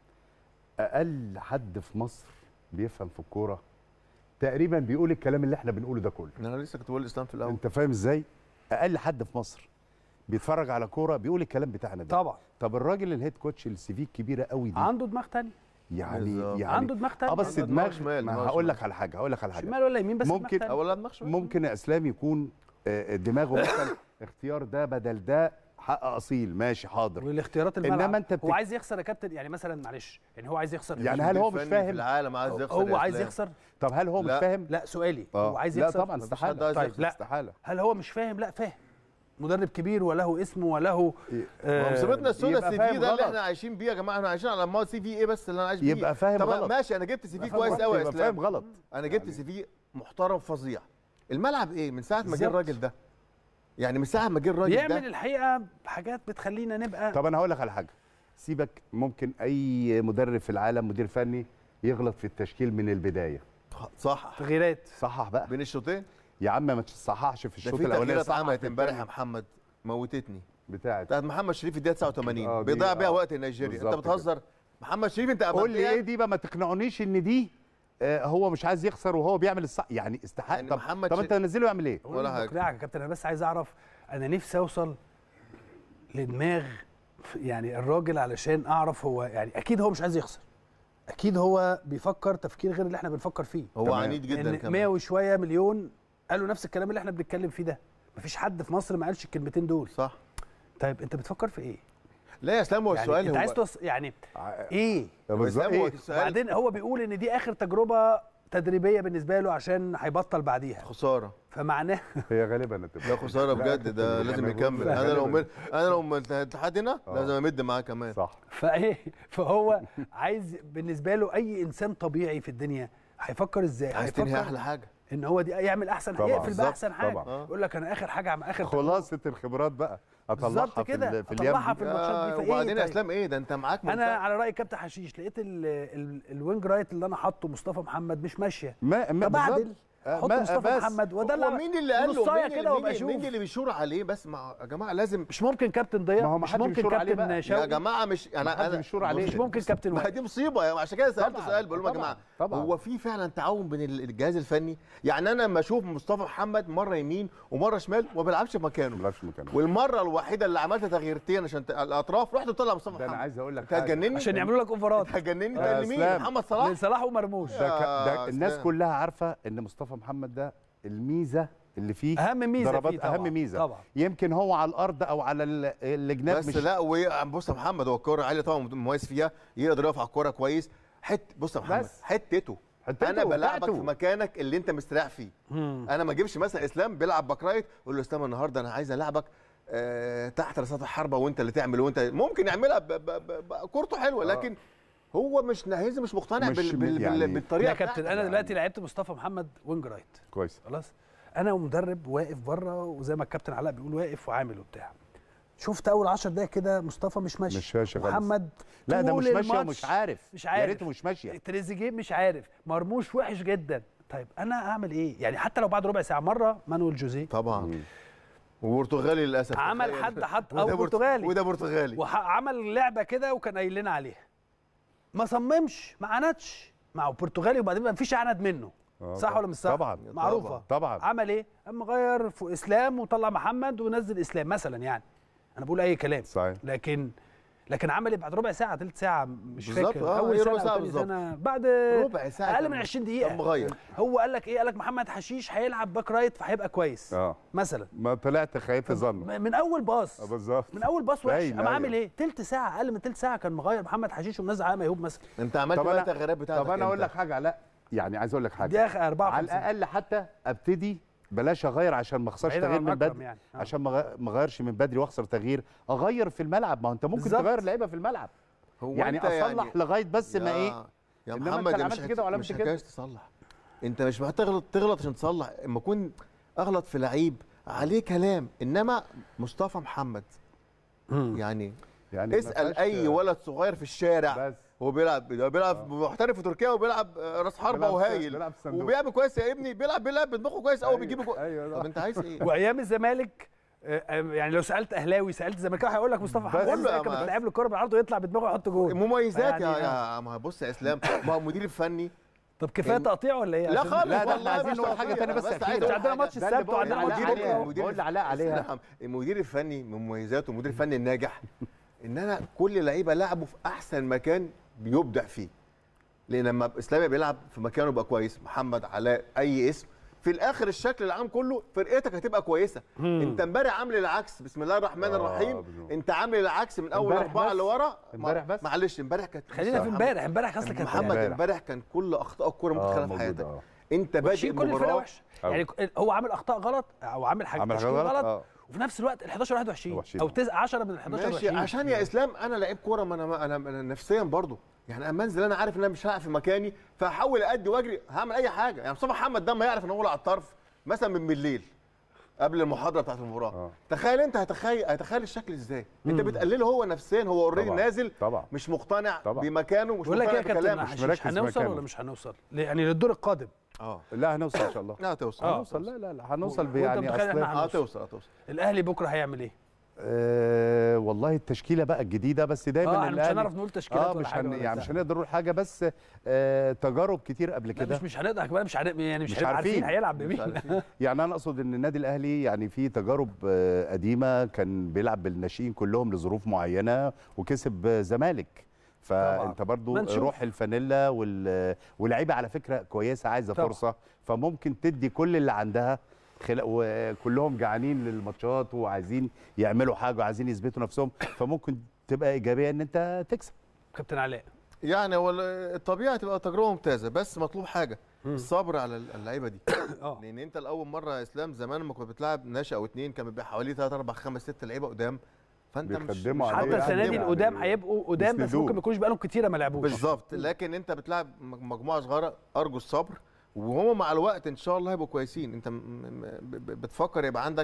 اقل حد في مصر بيفهم في الكوره تقريبا بيقول الكلام اللي احنا بنقوله ده كله. انا لسه كنت بقول الاسلام في الاول. انت فاهم ازاي؟ اقل حد في مصر بيتفرج على كوره بيقول الكلام بتاعنا ده. طبعا. طب الراجل الهيد كوتش السي في الكبيره قوي دي عنده دماغ تاني، يعني بالظبط. يعني عنده دماغ تاني. اه بس دماغ دماغ شمال، ما دماغ هقول شمال. لك على حاجه هقول لك على حاجه شمال ولا يمين، بس دماغ ممكن تاني. اولا دماغ شمال. ممكن يا اسلام يكون آه، دماغه مثلا اختيار ده بدل ده حق اصيل، ماشي حاضر. والاختيارات الملعب إنما أنت بتك- هو عايز يخسر يا كابتن، يعني مثلا معلش يعني هو عايز يخسر يعني هل هو مش الفني فاهم؟ في العالم عايز يخسر هو يا عايز إسلام. يخسر؟ طب هل هو مش لا فاهم؟ لا سؤالي آه. هو عايز لا يخسر؟ طبعا مفيش حد استحاله. عايز طيب يخسر. لا استحاله. هل هو مش فاهم؟ لا فاهم، مدرب كبير وله اسمه وله ما هو مصيبتنا السوداء يبقى السي فاهم في ده اللي غلط. احنا عايشين بيه يا جماعه. احنا عايشين على ما سي في ايه بس اللي انا عايش بيه. يبقى فاهم طب غلط. ماشي انا جبت سي في يبقى كويس فاهم قوي يا يبقى اسلام. فاهم غلط. انا جبت سي في محترم فظيع. الملعب ايه من ساعه ما جه بالظبط. الراجل ده؟ يعني من ساعه ما جه الراجل بيعمل ده الحقيقه حاجات بتخلينا نبقى. طب انا هقول لك على حاجه، سيبك، ممكن اي مدرب في العالم مدير فني يغلط في التشكيل من البدايه. صح تغييرات. صحح بقى بين الشوطين. يا عم، ما تصححش في ده الشوط في الاولاني. تغييرات صحح عملت في امبارح يا التاني. محمد موتتني. بتاعت بتاعت محمد شريف في الدقيقه تسعة وثمانين آه، دي- بيضيع بيها آه. وقت نيجيريا. انت بالظبط بتهزر؟ محمد شريف انت قول لي أبدياً- ايه دي بقى، ما تقنعونيش ان دي آه، هو مش عايز يخسر وهو بيعمل الصح، يعني استحق. يعني طب, محمد طب ش- انت نزله يعمل ايه؟ ولا ولا حاجة. بقنعك يا كابتن، انا بس عايز اعرف، انا نفسي اوصل لدماغ يعني الراجل علشان اعرف هو يعني اكيد هو مش عايز يخسر، اكيد هو بيفكر تفكير غير اللي احنا بنفكر فيه. هو تمام. عنيد جدا ان كمان. مية وشويه مليون قالوا نفس الكلام اللي احنا بنتكلم فيه ده، مفيش حد في مصر ما قالش الكلمتين دول. صح. طيب انت بتفكر في ايه؟ لا يا اسلام هو يعني السؤال انت هو عايز توص... يعني ايه؟ طب هو بالظبط إسلام هو ايه؟ السؤال وبعدين هو بيقول ان دي اخر تجربه تدريبيه بالنسبه له عشان هيبطل بعديها، خساره. فمعناه هي غالبا هتبقى ده خساره لا، بجد. ده يعني لازم بقول يكمل. لا، انا لو غالباً. من... انا لو من الاتحاد هنا آه. لازم امد معاه كمان. صح. فايه فهو عايز بالنسبه له اي انسان طبيعي في الدنيا هيفكر ازاي؟ عايز تنهي هيفكر احلى حاجه. ان هو دي يعمل احسن حاجه، طبعاً. يقفل بالظبط. باحسن حاجه. طبعاً. آه. يقول لك انا اخر حاجه عم اخر خلاصه الخبرات بقى بالظبط اطلعها في, كده، ال- في اليم أطلعها دي. في الماتشات دي. آه، فايه وبعدين يا طيب؟ اسلام ايه ده انت معاك انا منتخب. على راي كابتن حشيش لقيت ال ال الوينج رايت اللي انا حاطه مصطفى محمد مش ماشيه، ما ما فبعدل بالظبط. آه، حط ما- مصطفى بس. محمد وده هو مين اللي قال له؟ نصايه مين كده اللي, وابقى مين, اشوف. مين اللي بيشور عليه؟ بس مع يا جماعه لازم. مش ممكن كابتن ضياء، ما هو ما مش حدش ممكن بيشور عليه كابتن بقى. يا شوقي، جماعه مش ما انا حدش انا بيشور عليه. مش ممكن كابتن ما وائل. دي مصيبه يعني. عشان كده سالت طبعاً، سؤال بقول لهم يا طبعاً، جماعه طبعاً. هو في فعلا تعاون بين الجهاز الفني؟ يعني انا لما اشوف مصطفى محمد مره يمين ومره شمال وما بيلعبش في مكانه، ما بيلعبش مكانه. والمره الوحيده اللي عملت تغييرتين عشان ت- الاطراف رحت طلع مصطفى ده انا محمد. عايز اقول لك انت حاجة. هتجنني؟ عشان يعملوا لك اوفرات انت هتجنني؟ يا ده لمين؟ اسلام. محمد صلاح؟ لصلاح ومرموش. ده, ك... يا ده الناس إسلام. كلها عارفه ان مصطفى محمد ده الميزه اللي فيه اهم ميزه ضربات فيه طبعا. اهم ميزه طبعا. يمكن هو على الارض او على ال- الجناب بس مش لا وبص يا محمد هو الكوره عاليه طبعا مميز فيها، يقدر يرفع الكوره كويس. حت بص يا محمد بس. حتته حتته انا بلعبك بتاعته. في مكانك اللي انت مستريح فيه. انا ما اجيبش مثلا اسلام بيلعب باك رايت اقول له اسلام النهارده انا عايز العبك آه تحت رصاص الحربه وانت اللي تعمل وانت ممكن يعملها ب- ب- ب- ب- كورته حلوه لكن هو مش نهيز مش مقتنع مش بال بال يعني- بال بالطريقه يا كابتن بتاعته. انا دلوقتي لعبت مصطفى محمد وينج رايت كويس. خلاص، انا ومدرب واقف بره وزي ما الكابتن علاء بيقول واقف وعامل وبتاع، شفت اول عشر دقايق كده مصطفى مش ماشي، مش ماشي خالص. محمد لا ده طول مش ماشيه الماتش ومش عارف مش يا عارف ريته مش ماشيه. تريزيجيه مش عارف، مرموش وحش جدا. طيب انا اعمل ايه؟ يعني حتى لو بعد ربع ساعه مره مانويل جوزيه طبعا وبرتغالي للاسف عمل تخيل. حد حط وده او برت- برتغالي وده برتغالي وعمل لعبه كده وكان قايل لنا عليها، ما صممش ما عندش مع برتغالي وبعدين ما فيش عند منه. آه، صح ولا مش صح؟ طبعا معروفه. طبعا. عمل ايه؟ قام غير في اسلام وطلع محمد ونزل اسلام مثلا، يعني انا بقول اي كلام صحيح. لكن لكن عمل ايه بعد ربع ساعه ثلث ساعه مش بالظبط، فاكر آه، اول هي سنه ربع أو ساعة تاني بالظبط. سنه بعد ربع ساعة اقل كان- من عشرين كان دقيقه مغير. هو قال لك ايه؟ قال لك محمد حشيش هيلعب باك رايت فهيبقى كويس اه مثلا ما طلعت خيبت ظن. من اول باص آه، بالظبط. من اول باص وحش. باين، قام عامل أيوة. ايه؟ ثلث ساعه اقل من ثلث ساعه كان مغير محمد حشيش ومنزل على ميهوب مثلا. انت عملت طب بقى أنا- التغييرات بتاعتك طب انا اقول إمتى؟ لك حاجه، لا يعني عايز اقول لك حاجه دي اخر أربعة على وخمسين الاقل حتى ابتدي بلاش اغير عشان ما اخسرش بعيداً تغيير عن من أكرم بدري يعني. آه. عشان ما أغ- ما اغيرش من بدري واخسر تغيير، اغير في الملعب. ما هو انت ممكن بالظبط. تغير لعيبه في الملعب هو يعني أنت اصلح يعني لغايه بس ما يا- ايه. يا إنما محمد أنت يا لا مش عملت كده ولا مش عملت كده. حكايه تصلح. انت مش محتاج تغلط تغلط عشان تصلح. اما اكون اغلط في لعيب عليه كلام، انما مصطفى محمد يعني يعني ما اسال فيهاش- اي ولد صغير في الشارع بس هو بيلعب بيلعب محترف في تركيا وبيلعب راس حربه وهايل وبيعمل كويس يا ابني، بيلعب بيلعب بدماغه كويس قوي بيجيب جول. طب انت عايز ايه؟ وايام الزمالك يعني لو سالت اهلاوي سالت زملكاوي هيقول لك مصطفى محمد كان بتلعب له الكوره بالعرض ويطلع بدماغه يحط جول. مميزات يا يا ما بص يا اسلام، ما هو المدير الفني. طب كفايه تقطيع ولا ايه؟ لا خالص لا والله عايزين نقول حاجه ثانيه بس احنا عندنا ماتش السبت وعندنا ماتش بكره. بقول لعلاء عليها المدير الفني من مميزاته المدير الفني الناجح ان انا كل لعيبه لعبوا في احسن مكان بيبدع فيه. لان لما اسلامي بيلعب في مكانه يبقى كويس، محمد علاء اي اسم، في الاخر الشكل العام كله فرقتك هتبقى كويسه. مم. انت امبارح عامل العكس، بسم الله الرحمن آه الرحيم، انت عامل العكس من اول اربعه لورا. امبارح بس معلش امبارح كانت خلينا في امبارح امبارح اصلا كانت محمد امبارح كان كل اخطاء الكوره ممكن تخليها في حياتك. آه. انت بادئ كل الفرقه وحشه يعني هو عامل اخطاء غلط او عامل حاجه غلط, غلط آه. وفي نفس الوقت ال حداشر واحد وعشرين او عشرة من ال حداشر ماشي وعشرين. عشان يا اسلام انا لعيب كوره، ما انا انا, أنا نفسيا برضو يعني اما انزل انا عارف ان انا مش هلعب في مكاني فهحاول ادي واجري هعمل اي حاجه. يعني مصطفى محمد ده ما يعرف ان هو على الطرف مثلا من بالليل قبل المحاضره بتاعت المباراه آه. تخيل انت هتخيل هتخيل الشكل ازاي. مم. انت بتقلله هو نفسيا، هو اوريدي نازل طبعا. مش مقتنع طبعا. بمكانه، مش مقتنع بكلامه، مش مركز. هنوصل ولا مش هنوصل يعني للدور القادم؟ اه لا هنوصل ان شاء الله. لا هتوصل آه. هنوصل لا لا لا هنوصل يعني اصلا هتوصل هتوصل. الاهلي بكره هيعمل ايه؟ أه والله التشكيله بقى الجديده بس دايما اه مش هنعرف نقول تشكيلات آه ولا حاجه هن... يعني مش هنقدر نقول حاجه بس آه تجارب كتير قبل كده. مش مش هنقدر كمان مش عارف يعني مش, مش عارفين هيلعب بمين. يعني انا اقصد ان النادي الاهلي يعني في تجارب آه قديمه كان بيلعب بالناشئين كلهم لظروف معينه وكسب زمالك. فانت برضو روح الفانيلا واللعيبه على فكره كويسه عايزه طبعا. فرصه فممكن تدي كل اللي عندها خلق وكلهم جعانين للماتشات وعايزين يعملوا حاجه وعايزين يثبتوا نفسهم فممكن تبقى ايجابيه ان انت تكسب. كابتن علاء يعني هو الطبيعي تبقى تجربه ممتازه بس مطلوب حاجه الصبر على اللعيبه دي. لان انت الاول مره يا اسلام زمان لما كنت بتلعب ناشئ او اثنين كان بيبقى حوالي ثلاثة أربعة خمسة ستة لعيبه قدام فانت مش حتى السنه دي القدام هيبقوا قدام بس ممكن ما يكونوش بقالهم كتيره ما لعبوش بالظبط. لكن انت بتلعب مجموعه صغيره ارجو الصبر وهم مع الوقت ان شاء الله هيبقوا كويسين. انت بتفكر يبقى عندك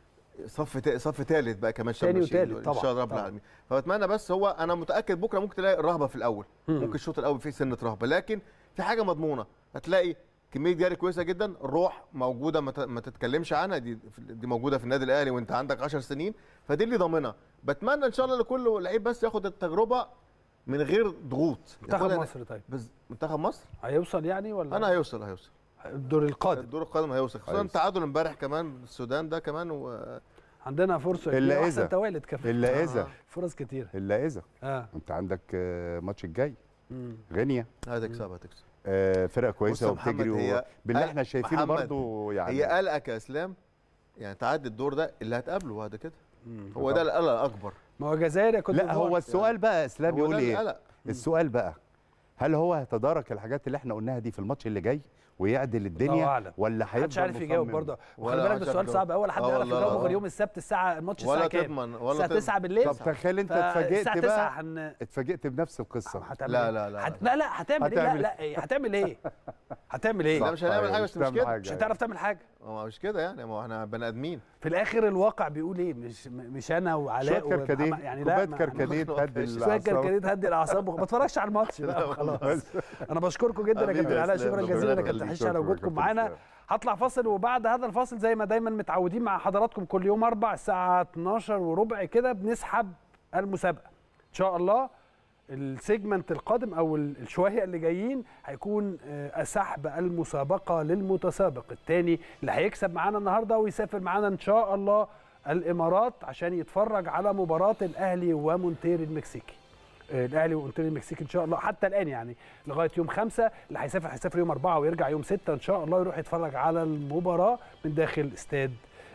صف صف ثالث بقى كمان ثاني وثالث طبعا ان شاء الله رب العالمين. فبتمنى بس هو انا متاكد بكره ممكن تلاقي الرهبه في الاول مم. ممكن الشوط الاول فيه سنه رهبه لكن في حاجه مضمونه هتلاقي كميه جري كويسه جدا، الروح موجوده ما تتكلمش عنها، دي دي موجوده في النادي الاهلي وانت عندك عشر سنين فدي اللي ضامنها. بتمنى ان شاء الله لكل لعيب بس ياخد التجربه من غير ضغوط. منتخب مصر طيب بز... منتخب مصر هيوصل يعني ولا انا هيوصل هيوصل الدور القادم الدور القادم هيوصل خصوصا التعادل امبارح كمان السودان ده كمان و... عندنا فرصه الا اذا توالد كمان الا اذا آه. فرص كتير الا اذا اه انت عندك الماتش الجاي غينيا هتكسب هتكسب آه فرقه كويسه وبتجري باللي احنا شايفينه برضو يعني هي قلقك يا اسلام يعني تعدي الدور ده اللي هتقابله بعد كده هو ده القلق الاكبر. ما هو جزائر كنت لا هو السؤال يعني بقى اسلام يقول ايه السؤال بقى هل هو هيتدارك الحاجات اللي احنا قلناها دي في الماتش اللي جاي ويعدل الدنيا ولا هيفضل محدش عارف يجاوب برضه. خلي بالك ده سؤال صعب قوي، حد يعرف يجاوبه غير يوم السبت الساعه الماتش الساعه كام؟ الساعه تسعة بالليل. طب تخيل انت اتفاجئت بقى هن... اتفاجئت بنفس القصه. لا لا لا هت... لا لا هتعمل ايه؟ لا لا هتعمل ايه؟ هتعمل ايه؟ لا مش هنعمل حاجه بس مش كده مش هتعرف تعمل حاجه. هو مش كده يعني ما احنا بني ادمين في الاخر. الواقع بيقول ايه؟ مش مش انا وعلاء ومحمد يعني لا كركديه تهدي الاعصاب كركديه تهدي الاعصاب ما اتفرجش على الماتش بقى خلاص. انا بشكركم جدا يا كابتن علاء، شكرا جزيلا انك تحش على وجودكم معانا. هطلع فاصل وبعد هذا الفاصل زي ما دايما متعودين مع حضراتكم كل يوم اربع الساعه اتناشر وربع كده بنسحب المسابقه ان شاء الله. السيجمنت القادم او الشويه اللي جايين هيكون سحب المسابقه للمتسابق الثاني اللي هيكسب معانا النهارده ويسافر معانا ان شاء الله الامارات عشان يتفرج على مباراه الاهلي ومونتيري المكسيكي. الاهلي ومونتيري المكسيكي ان شاء الله حتى الان يعني لغايه يوم خمسة. اللي هيسافر هيسافر يوم أربعة ويرجع يوم ستة ان شاء الله يروح يتفرج على المباراه من داخل استاد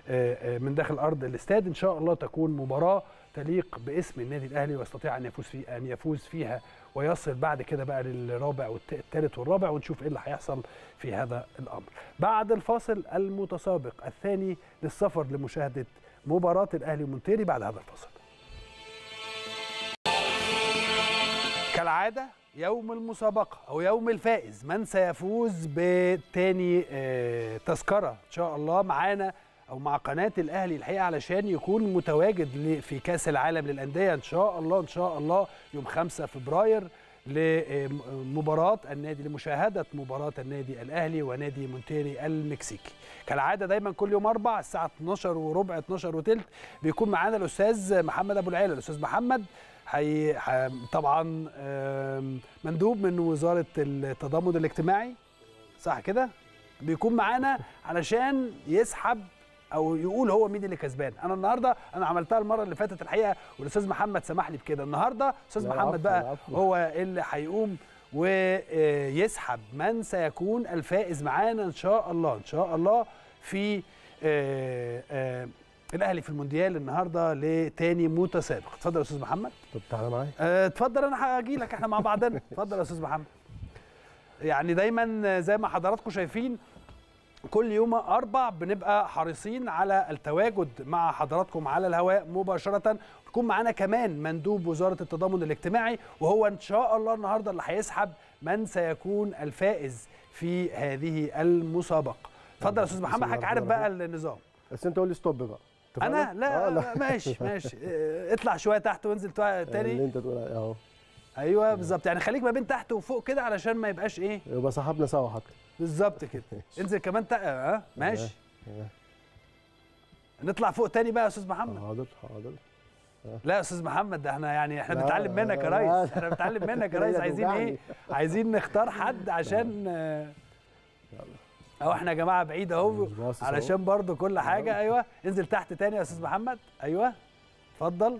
من داخل ارض الاستاد. ان شاء الله تكون مباراه تليق باسم النادي الاهلي ويستطيع ان يفوز في ان يفوز فيها ويصل بعد كده بقى للرابع والثالث والرابع ونشوف ايه اللي هيحصل في هذا الامر. بعد الفاصل المتسابق الثاني للسفر لمشاهده مباراه الاهلي ومونتيري بعد هذا الفاصل. كالعاده يوم المسابقه او يوم الفائز من سيفوز بتاني تذكره ان شاء الله معانا او مع قناه الاهلي الحقيقه علشان يكون متواجد في كاس العالم للانديه ان شاء الله ان شاء الله يوم خمسة فبراير لمباراه النادي لمشاهده مباراه النادي الاهلي ونادي مونتيري المكسيكي. كالعاده دايما كل يوم اربع الساعه اتناشر وربع اتناشر وثلث بيكون معانا الاستاذ محمد ابو العيله. الاستاذ محمد حي... طبعا مندوب من وزاره التضامن الاجتماعي، صح كده؟ بيكون معانا علشان يسحب او يقول هو مين اللي كسبان. انا النهارده انا عملتها المره اللي فاتت الحقيقه والاستاذ محمد سمح لي بكده. النهارده استاذ محمد بقى هو اللي هيقوم ويسحب من سيكون الفائز معانا ان شاء الله ان شاء الله في آآ آآ الاهلي في المونديال النهارده لتاني متسابق. اتفضل يا استاذ محمد. طب تعالى معايا. اتفضل انا هاجي لك، احنا مع بعضنا. اتفضل يا استاذ محمد. يعني دايما زي ما حضراتكم شايفين كل يوم اربع بنبقى حريصين على التواجد مع حضراتكم على الهواء مباشره. يكون معانا كمان مندوب وزاره التضامن الاجتماعي وهو ان شاء الله النهارده اللي هيسحب من سيكون الفائز في هذه المسابقه. اتفضل يا استاذ محمد، حضرتك عارف بقى النظام. بس انت قول لي ستوب بقى. انا لا, آه لا ماشي ماشي. اطلع شويه تحت وانزل تاني اللي انت تقول اهو. ايوه بالظبط، يعني خليك ما بين تحت وفوق كده علشان ما يبقاش ايه، يبقى صاحبنا سوا حتى. بالظبط كده. انزل كمان تق... اه ماشي. نطلع فوق تاني بقى يا استاذ محمد. حاضر حاضر. لا يا استاذ محمد، ده احنا يعني احنا بنتعلم منك يا ريس، احنا بنتعلم منك يا ريس. عايزين ايه؟ عايزين نختار حد عشان اهو احنا يا جماعه بعيد اهو علشان برضو كل حاجه. ايوه انزل تحت تاني يا استاذ محمد. ايوه اتفضل.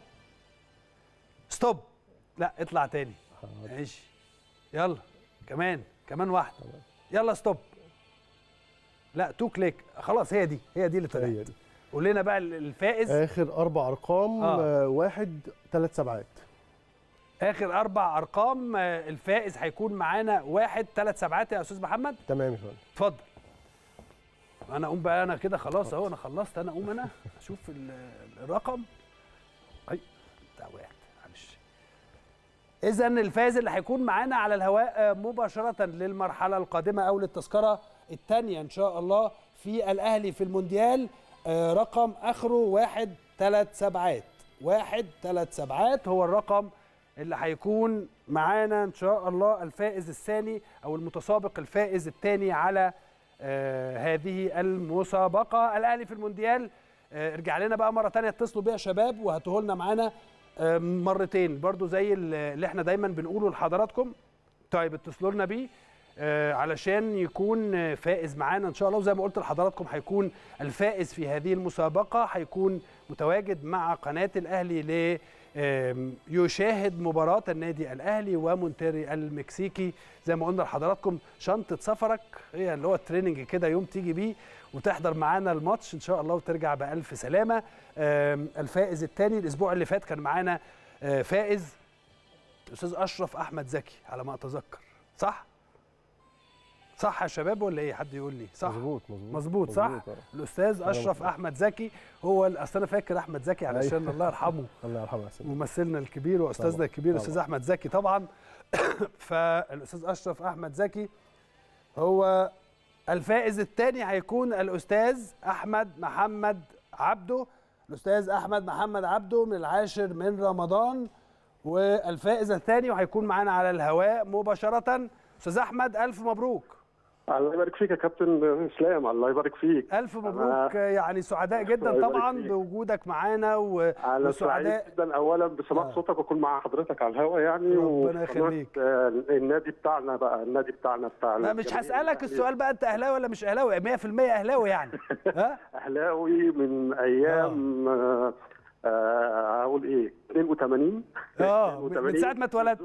ستوب. لا اطلع تاني. ماشي يلا كمان كمان واحده. يلا ستوب. لا تو كليك. خلاص هي دي هي دي اللي طلعت. قول لنا بقى الفائز. اخر اربع ارقام. آه. واحد ثلاث سبعات. اخر اربع ارقام الفائز هيكون معانا واحد ثلاث سبعات يا استاذ محمد. تمام يا فندم. اتفضل. انا اقوم بقى انا كده خلاص اهو، انا خلصت. انا اقوم انا اشوف الرقم. اي بتاع واحد معلش. اذا الفائز اللي هيكون معانا على الهواء مباشره للمرحله القادمه او للتذكره الثانيه ان شاء الله في الاهلي في المونديال رقم اخره واحد ثلاث سبعات. واحد ثلاث سبعات هو الرقم اللي هيكون معانا ان شاء الله الفائز الثاني او المتسابق الفائز الثاني على آه هذه المسابقه. الاهلي في المونديال. آه ارجع لنا بقى مره ثانيه، اتصلوا بيها يا شباب وهاتوه لنا معانا آه مرتين برضو زي اللي احنا دايما بنقوله لحضراتكم. طيب اتصلوا لنا بيه آه علشان يكون فائز معانا ان شاء الله. وزي ما قلت لحضراتكم هيكون الفائز في هذه المسابقه هيكون متواجد مع قناه الاهلي ل يشاهد مباراة النادي الأهلي ومونتيري المكسيكي. زي ما قلنا لحضراتكم شنطة سفرك هي اللي هو التريننج كده يوم تيجي بيه وتحضر معانا الماتش إن شاء الله وترجع بألف سلامة. الفائز الثاني الأسبوع اللي فات كان معانا فائز الأستاذ أشرف أحمد زكي على ما أتذكر، صح؟ صح يا شباب ولا ايه؟ حد يقول لي صح؟ مظبوط مظبوط مظبوط صح؟ مزبوط. الاستاذ اشرف احمد زكي هو اصل انا فاكر احمد زكي علشان الله يرحمه الله يرحمه ممثلنا الكبير واستاذنا الكبير الاستاذ احمد زكي طبعا. فالاستاذ اشرف احمد زكي هو الفائز الثاني. هيكون الاستاذ احمد محمد عبده. الاستاذ احمد محمد عبده من العاشر من رمضان والفائز الثاني وهيكون معانا على الهواء مباشره. استاذ احمد الف مبروك. الله يبارك فيك يا كابتن اسلام. الله يبارك فيك. الف مبروك. يعني سعداء جدا طبعا بوجودك معانا وسعداء سعيد جدا اولا بسماع آه. صوتك وكون مع حضرتك على الهواء يعني. ربنا يخليك. النادي بتاعنا بقى النادي بتاعنا بتاع لا مش هسالك السؤال بقى انت اهلاوي ولا مش اهلاوي؟ مية في المية اهلاوي يعني. ها اهلاوي من ايام آه. آه هقول ايه اثنين وثمانين اه من ساعه ما اتولدت.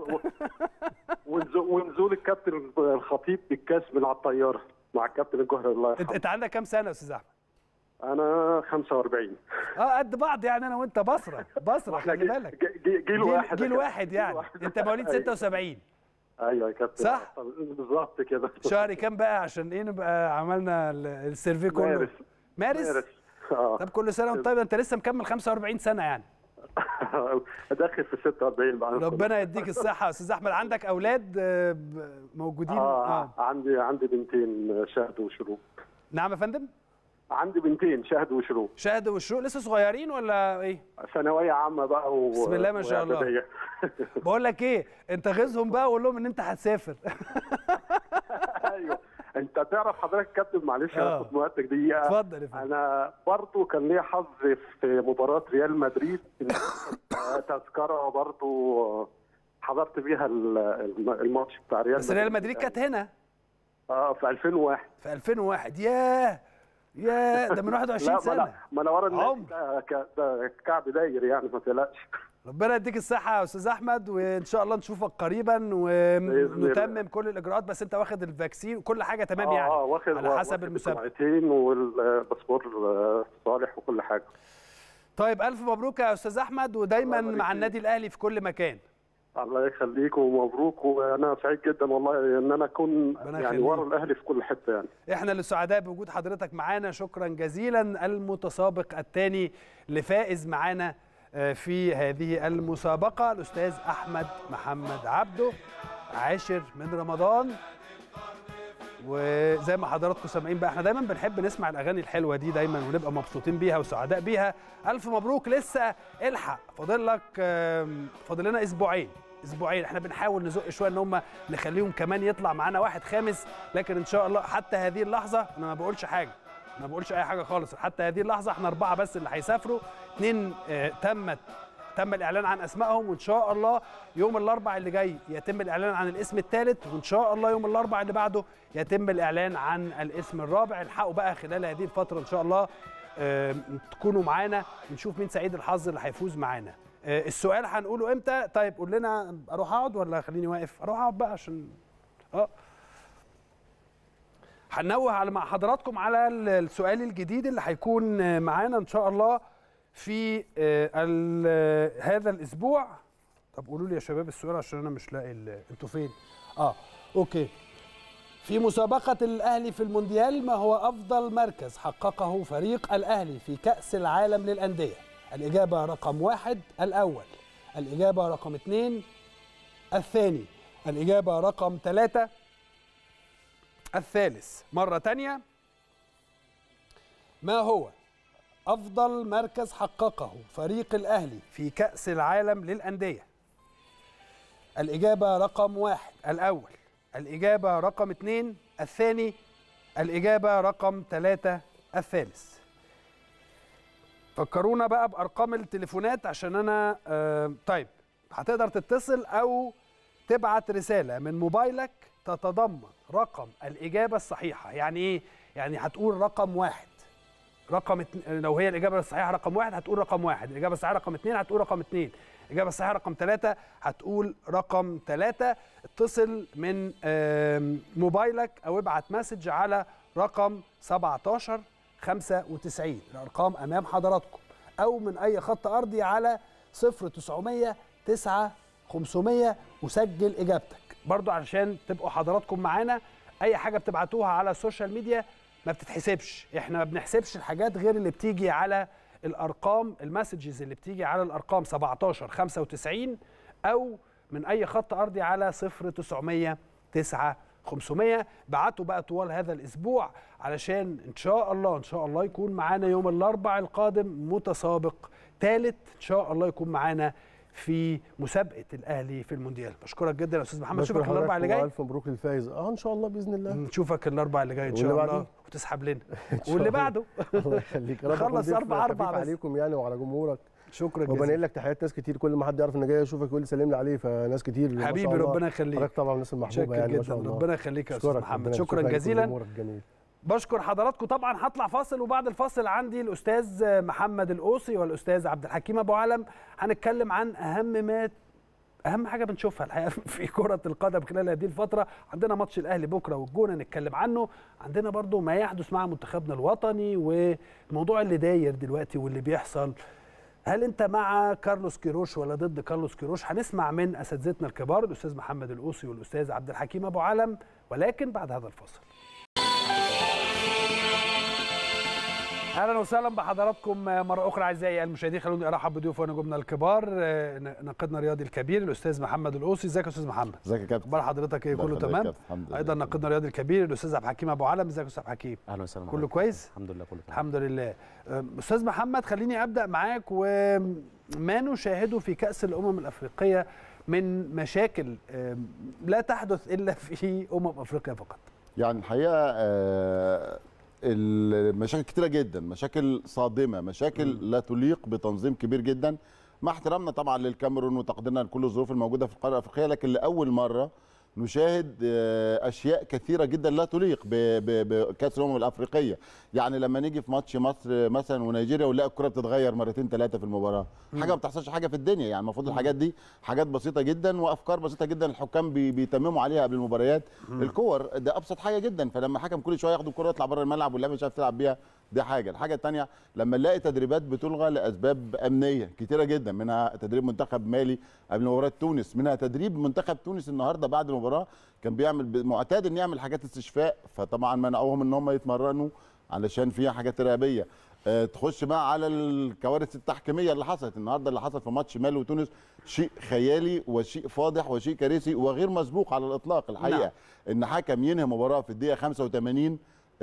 ونزول الكابتن الخطيب بالكاس من على الطياره مع الكابتن الجوهري الله يرحمه. انت عندك كام سنه يا استاذ احمد؟ انا خمسة وأربعين. اه قد بعض يعني انا وانت بصره بصره خلي بالك. جيل واحد جيل واحد يعني. انت مواليد ستة وسبعين. ايوه يا كابتن صح بالظبط كده. شهر كام بقى عشان ايه نبقى عملنا السيرفي كله؟ مارس مارس, مارس. آه. طب كل سنه وانت طيب. انت لسه مكمل خمسة وأربعين سنه يعني. داخل في ستة وأربعين بقى. ربنا يديك الصحه يا استاذ احمد. عندك اولاد موجودين؟ اه, آه. عندي عندي بنتين شهد وشروق. نعم يا فندم. عندي بنتين شهد وشروق. شهد وشروق لسه صغيرين ولا ايه؟ ثانويه عامه بقى و... بسم الله ما شاء الله. بقول لك ايه، انت غيظهم بقى وقول لهم ان انت هتسافر. ايوه انت تعرف حضرتك كابتن، معلش آه. هاخد وقتك دقيقه. اتفضل يا فندم. انا برضو كان ليا حظ في مباراه ريال مدريد، تذكره برضو حضرت بيها الماتش بتاع ريال بس ريال مدريد كانت هنا اه في ألفين وواحد. في ألفين وواحد. ياه ياه ده من واحد وعشرين سنه. ما انا ورا النادي ده كعب داير يعني، ما تقلقش. ربنا يديك الصحه يا استاذ احمد، وان شاء الله نشوفك قريبا ونتمم كل الاجراءات. بس انت واخد الفاكسين وكل حاجه تمام يعني؟ اه واخد على حسب المسابقه والباسبور صالح وكل حاجه. طيب الف مبروك يا استاذ احمد، ودايما مع النادي الاهلي في كل مكان. الله يخليك ومبروك، وانا سعيد جدا والله ان انا اكون يعني ورا الاهلي في كل حته يعني. احنا اللي سعداء بوجود حضرتك معانا، شكرا جزيلا. المتسابق الثاني اللي فائز معانا في هذه المسابقه الاستاذ احمد محمد عبده، عاشر من رمضان. وزي ما حضراتكم سامعين بقى، احنا دايما بنحب نسمع الاغاني الحلوه دي دايما ونبقى مبسوطين بيها وسعداء بيها. الف مبروك، لسه الحق، فاضل لك فاضل لنا اسبوعين اسبوعين. احنا بنحاول نزق شويه ان هم نخليهم كمان يطلع معانا واحد خامس، لكن ان شاء الله حتى هذه اللحظه انا ما بقولش حاجه ما بقولش اي حاجه خالص. حتى هذه اللحظه احنا اربعه بس اللي هيسافروا، اثنين اه تمت تم الاعلان عن اسمائهم، وان شاء الله يوم الاربعاء اللي جاي يتم الاعلان عن الاسم الثالث، وان شاء الله يوم الاربعاء اللي بعده يتم الاعلان عن الاسم الرابع. الحقوا بقى خلال هذه الفتره ان شاء الله اه تكونوا معانا ونشوف مين سعيد الحظ اللي هيفوز معانا. اه السؤال هنقوله امتى؟ طيب قول لنا، اروح اقعد ولا خليني واقف؟ اروح اقعد بقى عشان اه هننوه على مع حضراتكم على السؤال الجديد اللي هيكون معانا ان شاء الله في هذا الاسبوع. طب قولوا لي يا شباب السؤال عشان انا مش لاقي. انتوا فين؟ اه اوكي. في مسابقة الأهلي في المونديال، ما هو أفضل مركز حققه فريق الأهلي في كأس العالم للأندية؟ الإجابة رقم واحد الأول، الإجابة رقم اثنين الثاني، الإجابة رقم ثلاثة الثالث. مرة تانية، ما هو أفضل مركز حققه فريق الأهلي في كأس العالم للأندية؟ الإجابة رقم واحد الأول، الإجابة رقم اثنين الثاني، الإجابة رقم ثلاثة الثالث. فكرونا بقى بأرقام التليفونات عشان أنا آه طيب هتقدر تتصل أو تبعت رسالة من موبايلك تتضمن رقم الإجابة الصحيحة. يعني إيه؟ يعني هتقول رقم واحد، رقم اتن... لو هي الإجابة الصحيحة رقم واحد هتقول رقم واحد، الإجابة الصحيحة رقم اثنين هتقول رقم اثنين، الإجابة الصحيحة رقم ثلاثة هتقول رقم ثلاثة. اتصل من موبايلك أو ابعت مسج على رقم سبعتاشر خمسة وتسعين، الأرقام أمام حضراتكم، أو من أي خط أرضي على صفر تسعمية تسعة خمسمية وسجل إجابتك. برضو علشان تبقوا حضراتكم معانا، أي حاجة بتبعتوها على السوشيال ميديا ما بتتحسبش، احنا ما بنحسبش الحاجات غير اللي بتيجي على الارقام، المسجز اللي بتيجي على الارقام سبعتاشر خمسة وتسعين او من اي خط ارضي على صفر تسعمية تسعة خمسمية. بعتوا بقى طوال هذا الاسبوع علشان ان شاء الله ان شاء الله يكون معانا يوم الاربعاء القادم متسابق ثالث ان شاء الله يكون معانا في مسابقه الاهلي في المونديال. بشكرك جدا يا استاذ محمد، اشوفك الاربعاء اللي جاي. الف مبروك للفايز. اه ان شاء الله باذن الله نشوفك الاربعاء اللي جاي ان شاء الله وتسحب لنا واللي بعده. الله يخليك، يا رب خلص اربع اربع بس عليكم يعني وعلى جمهورك. شكرا جزيلا، وبنقل لك تحيات ناس كتير، كل ما حد يعرف ان جاي يشوفك يقول لي سلم لي عليه، فناس كتير حبيبي ربنا يخليك. حضرتك طبعا الناس المحبوبه يعني ما شاء الله. ربنا يخليك يا استاذ محمد، شكرا جزيلا. بشكر حضراتكم. طبعا هطلع فاصل، وبعد الفاصل عندي الاستاذ محمد القوصي والاستاذ عبد الحكيم ابو علم، هنتكلم عن اهم ما اهم حاجه بنشوفها الحقيقه في كره القدم خلال هذه الفتره. عندنا ماتش الاهلي بكره والجونه نتكلم عنه، عندنا برضو ما يحدث مع منتخبنا الوطني والموضوع اللي داير دلوقتي واللي بيحصل. هل انت مع كارلوس كيروش ولا ضد كارلوس كيروش؟ هنسمع من اساتذتنا الكبار الاستاذ محمد القوصي والاستاذ عبد الحكيم ابو علم، ولكن بعد هذا الفاصل. اهلا وسهلا بحضراتكم مره اخرى اعزائي المشاهدين. خلوني ارحب بضيوفي ونجومنا الكبار، ناقدنا الرياضي الكبير الاستاذ محمد القوسي. ازيك يا استاذ محمد؟ ازيك يا كابتن؟ اخبار حضرتك ايه؟ كله تمام؟ ايضا ناقدنا الرياضي الكبير الاستاذ عبد الحكيم ابو علم. ازيك يا استاذ عبد الحكيم؟ اهلا وسهلا. كله كويس؟ الحمد لله كله تمام. الحمد لله. استاذ محمد، خليني ابدا معاك وما نشاهده في كاس الامم الافريقيه من مشاكل لا تحدث الا في امم افريقيا فقط. يعني الحقيقه آه المشاكل كتيره جدا، مشاكل صادمه، مشاكل م. لا تليق بتنظيم كبير جدا، مع احترامنا طبعا للكاميرون وتقديرنا لكل الظروف الموجوده في القاره الافريقيه، لكن لاول مره نشاهد اشياء كثيره جدا لا تليق بكاس الامم الافريقيه. يعني لما نيجي في ماتش مصر مثلا ونيجيريا ونلاقي الكره بتتغير مرتين ثلاثه في المباراه، حاجه ما بتحصلش حاجه في الدنيا. يعني المفروض الحاجات دي حاجات بسيطه جدا وافكار بسيطه جدا الحكام بيتمموا عليها قبل المباريات. الكور ده ابسط حاجه جدا، فلما حكم كل شويه ياخد الكره يطلع بره الملعب واللاعب مش عارف تلعب بيها، دي حاجه. الحاجه الثانيه لما نلاقي تدريبات بتلغى لاسباب امنيه كتيره جدا، منها تدريب منتخب مالي قبل مباراه تونس، منها تدريب منتخب تونس النهارده بعد المباراه كان بيعمل معتاد ان يعمل حاجات استشفاء، فطبعا منعوهم ان هم يتمرنوا علشان فيها حاجات ارهابيه. أه تخش بقى على الكوارث التحكيميه اللي حصلت النهارده، اللي حصل في ماتش مالي وتونس شيء خيالي وشيء فاضح وشيء كارثي وغير مسبوق على الاطلاق الحقيقه. نعم. ان حكم ينهي مباراه في الدقيقه خمسة وثمانين،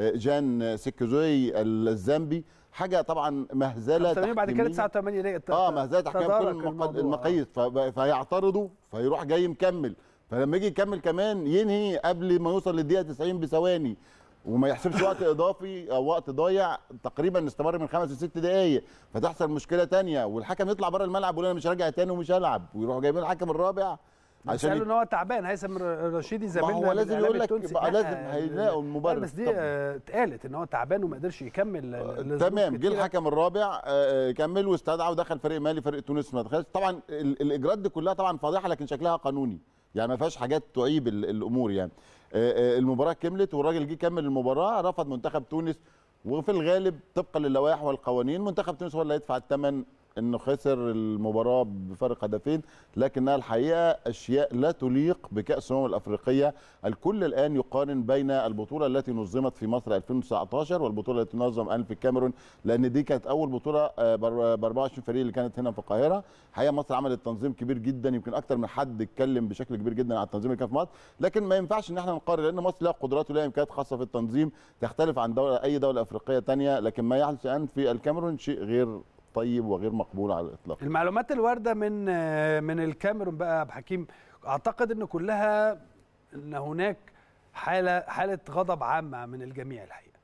جان سيكوزوي الزامبي، حاجه طبعا مهزله تحكيميه بعد كده تسعة وثمانين دقيقه اه مهزله تحكيميه كل المقاييس، فيعترضوا فيروح جاي مكمل، فلما يجي يكمل كمان ينهي قبل ما يوصل للدقيقه تسعين بثواني وما يحسبش وقت اضافي او وقت ضايع تقريبا استمر من خمس لست دقائق، فتحصل مشكله ثانيه والحكم يطلع بره الملعب ويقول انا مش راجع تاني ومش هلعب، ويروحوا جايبين الحكم الرابع عشان قالوا ان هو تعبان. هيثم الرشيدي زميلنا هو لازم يقول لك لازم هيلاقوا المبرر، بس دي اتقالت ان هو تعبان وما قدرش يكمل. تمام. جه الحكم الرابع كمل واستدعى ودخل فريق مالي، فريق تونس ما دخلش. طبعا الاجراءات دي كلها طبعا فاضحه لكن شكلها قانوني، يعني ما فيهاش حاجات تعيب الامور. يعني المباراه كملت والراجل جه كمل المباراه، رفض منتخب تونس، وفي الغالب طبقا للوائح والقوانين منتخب تونس هو اللي هيدفع الثمن انه خسر المباراه بفارق هدفين، لكنها الحقيقه اشياء لا تليق بكاس الامم الافريقيه. الكل الان يقارن بين البطوله التي نظمت في مصر ألفين وتسعطاشر والبطوله التي نظم الان في الكاميرون، لان دي كانت اول بطوله ب أربعة وعشرين فريق اللي كانت هنا في القاهره. الحقيقه مصر عملت تنظيم كبير جدا، يمكن اكثر من حد اتكلم بشكل كبير جدا على التنظيم اللي كان في مصر، لكن ما ينفعش ان احنا نقارن لان مصر لها قدرات ولها امكانيات خاصه في التنظيم تختلف عن دوله اي دوله افريقيه ثانيه، لكن ما يحدث الان في الكاميرون شيء غير طيب وغير مقبول على الاطلاق. المعلومات الوارده من من الكاميرون بقى يا عبد الحكيم، اعتقد ان كلها ان هناك حاله حاله غضب عامه من الجميع الحقيقه.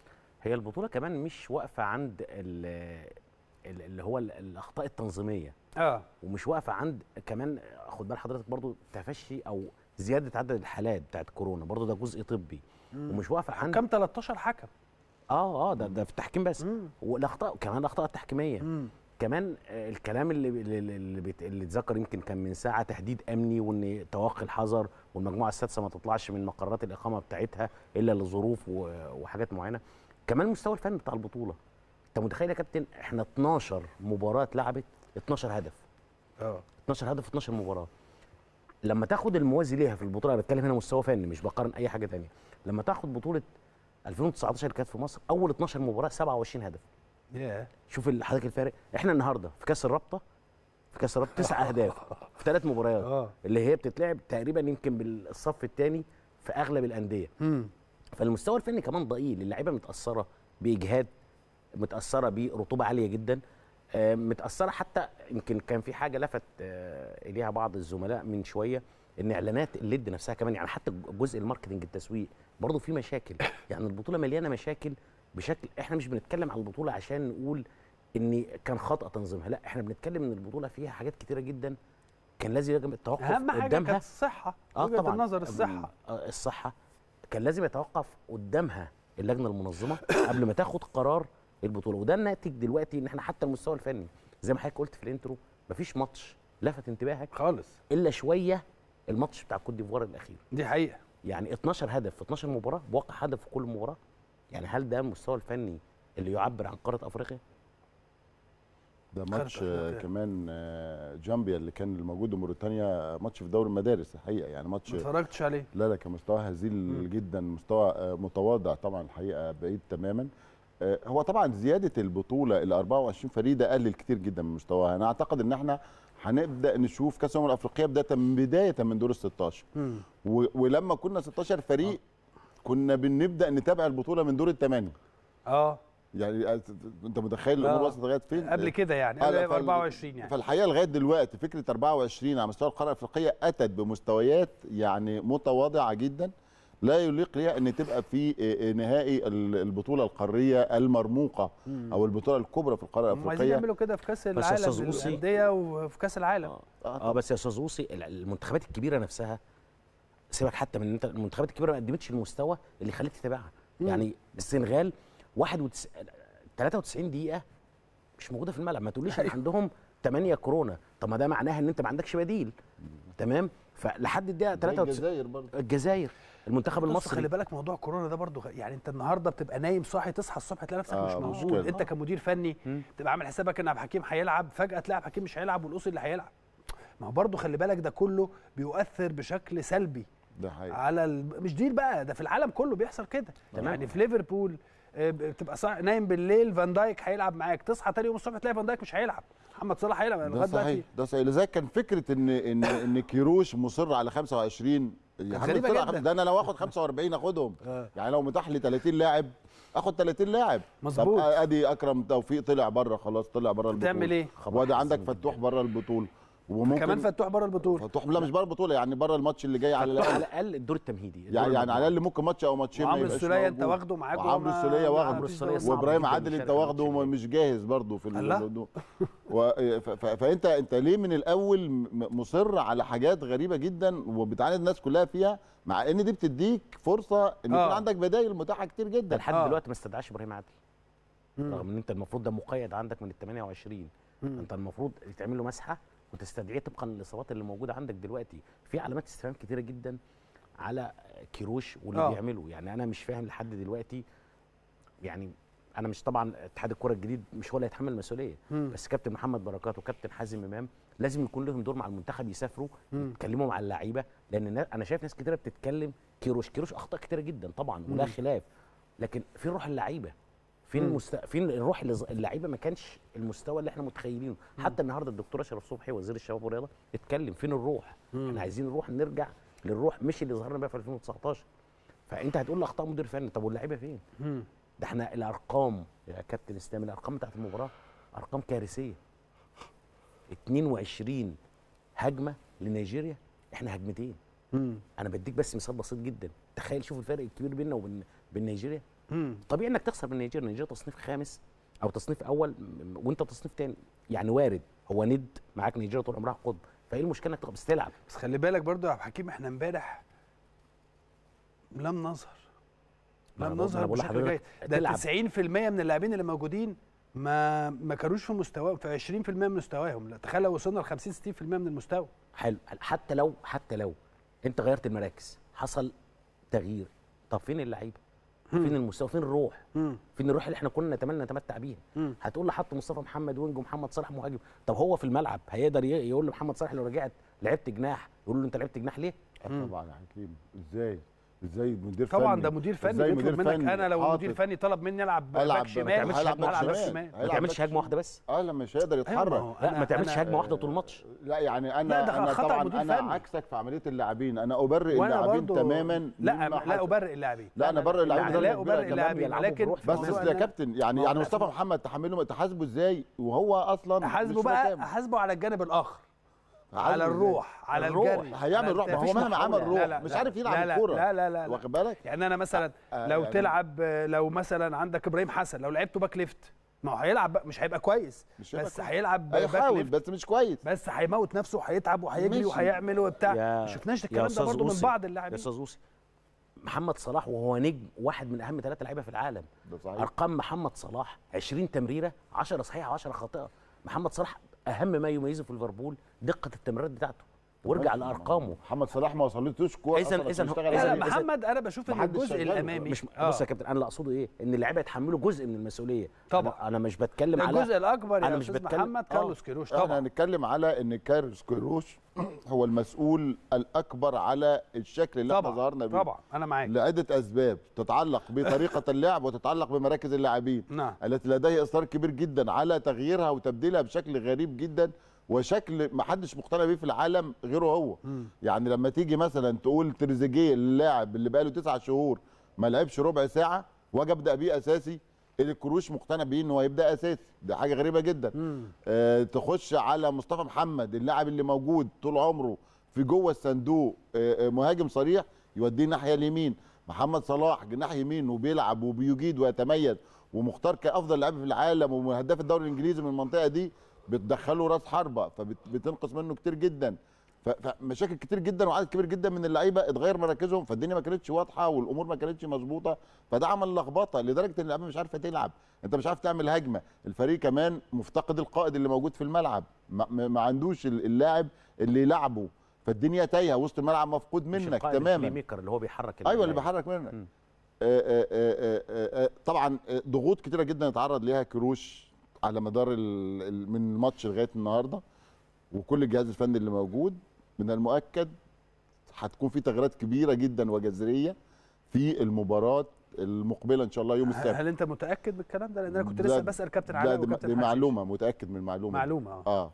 هي البطوله كمان مش واقفه عند اللي هو الاخطاء التنظيميه اه ومش واقفه عند كمان، خد بال حضرتك برضو تفشي او زياده عدد الحالات بتاعت كورونا، برضو ده جزء طبي. مم. ومش واقفه عند كام تلتاشر حكم. اه اه ده ده في التحكيم بس. مم. والاخطاء كمان الاخطاء التحكيميه. مم. كمان الكلام اللي اللي بيت اللي اتذكر يمكن كان من ساعه تهديد امني وان توقي الحذر والمجموعه السادسه ما تطلعش من مقرات الاقامه بتاعتها الا لظروف وحاجات معينه. كمان المستوى الفني بتاع البطوله، انت متخيل يا كابتن احنا اتناشر مباراه اتلعبت اتناشر هدف. اه اتناشر هدف اتناشر مباراه. لما تاخد الموازي ليها في البطوله، انا بتكلم هنا مستوى فني مش بقارن اي حاجه ثانيه، لما تاخد بطوله ألفين وتسعطاشر اللي كانت في مصر اول اتناشر مباراه سبعة وعشرين هدف. ياه yeah. شوف حضرتك الفارق. احنا النهارده في كاس الرابطه في كاس الرابطه تسع اهداف في ثلاث مباريات اللي هي بتتلعب تقريبا يمكن بالصف الثاني في اغلب الانديه. فالمستوى الفني كمان ضئيل، اللعيبه متاثره باجهاد، متاثره برطوبه عاليه جدا، متاثره حتى يمكن كان في حاجه لفت اليها بعض الزملاء من شويه ان اعلانات الليد نفسها كمان، يعني حتى جزء الماركتنج التسويق برضه في مشاكل. يعني البطوله مليانه مشاكل بشكل، احنا مش بنتكلم على البطوله عشان نقول ان كان خطا تنظيمها، لا احنا بنتكلم ان البطوله فيها حاجات كتيره جدا كان لازم يجب التوقف قدامها. اهم حاجه كانت الصحه، اه وجهه طبعا النظر الصحه. آه الصحه كان لازم يتوقف قدامها اللجنه المنظمه قبل ما تاخد قرار البطوله، وده الناتج دلوقتي ان احنا حتى المستوى الفني زي ما حضرتك قلت في الانترو مفيش ماتش لفت انتباهك خالص الا شويه الماتش بتاع كوت ديفوار الاخير. دي حقيقه. يعني اتناشر هدف في اتناشر مباراه بواقع هدف في كل مباراه. يعني هل ده المستوى الفني اللي يعبر عن قاره افريقيا؟ ده ماتش كمان جامبيا اللي كان الموجود موريتانيا، ماتش في دوري المدارس الحقيقه، يعني ماتش ما اتفرجتش عليه. لا لا كان مستوى هزيل م. جدا، مستوى متواضع طبعا الحقيقه، بعيد تماما. هو طبعا زياده البطوله ال أربعة وعشرين فريق ده قلل كتير جدا من مستواها. انا اعتقد ان احنا هنبدا نشوف كاس الامم الافريقيه بدايه من بدايه من دور ال ستاشر، ولما كنا ستاشر فريق كنا بنبدا نتابع البطوله من دور الثمانيه. اه يعني انت متخيل الامور وصلت لغايه فين؟ قبل كده يعني قبل أربعة وعشرين يعني. فالحقيقه لغايه دلوقتي فكره أربعة وعشرين على مستوى القاره الافريقيه اتت بمستويات يعني متواضعه جدا لا يليق ليها ان تبقى في نهائي البطوله القاريه المرموقه او البطوله الكبرى في القاره الافريقيه. عايزين يعملوا كده في كاس العالم للانديه وفي كاس العالم. اه, آه بس يا استاذ اوصي المنتخبات الكبيره نفسها سيبك حتى من انت المنتخبات الكبيره ما قدمتش المستوى اللي يخليك تتابعها. يعني السنغال واحد وتسعين ثلاثة وتسعين دقيقه مش موجوده في الملعب، ما تقوليش ان عندهم ثمانية كورونا، طب ما ده معناها ان انت ما عندكش بديل. تمام؟ فلحد الدقيقه ثلاثة وتسعين الجزائر برضه الجزائر المنتخب المصري. خلي بالك موضوع كورونا ده برضه يعني انت النهارده بتبقى نايم صاحي تصحى الصبح تلاقي نفسك آه مش موجود. مشكلة. انت كمدير فني تبقى عامل حسابك ان عبد الحكيم هيلعب، فجاه تلاقي عبد الحكيم مش هيلعب والقصي اللي هيلعب. ما هو برضه خلي بالك ده كله بيؤثر بشكل سلبي ده حقيقي على ال... مش دي بقى، ده في العالم كله بيحصل كده. يعني في ليفربول بتبقى صاحي نايم بالليل فان دايك هيلعب معاك، تصحى تاني يوم الصبح تلاقي فان دايك مش هيلعب، محمد صلاح هيلعب لغايه دلوقتي. ده صحيح. لذلك كان فكره ان ان ان كيروش مصر على خمسة وعشرين غريبه جدا. ده انا لو اخد خمسة وأربعين اخدهم يعني لو متاح لي ثلاثين لاعب اخد ثلاثين لاعب. مظبوط. طب ادي اكرم توفيق طلع بره خلاص، طلع بره البطوله. تعمل ايه؟ وادي عندك فتوح بره البطوله، وممكن كمان فتوح بره البطوله. فتوح لا مش بره البطوله يعني بره الماتش اللي جاي على الاقل على الاقل الدور التمهيدي الدور يعني يعني على الاقل ممكن ماتش او ماتشين ما يبقاش. عمرو السوليه انت واخده معاك، وعمرو السوليه واخده، وابراهيم عادل انت واخده مش جاهز برضه في الموضوع. فانت انت ليه من الاول مصر على حاجات غريبه جدا وبتعاند الناس كلها فيها، مع ان دي بتديك فرصه ان يكون آه. عندك بدائل متاحه كتير جدا. لحد آه. دلوقتي ما استدعاش ابراهيم عادل رغم ان انت المفروض ده مقيد عندك من ال ثمانية وعشرين. انت المفروض يتعمل له مسحه وتستدعيه طبقا للاصابات اللي موجوده عندك دلوقتي. في علامات استفهام كتيره جدا على كيروش واللي أوه. بيعمله. يعني انا مش فاهم لحد دلوقتي، يعني انا مش طبعا اتحاد الكره الجديد مش هو اللي هيتحمل المسؤوليه، بس كابتن محمد بركات وكابتن حازم امام لازم يكون لهم دور مع المنتخب، يسافروا يتكلموا مع اللعيبه، لان انا شايف ناس كتيره بتتكلم كيروش كيروش اخطاء كتيره جدا طبعا ولا خلاف، لكن في روح اللعيبه، فين المست... فين الروح اللعيبه ما كانش المستوى اللي احنا متخيلينه. حتى النهارده الدكتور اشرف صبحي وزير الشباب والرياضه اتكلم فين الروح. مم. احنا عايزين نروح نرجع للروح مش اللي ظهرنا بيها في ألفين وتسعتاشر. فانت هتقول لي اخطاء مدير فني، طب واللعيبه فين؟ مم. ده احنا الارقام يا كابتن اسلام، الارقام بتاعت المباراه ارقام كارثيه. اتنين وعشرين هجمه لنيجيريا، احنا هجمتين. مم. انا بديك بس مثال بسيط جدا، تخيل شوف الفرق الكبير بيننا وبين بين نيجيريا. مم. طبيعي انك تخسر من نيجيريا، نيجيريا تصنيف خامس او تصنيف اول وانت تصنيف ثاني، يعني وارد هو ند معاك نيجيريا طول عمرها قطب، فايه المشكله انك بس تلعب. بس خلي بالك برضو يا عبد الحكيم احنا امبارح لم نظهر لم نظهر بشكل جيد. ده تسعين في المية من اللاعبين اللي موجودين ما ما كانوش في مستواهم، في عشرين في المية من مستواهم. لا تخيل لو وصلنا ل خمسين ستين في المية من المستوى. حلو، حتى لو حتى لو انت غيرت المراكز حصل تغيير، طب فين اللعيبه؟ فين المستوى؟ فين الروح؟ مم. فين الروح اللي احنا كنا نتمنى نتمتع بيها؟ مم. هتقول لي حط مصطفى محمد وينج ومحمد صلاح مهاجم، طب هو في الملعب هيقدر يقول لمحمد صلاح لو رجعت لعبت جناح يقول له انت لعبت جناح ليه؟ طبعا يا حكيم ازاي؟ ازاي مدير فني؟ طبعا ده مدير فني بيطلب منك. انا لو حاطط. مدير فني طلب مني العب باك شمال، ما تعملش هجمه واحده بس. اه لا مش هيقدر يتحرك. أيوة لا ما تعملش هجمه واحده طول الماتش. لا يعني انا لا انا طبعا انا فني. عكسك في عمليه اللاعبين، انا ابرئ اللاعبين تماما. لا لا ابرئ اللاعبين، لا انا ابرئ اللاعبين، لا ابرئ اللاعبين، لكن بس يا كابتن يعني يعني مصطفى محمد تحمله تحاسبه ازاي وهو اصلا احاسبه بقى، احاسبه على الجانب الاخر، على الروح، على الجري. هيعمل روح، ما هو مهما عمل روح مش عارف يلعب الكوره. لا لا لا واخد بالك؟ يعني انا مثلا آه لو يعني تلعب لو مثلا عندك ابراهيم حسن لو لعبته باك ليفت ما هو هيلعب مش هيبقى كويس، مش بس هيلعب باك ليفت بس مش كويس، بس هيموت نفسه وهيتعب وهيجري وهيعمل وبتاع. ما شفناش الكلام ده برضه من بعض اللاعبين. يا استاذ اوصي محمد صلاح وهو نجم واحد من اهم ثلاثه لعيبه في العالم، ارقام محمد صلاح عشرين تمريره عشرة صحيحه وعشرة خاطئه. محمد صلاح اهم ما يميزه في ليفربول دقه التمريرات بتاعته، وارجع لارقامه. محمد صلاح ما وصلتوش كوره إذن- أصلاً إذن عشان هو- يشتغل إذن- عليها. لا محمد انا بشوف ان محدش الجزء شغال. الامامي مش آه. بص يا كابتن، انا اللي اقصده ايه؟ ان اللعيبه يتحملوا جزء من المسؤوليه. طبعا. انا, أنا مش بتكلم على الجزء الاكبر أنا يا مش استاذ بتكلم- محمد آه. كارلوس كيروش احنا طبعا. هنتكلم على ان كارلوس كيروش هو المسؤول الاكبر على الشكل اللي احنا طبعا ظهرنا بيه. طبعا انا معاك. لعده اسباب تتعلق بطريقه اللعب وتتعلق بمراكز اللاعبين نعم. التي لديه اصرار كبير جدا على تغييرها وتبديلها بشكل غريب جدا وشكل ما حدش مقتنع بيه في العالم غيره هو. مم. يعني لما تيجي مثلا تقول تريزيجيه اللاعب اللي بقاله تسعة شهور ما لعبش ربع ساعه واجي ابدا بيه اساسي، الكروش مقتنع بيه ان هو يبدا اساسي، ده حاجه غريبه جدا. آه تخش على مصطفى محمد اللاعب اللي موجود طول عمره في جوه الصندوق، آه مهاجم صريح يوديه الناحيه اليمين. محمد صلاح جناح يمين وبيلعب وبيجيد ويتميز ومختار كافضل لاعب في العالم وهداف الدوري الانجليزي من المنطقه دي، بتدخله راس حربه فبتنقص منه كتير جدا. فمشاكل كتير جدا وعدد كبير جدا من اللعيبه اتغير مراكزهم، فالدنيا ما كانتش واضحه والامور ما كانتش مظبوطه، فده عمل لخبطه لدرجه ان اللعيبه مش عارفه تلعب، انت مش عارف تعمل هجمه، الفريق كمان مفتقد القائد اللي موجود في الملعب، ما, ما عندوش اللاعب اللي يلعبه، فالدنيا تايهه، وسط الملعب مفقود منك تماما. البلاي ميكر اللي هو بيحرك ايوه اللي بيحرك منك. آآ آآ آآ طبعا ضغوط كتيره جدا اتعرض ليها كيروش على مدار من الماتش لغايه النهارده، وكل الجهاز الفني اللي موجود من المؤكد هتكون في تغييرات كبيره جدا وجذريه في المباراه المقبله ان شاء الله يوم السبت. هل انت متاكد بالكلام ده؟ لان انا كنت لسه بسال كابتن علاء وكابتن حشيش. دي معلومه، متاكد من المعلومه. معلومه اه, آه.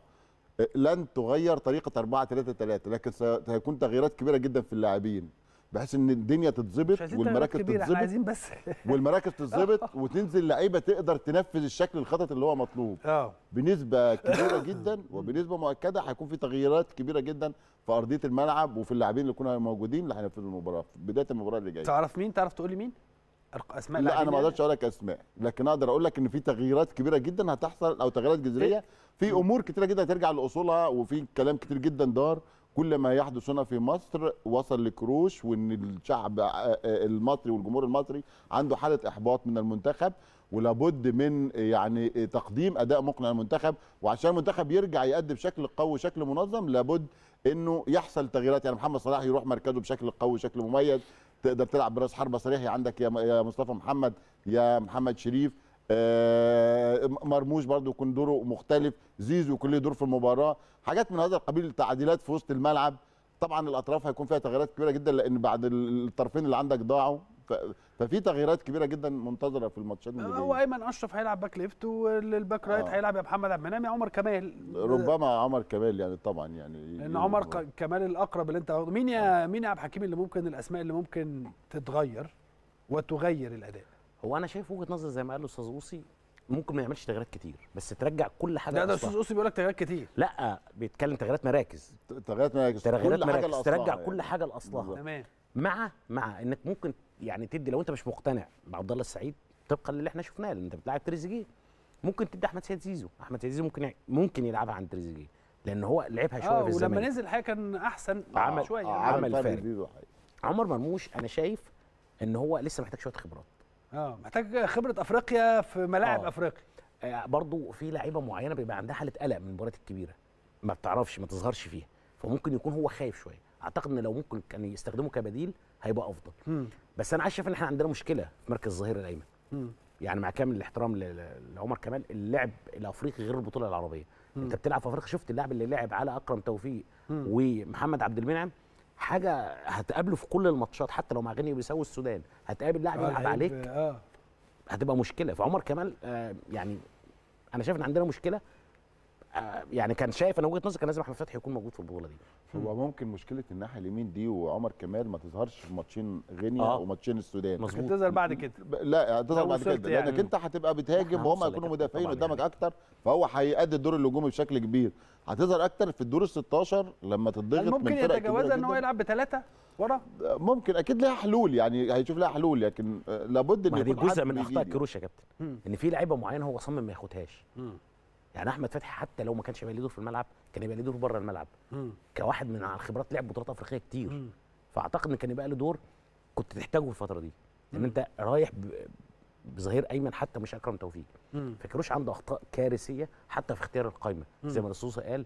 لن تغير طريقه أربعة ثلاثة ثلاثة، لكن سيكون تغييرات كبيره جدا في اللاعبين بحيث ان الدنيا تتظبط والمراكز تتظبط، عايزين بس والمراكز تتظبط وتنزل لعيبه تقدر تنفذ الشكل الخطط اللي هو مطلوب. اه بنسبه كبيره جدا وبنسبه مؤكده هيكون في تغييرات كبيره جدا في ارضيه الملعب وفي اللاعبين اللي يكونوا موجودين اللي هينفذوا المباراه في بدايه المباراه اللي جايه. تعرف مين؟ تعرف تقول لي مين؟ اسماء لا انا ما اقدرش اقول لك اسماء، لكن اقدر اقول لك ان في تغييرات كبيره جدا هتحصل او تغييرات جذريه في امور كتيره جدا هترجع لاصولها، وفي كلام كتير جدا دار. كل ما يحدث هنا في مصر وصل لكروش، وان الشعب المصري والجمهور المصري عنده حاله احباط من المنتخب، ولابد من يعني تقديم اداء مقنع للمنتخب، وعشان المنتخب يرجع يأدي بشكل قوي وشكل منظم لابد انه يحصل تغييرات. يعني محمد صلاح يروح مركزه بشكل قوي وشكل مميز، تقدر تلعب براس حربه صريح، عندك يا مصطفى محمد يا محمد شريف، مرموش برضو يكون دوره مختلف، زيزو يكون له دور في المباراه، حاجات من هذا القبيل، تعديلات في وسط الملعب. طبعا الاطراف هيكون فيها تغييرات كبيره جدا لان بعد الطرفين اللي عندك ضاعوا، ففي تغييرات كبيره جدا منتظره في الماتشات اللي جايه. هو ايمن اشرف هيلعب باك ليفت، والباك رايت هيلعب يا محمد عبد المنعم يا عمر كمال. ربما عمر كمال يعني طبعا يعني لان عمر كمال الاقرب اللي انت واخده. مين يا مين يا عبد الحكيم اللي ممكن الاسماء اللي ممكن تتغير وتغير الاداء؟ هو انا شايف وجهه نظر زي ما قال الاستاذ اوصي، ممكن ما يعملش تغييرات كتير بس ترجع كل حاجه. لا ده الاستاذ اوصي بيقول لك تغييرات كتير. لا بيتكلم تغييرات مراكز، تغييرات مراكز تغييرات مراكز ترجع يعني. كل حاجه لاصلها. تمام. مع مع انك ممكن يعني تدي، لو انت مش مقتنع بعبد الله السعيد طبقا للي احنا شفناه، لان انت بتلاعب تريزيجيه، ممكن تدي احمد سيد زيزو. احمد سيد زيزو ممكن ممكن يلعبها عن تريزيجيه لان هو لعبها شويه آه في الزمالك، ولما نزل الحقيقه كان احسن عمل شويه آه عمل فارق. عمر مرموش انا شايف ان هو لسه محتاج شويه خبرات، اه محتاج خبره افريقيا في ملاعب آه. افريقيا. آه برضو في لعيبه معينه بيبقى عندها حاله قلق من المباريات الكبيره، ما بتعرفش ما تظهرش فيها، فممكن يكون هو خايف شويه. اعتقد ان لو ممكن كان يستخدمه كبديل هيبقى افضل. مم. بس انا عايز شايف ان احنا عندنا مشكله في مركز الظهير الايمن. مم. يعني مع كامل الاحترام لعمر كمال، اللعب الافريقي غير البطوله العربيه. مم. انت بتلعب في افريقيا، شفت اللاعب اللي لعب على اكرم توفيق مم. ومحمد عبد المنعم، حاجه هتقابله في كل الماتشات، حتى لو مع غينيا بيساوي السودان هتقابل لاعب يلعب آه عليك آه. هتبقى مشكله. فعمر كمال آه يعني انا شايف ان عندنا مشكله. آه يعني كان شايف، انا وجهه نظري كان لازم احمد فتحي يكون موجود في البطوله دي. هو ممكن مشكله الناحيه اليمين دي وعمر كمال ما تظهرش في ماتشين غينيا آه. وماتشين السودان، مظبوط، تظهر بعد كده. لا تظهر بعد كده يعني. لانك انت هتبقى بتهاجم وهم هيكونوا مدافعين قدامك يعني. اكتر، فهو هيأدي الدور الهجومي بشكل كبير. هتظهر اكتر في الدور ال ستاشر لما تضغط من ممكن يتجاوزها ان هو يلعب بثلاثه ورا. ممكن اكيد لها حلول يعني، هيشوف لها حلول، لكن لابد ان يكون دي جزء من اخطاء كيروش يا كابتن، ان في لعيبه معينه هو صمم ما ياخدهاش. يعني احمد فتحي حتى لو ما كانش يبقى له دور في الملعب كان يبقى له دور بره الملعب. مم. كواحد من على الخبرات لعب بطولات افريقيه كتير. مم. فاعتقد ان كان يبقى له دور كنت تحتاجه في الفتره دي، لان انت رايح بظهير ايمن حتى مش اكرم توفيق. فكروش عنده اخطاء كارثيه حتى في اختيار القائمه، زي ما الاستاذ قال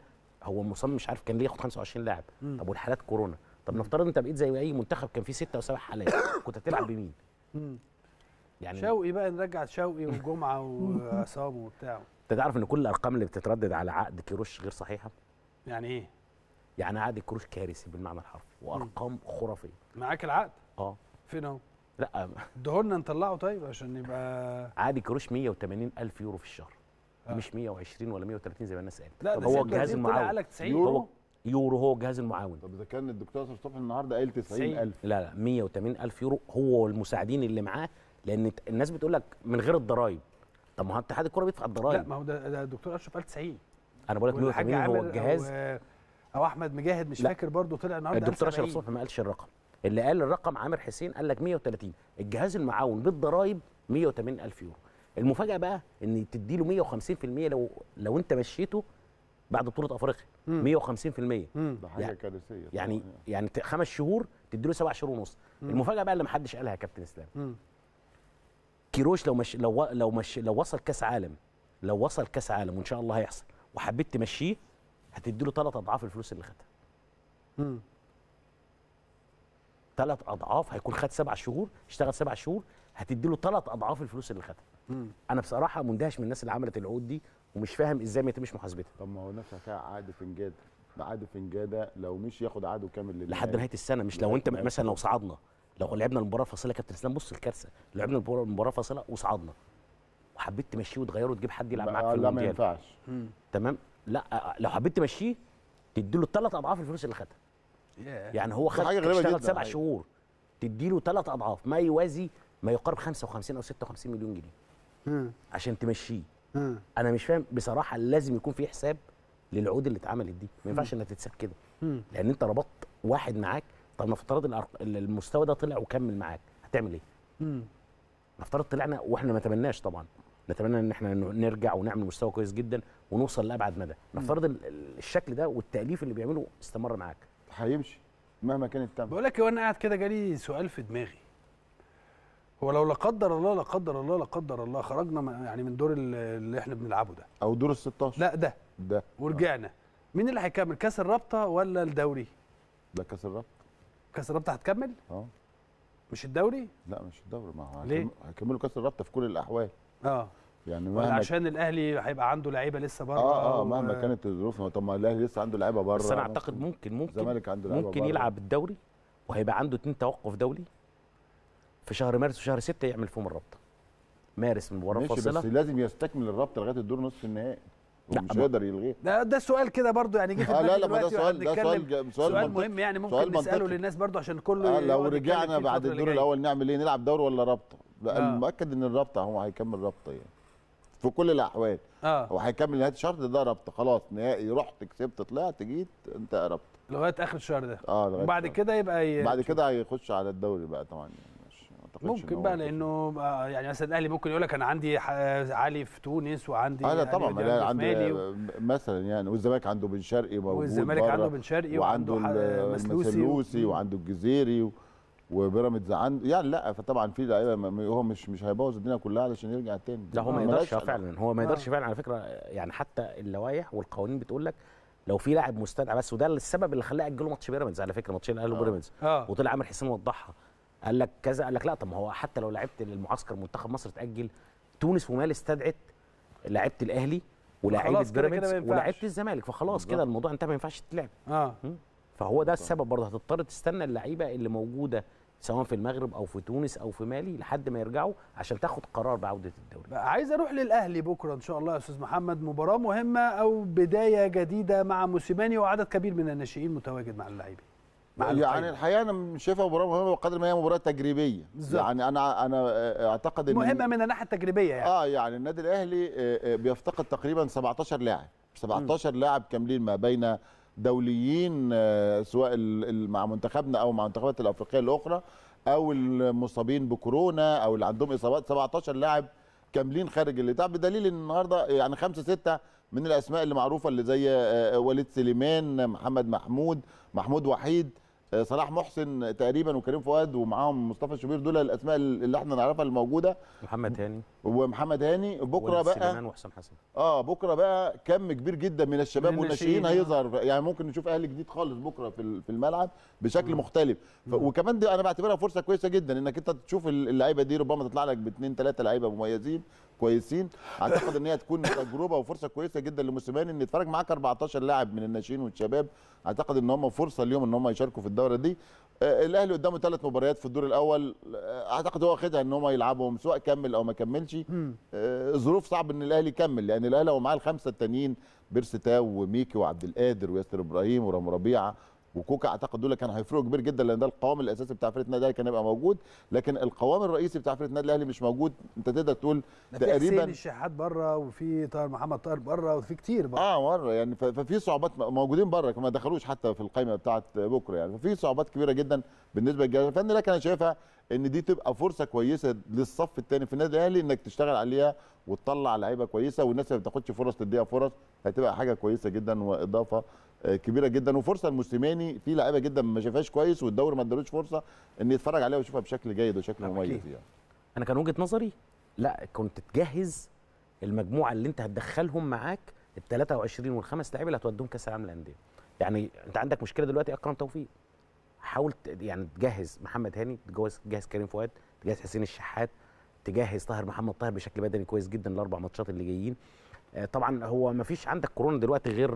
هو مصمم مش عارف كان ليه ياخد خمسة وعشرين لاعب. طب والحالات كورونا، طب نفترض انت بقيت زي اي منتخب كان فيه ستة او سبع حالات كنت هتلعب بمين؟ يعني شوقي بقى نرجع شوقي وجمعه وعصام وبتاع. انت تعرف ان كل الارقام اللي بتتردد على عقد كيروش غير صحيحه؟ يعني ايه؟ يعني عقد كيروش كارثي بالمعنى الحرفي وارقام خرافيه. معاك العقد؟ اه. فين اهو؟ لا ادهولنا نطلعه طيب عشان يبقى. عقد كيروش مية وتمانين ألف يورو في الشهر. آه. مش مية وعشرين ولا مية وتلاتين زي ما الناس قالت. لا طب هو الجهاز المعاون يورو يورو هو الجهاز المعاون. طب اذا كان الدكتور صبحي النهارده قايل تسعين ألف. لا لا مية وتمانين ألف يورو هو والمساعدين اللي معاه، لان الناس بتقول لك من غير الضرايب. طب ما هو اتحاد الكوره بيدفع الضرايب. لا ما هو ده, ده الدكتور اشرف قال تسعين. انا بقول لك مية وتمانين هو الجهاز. أو, او احمد مجاهد مش لا. فاكر برضه طلع النهارده الدكتور اشرف صبحي ما قالش الرقم، اللي قال الرقم عامر حسين قال لك مية وتلاتين. الجهاز المعاون بالضرايب مية وتمانين ألف يورو. المفاجاه بقى ان تدي له مية وخمسين في المية لو لو انت مشيته بعد بطوله افريقيا. مية وخمسين في المية ده حاجه يعني كارثيه. يعني يعني خمس شهور تدي له سبع شهور ونص. المفاجاه بقى اللي محدش قالها يا كابتن اسلام. مم. كيروش لو مش لو لو مش لو وصل كاس عالم لو وصل كاس عالم وان شاء الله هيحصل وحبيت تمشيه هتدي له ثلاث اضعاف الفلوس اللي خدها. امم ثلاث اضعاف. هيكون خد سبع شهور اشتغل سبع شهور هتدي له ثلاث اضعاف الفلوس اللي خدها. مم. انا بصراحه مندهش من الناس اللي عملت العقود دي ومش فاهم ازاي ما يتمش محاسبتها. طب ما هو نفس الحكايه عقد فنجاده. ده عقد فنجاده لو مش ياخد عقده كامل للنهاية. لحد نهايه السنه. مش لو انت مثلا لو صعدنا لو لعبنا المباراه الفاصله كابتن اسلام بص الكارثه. لعبنا المباراه الفاصله وصعدنا وحبيت تمشيه وتغيره وتجيب حد يلعب معاك في المونديال. لا ما ينفعش. تمام. لا لو حبيت تمشيه تدي له ثلاث اضعاف الفلوس اللي خدها. yeah. يعني هو خد اشتغل سبع شهور تدي له ثلاث اضعاف ما يوازي ما يقارب خمسة وخمسين او ستة وخمسين مليون جنيه. مم. عشان تمشيه. مم. انا مش فاهم بصراحه. لازم يكون في حساب للعقود اللي اتعملت دي. ما ينفعش انها تتساب كده. مم. لان انت ربطت واحد معاك. طب نفترض المستوى ده طلع وكمل معاك هتعمل ايه؟ امم نفترض طلعنا واحنا ما نتمناش طبعا نتمنى ان احنا نرجع ونعمل مستوى كويس جدا ونوصل لابعد مدى. نفترض الشكل ده والتاليف اللي بيعمله استمر معاك هيمشي مهما كان الثمن. بقول لك وانا قاعد كده جالي سؤال في دماغي. هو لو لا قدر الله لا قدر الله لا قدر الله خرجنا يعني من دور اللي احنا بنلعبه ده او دور ال ستاشر لا ده ده ورجعنا. مين اللي هيكمل كاس الرابطه ولا الدوري؟ ده كاس الرابطه. كاس الرابطه هتكمل؟ اه مش الدوري؟ لا مش الدوري. ما هو ليه؟ هيكملوا كاس الرابطه في كل الاحوال. اه يعني مهما عشان الاهلي هيبقى عنده لعيبه لسه بره. اه اه مهما كانت الظروف. طب ما الاهلي لسه عنده لعيبه بره. بس انا اعتقد ممكن ممكن الزمالك عنده لعيبه ممكن بره. يلعب الدوري وهيبقى عنده اتنين توقف دولي في شهر مارس وشهر ستة يعمل فيهم الرابطه. مارس مباراه فاصله بس لازم يستكمل الرابطه لغايه الدور نصف النهائي. مش هيقدر يلغيه. ده ده سؤال كده برضو يعني جه في دماغي. لا لا ما ده سؤال ده سؤال سؤال, سؤال مهم يعني ممكن نساله للناس برضو عشان كله. آه لو رجعنا بعد الدور الاول نعمل ايه؟ نلعب دوري ولا رابطه؟ لا آه. المؤكد ان الرابطه هو هيكمل رابطه يعني في كل الاحوال. اه هو هيكمل نهايه الشهر ده رابطه خلاص نهائي. رحت كسبت طلعت جيت انت رابطه لغايه اخر الشهر ده. اه وبعد كده يبقى ي... بعد كده هيخش على الدوري بقى طبعا. ممكن بقى لانه يعني مثلا الاهلي ممكن يقول لك انا عندي علي في تونس وعندي اه طبعا الاهلي عنده و... مثلا يعني والزمالك عنده بن شرقي موجود والزمالك عنده بن شرقي وعنده المسلوسي وعنده الجزيري و... وبيراميدز عنده يعني. لا فطبعا في لعيبه هو مش مش هيبوظ الدنيا كلها علشان يرجع تاني. لا هو ما يقدرش فعلا. هو ما يقدرش فعلا على فكره. يعني حتى اللوائح والقوانين بتقول لك لو في لاعب مستدعى بس. وده السبب اللي خلاه اجلوا ماتش بيراميدز على فكره. ماتشين الاهلي وبيراميدز وطلع عامر حسين وضحها قال لك كذا. قال لك لا طب ما هو حتى لو لعبت المعسكر منتخب مصر اتاجل. تونس ومال استدعت لعيبه الاهلي ولاعيبه بيراميدز ولاعيبه الزمالك فخلاص كده الموضوع انتهى ما ينفعش تتلعب. اه فهو ده السبب برضه. هتضطر تستنى اللعيبه اللي موجوده سواء في المغرب او في تونس او في مالي لحد ما يرجعوا عشان تاخد قرار بعوده الدوري. عايز اروح للاهلي بكره ان شاء الله يا استاذ محمد. مباراه مهمه او بدايه جديده مع موسيماني وعدد كبير من الناشئين متواجد مع اللاعبين. يعني الحقيقه انا مش شايفها مباراه مهمه بقدر ما هي مباراه تجريبيه. بالزبط. يعني انا انا اعتقد ان مهمه من الناحيه التجريبيه يعني. اه يعني النادي الاهلي بيفتقد تقريبا سبعتاشر لاعب. سبعتاشر لاعب كاملين ما بين دوليين سواء مع منتخبنا او مع المنتخبات الافريقيه الاخرى او المصابين بكورونا او اللي عندهم اصابات. سبعتاشر لاعب كاملين خارج البتاع بدليل ان النهارده يعني خمسه سته من الاسماء اللي معروفه اللي زي وليد سليمان محمد محمود محمود وحيد صلاح محسن تقريبا وكريم فؤاد ومعاهم مصطفى شوبير، دول الاسماء اللي احنا نعرفها الموجوده. محمد هاني ومحمد هاني بكره بقى سليمان وحسام حسن. اه بكره بقى كم كبير جدا من الشباب من والناشئين الناشئين. هيظهر، يعني ممكن نشوف اهلي جديد خالص بكره في في الملعب بشكل مختلف. ف... وكمان دي انا بعتبرها فرصه كويسه جدا انك انت تشوف اللعيبه دي، ربما تطلع لك باثنين ثلاثه لعيبه مميزين كويسين. اعتقد ان هي تكون تجربه وفرصه كويسه جدا لموسيماني ان يتفرج معاك أربعتاشر لاعب من الناشئين والشباب. اعتقد ان هم فرصه اليوم ان هم يشاركوا في الدوره دي. آه الاهلي قدامه ثلاث مباريات في الدور الاول، آه اعتقد هو واخدها ان هم يلعبهم سواء كمل او ما كملش. آه ظروف صعب ان الاهلي يكمل، لان الاهلي هو معاه الخمسه التانيين بيرستاو وميكي وعبد القادر وياسر ابراهيم ورامي ربيعه وكوكا. اعتقد دول كانوا هيفرقوا كبير جدا، لان ده القوام الاساسي بتاع فرقه النادي الاهلي كان هيبقى موجود، لكن القوام الرئيسي بتاع فرقه النادي الاهلي مش موجود. انت تقدر تقول تقريبا حسين الشحات بره، وفي طاهر محمد طاهر بره، وفي كتير بره. اه بره يعني، ففي صعوبات موجودين بره، ما دخلوش حتى في القائمه بتاعه بكره يعني، ففي صعوبات كبيره جدا بالنسبه للجهاز الفني. لكن انا شايفها ان دي تبقى فرصه كويسه للصف الثاني في النادي الاهلي انك تشتغل عليها وتطلع لعيبه كويسه، والناس اللي ما بتاخدش فرص تديها فرص، هتبقى حاجه كويسه جدا واضافه كبيره جدا، وفرصه لموسيماني في لعيبه جدا ما شافهاش كويس والدوري ما ادالوش فرصه ان يتفرج عليها ويشوفها بشكل جيد وشكل مميز يعني. انا كان وجهه نظري لا كنت تجهز المجموعه اللي انت هتدخلهم معاك ال ثلاثة وعشرين والخمس لعيبه اللي هتوديهم كاس العالم للانديه. يعني انت عندك مشكله دلوقتي اكرم توفيق، حاول يعني تجهز محمد هاني، تجهز تجهز كريم فؤاد، تجهز حسين الشحات، تجهز طاهر محمد طاهر بشكل بدني كويس جدا الاربع ماتشات اللي جايين. طبعا هو ما فيش عندك كورونا دلوقتي غير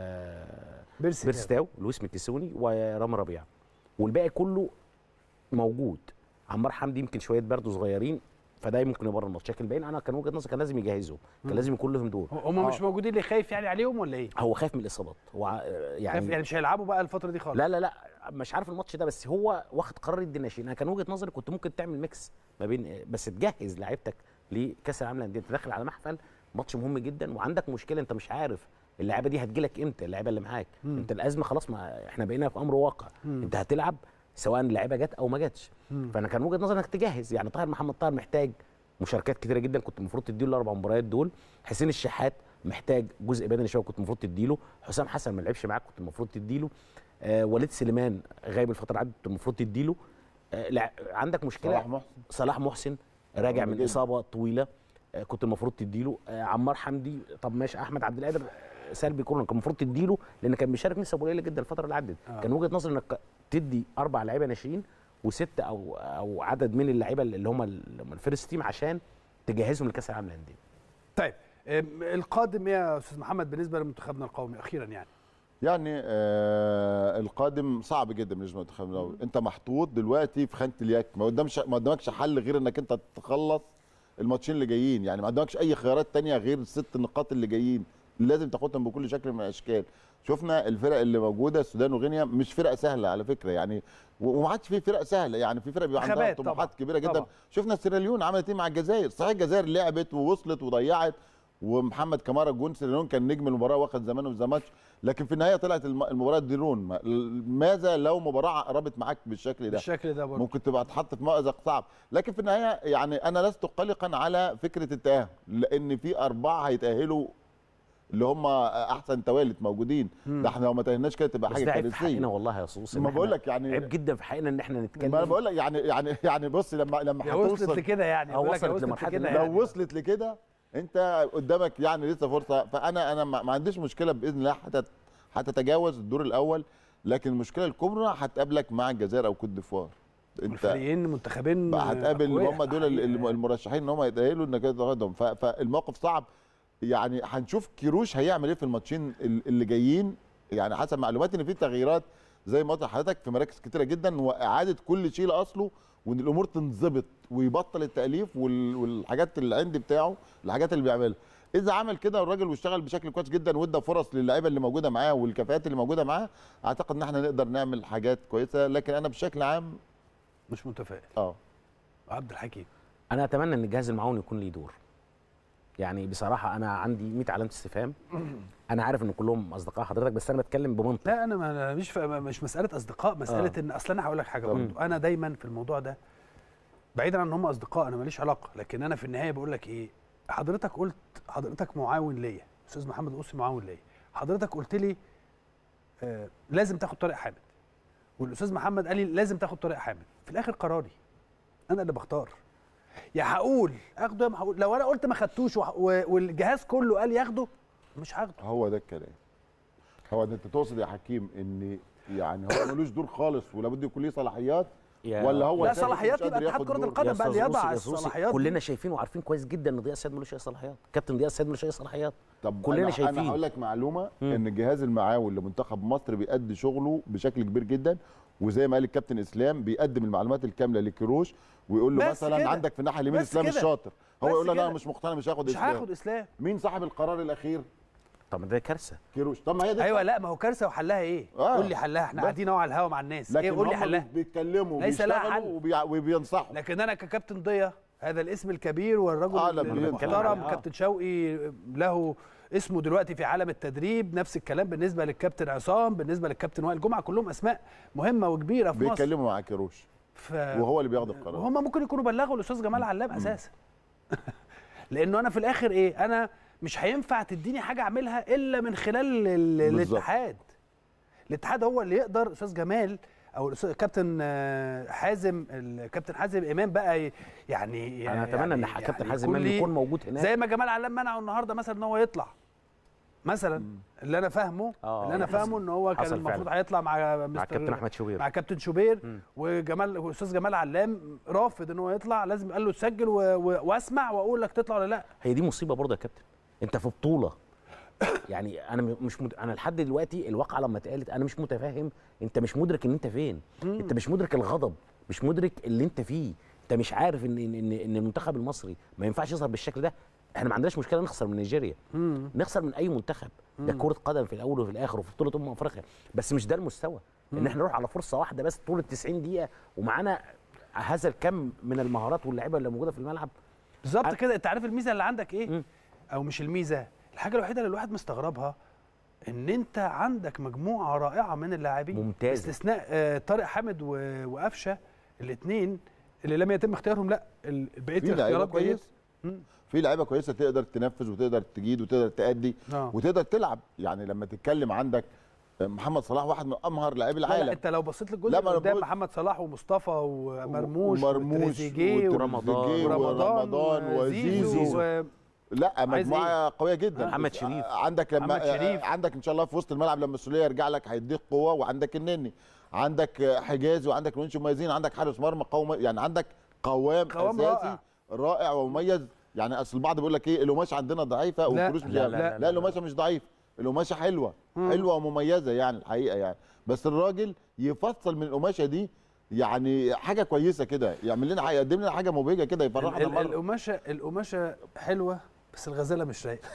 بيرستاو، لويس ميكيسوني ورامي ربيعه، والباقي كله موجود. عمار حمدي يمكن شويه برده صغيرين، فده ممكن يبرر الماتش، لكن الباقيين انا كان وجهه نظري كان لازم يجهزهم، كان لازم يكون لهم دور. هم مش موجودين اللي خايف يعني عليهم ولا ايه؟ هو خايف من الاصابات، هو يعني يعني مش هيلعبوا بقى الفتره دي خالص. لا لا لا مش عارف الماتش ده، بس هو واخد قرار يدي الناشئين. انا كان وجهه نظري كنت ممكن تعمل ميكس ما بين، بس تجهز لعيبتك لكاس العالم للانديه. انت داخل على محفل ماتش مهم جدا، وعندك مشكله انت مش عارف اللعيبه دي هتجيلك امتى، اللعيبه اللي معاك. مم. انت الازمه خلاص، ما احنا بقينا في امر واقع. مم. انت هتلعب سواء اللعيبه جت او ما جاتش. فانا كان وجهه نظري انك تجهز. يعني طاهر محمد طاهر محتاج مشاركات كتيره جدا، كنت المفروض تديله الاربع مباريات دول. حسين الشحات محتاج جزء بدني شويه، كنت المفروض تديله. حسام حسن ما لعبش معاك، كنت المفروض تديله. آه وليد سليمان غايب الفتره اللي عدت، كنت المفروض تديله. آه عندك مشكله صلاح محسن صلاح محسن راجع من اصابه طويله، آه كنت المفروض تديله. آه عمار حمدي طب ماشي، احمد عبد القادر سلبي كورونا، كان المفروض تديله لان كان بيشارك نسب قليله جدا الفتره اللي عدت. آه. كان وجهه نظري انك تدي اربع لعيبه ناشئين وسته او او عدد من اللعيبه اللي هم الفيرست تيم عشان تجهزهم لكاس العالم للانديه. طيب القادم يا استاذ محمد بالنسبه لمنتخبنا القومي اخيرا يعني يعني آه القادم صعب جدا بالنسبه للمنتخب الاول. انت محطوط دلوقتي في خانه اليك، ما قدامش ما قدامكش حل غير انك انت تخلص الماتشين اللي جايين، يعني ما قدامكش اي خيارات ثانيه غير الست نقاط اللي جايين، لازم تاخدهم بكل شكل من الاشكال. شفنا الفرق اللي موجوده السودان وغينيا مش فرق سهله على فكره يعني، وما عادش في فرق سهله يعني، في فرق بيبقى عندها طموحات كبيره جدا. طبعا. شفنا سيراليون عملت ايه مع الجزائر، صحيح الجزائر لعبت ووصلت وضيعت، ومحمد كمارا جون سيراليون كان نجم المباراه واخد زمانه في ذا ماتش، لكن في النهايه طلعت المباراه ديرون. ماذا لو مباراه قربت معاك بالشكل ده؟ بالشكل ده برضه ممكن تبقى تحط في مأزق صعب، لكن في النهايه يعني انا لست قلقا على فكره التاهل، لان في اربعه هيتاهلوا اللي هم احسن توالت موجودين. ده احنا لو ما تاهلناش كده تبقى حاجه كارثيه. بس ده عيب في حقنا والله يا صوصي، ما بقول لك يعني عيب جدا في حقنا ان احنا نتكلم. ما انا بقول لك يعني يعني يعني بص لما لما هتوصل وصلت لكده يعني او وصلت لمرحله كده يعني. لو وصلت لكده انت قدامك يعني لسه فرصه، فانا انا ما عنديش مشكله باذن الله هتتجاوز الدور الاول، لكن المشكله الكبرى هتقابلك مع الجزائر او كوت ديفوار. انت فريقين منتخبين هتقابل هم دول المرشحين ان هم يتاهلوا انك تاخدهم، فالموقف صعب يعني. هنشوف كيروش هيعمل ايه في الماتشين اللي جايين، يعني حسب معلوماتي ان في تغييرات زي ما قلت لحضرتك في مراكز كتيره جدا، واعاده كل شيء لاصله، وان الامور تنظبط ويبطل التاليف والحاجات اللي عندي بتاعه الحاجات اللي بيعملها. اذا عمل كده الراجل واشتغل بشكل كويس جدا وادى فرص للاعيبه اللي موجوده معاه والكفاءات اللي موجوده معاه، اعتقد ان احنا نقدر نعمل حاجات كويسه، لكن انا بشكل عام مش متفائل. اه عبد الحكيم، انا اتمنى ان الجهاز المعاون يكون ليه دور. يعني بصراحه انا عندي مية علامه استفهام. انا عارف ان كلهم اصدقاء حضرتك، بس انا بتكلم بمنطق. لا انا مش مش مساله اصدقاء، مساله آه. ان اصل انا هقول لك حاجه برضه، انا دايما في الموضوع ده بعيدا عن ان هم اصدقاء انا ماليش علاقه، لكن انا في النهايه بقول لك ايه، حضرتك قلت حضرتك معاون ليا، استاذ محمد القصي معاون ليا، حضرتك قلت لي آه لازم تاخد طارق حامد، والاستاذ محمد قال لي لازم تاخد طارق حامد، في الاخر قراري انا اللي بختار. يا هقول اخده يا ما هقول، لو انا قلت ما خدتوش والجهاز كله قال ياخده مش هاخده. هو ده الكلام. هو ده انت تقصد يا حكيم ان يعني هو ملوش دور خالص ولابد يكون ليه صلاحيات، ولا هو لا صلاحيات يبقى اتحاد كره القدم بقى اللي يضع الصلاحيات. كلنا شايفين وعارفين كويس جدا ان ضياء السيد ملوش اي صلاحيات، كابتن ضياء السيد ملوش اي صلاحيات. طب كلنا أنا شايفين. انا هقول لك معلومه مم. ان الجهاز المعاون لمنتخب مصر بيأدي شغله بشكل كبير جدا، وزي ما قال الكابتن اسلام بيقدم المعلومات الكامله لكيروش، ويقول له مثلا كده. عندك في الناحيه اليمين اسلام الشاطر، هو يقول له انا مش مقتنع مش هاخد اسلام. مش هاخد اسلام. مين صاحب القرار الاخير؟ طب ده كارثه كيروش. طب ما هي ده ايوه لا ما هو كارثه وحلها ايه؟ آه. قول لي حلها، احنا قاعدين اهو على الهوا مع الناس، ايه قول لي حلها. بيتكلموا وبيشتغلوا وبينصحوا، لكن انا ككابتن ضياء هذا الاسم الكبير والرجل آه المحترم آه. كابتن شوقي له اسمه دلوقتي في عالم التدريب، نفس الكلام بالنسبه للكابتن عصام، بالنسبه للكابتن وائل جمعه، كلهم اسماء مهمه وكبيره في مصر. بيتكلموا مع كيروش ف... وهو اللي بياخد القرار، وهم ممكن يكونوا بلغوا الاستاذ جمال علام اساسا. لانه انا في الاخر ايه، انا مش هينفع تديني حاجه اعملها الا من خلال الاتحاد. الاتحاد هو اللي يقدر. استاذ جمال او كابتن حازم، الكابتن حازم امام بقى يعني انا اتمنى ان يعني كابتن حازم امام يكون موجود هناك، زي ما جمال علام منعه النهارده مثلا ان هو يطلع مثلا. مم. اللي انا فاهمه اللي انا فاهمه ان هو كان المفروض هيطلع مع مع كابتن احمد شوبير مع كابتن شوبير مم. وجمال واستاذ جمال علام رافض ان هو يطلع، لازم قال له تسجل واسمع واقول لك تطلع ولا لا. هي دي مصيبه برضه يا كابتن، انت في بطوله يعني انا مش مد... انا لحد دلوقتي الواقعه لما اتقالت انا مش متفاهم، انت مش مدرك ان انت فين، مم. انت مش مدرك الغضب، مش مدرك اللي انت فيه، انت مش عارف ان ان ان المنتخب المصري ما ينفعش يظهر بالشكل ده. احنا ما عندناش مشكله نخسر من نيجيريا، مم. نخسر من اي منتخب، ده كره قدم في الاول وفي الاخر وفي بطوله امم افريقيا، بس مش ده المستوى مم. ان احنا نروح على فرصه واحده بس طول التسعين دقيقه ومعانا هذا الكم من المهارات واللعيبه اللي موجوده في الملعب. بالظبط كده. انت عارف الميزه اللي عندك ايه؟ مم. او مش الميزه، الحاجه الوحيده اللي الواحد مستغربها ان انت عندك مجموعه رائعه من اللاعبين ممتازه باستثناء آه طارق حامد وقفشه الاثنين اللي لم يتم اختيارهم، لا بقيه الاختيارات كويس. في لعيبه كويسه تقدر تنفذ وتقدر تجيد وتقدر تأدي آه. وتقدر تلعب. يعني لما تتكلم عندك محمد صلاح واحد من امهر لاعبي العالم. لا انت لو بصيت للجزء اللي قدام محمد صلاح ومصطفى ومرموش وتريزيجيه ورمضان ورمضان وزيزو و... لا مجموعه قويه جدا. محمد شريف عندك لما شريف. عندك ان شاء الله في وسط الملعب لما السوليه يرجع لك هيديك قوه، وعندك النني، عندك حجازي، وعندك الونش مميزين، عندك حارس مرمى قوي، يعني عندك قوام, قوام اساسي رائع. رائع ومميز. يعني اصل البعض بيقول لك ايه القماشه عندنا ضعيفه والفلوس مش لا, لا, لا, لا القماشه مش ضعيفه، القماشه حلوه مم. حلوه ومميزه يعني الحقيقه يعني، بس الراجل يفصل من القماشه دي يعني حاجه كويسه كده، يعمل لنا يقدم لنا حاجه مبهجه كده يفرحنا مره. القماشه القماشه حلوه بس الغزاله مش رايقه.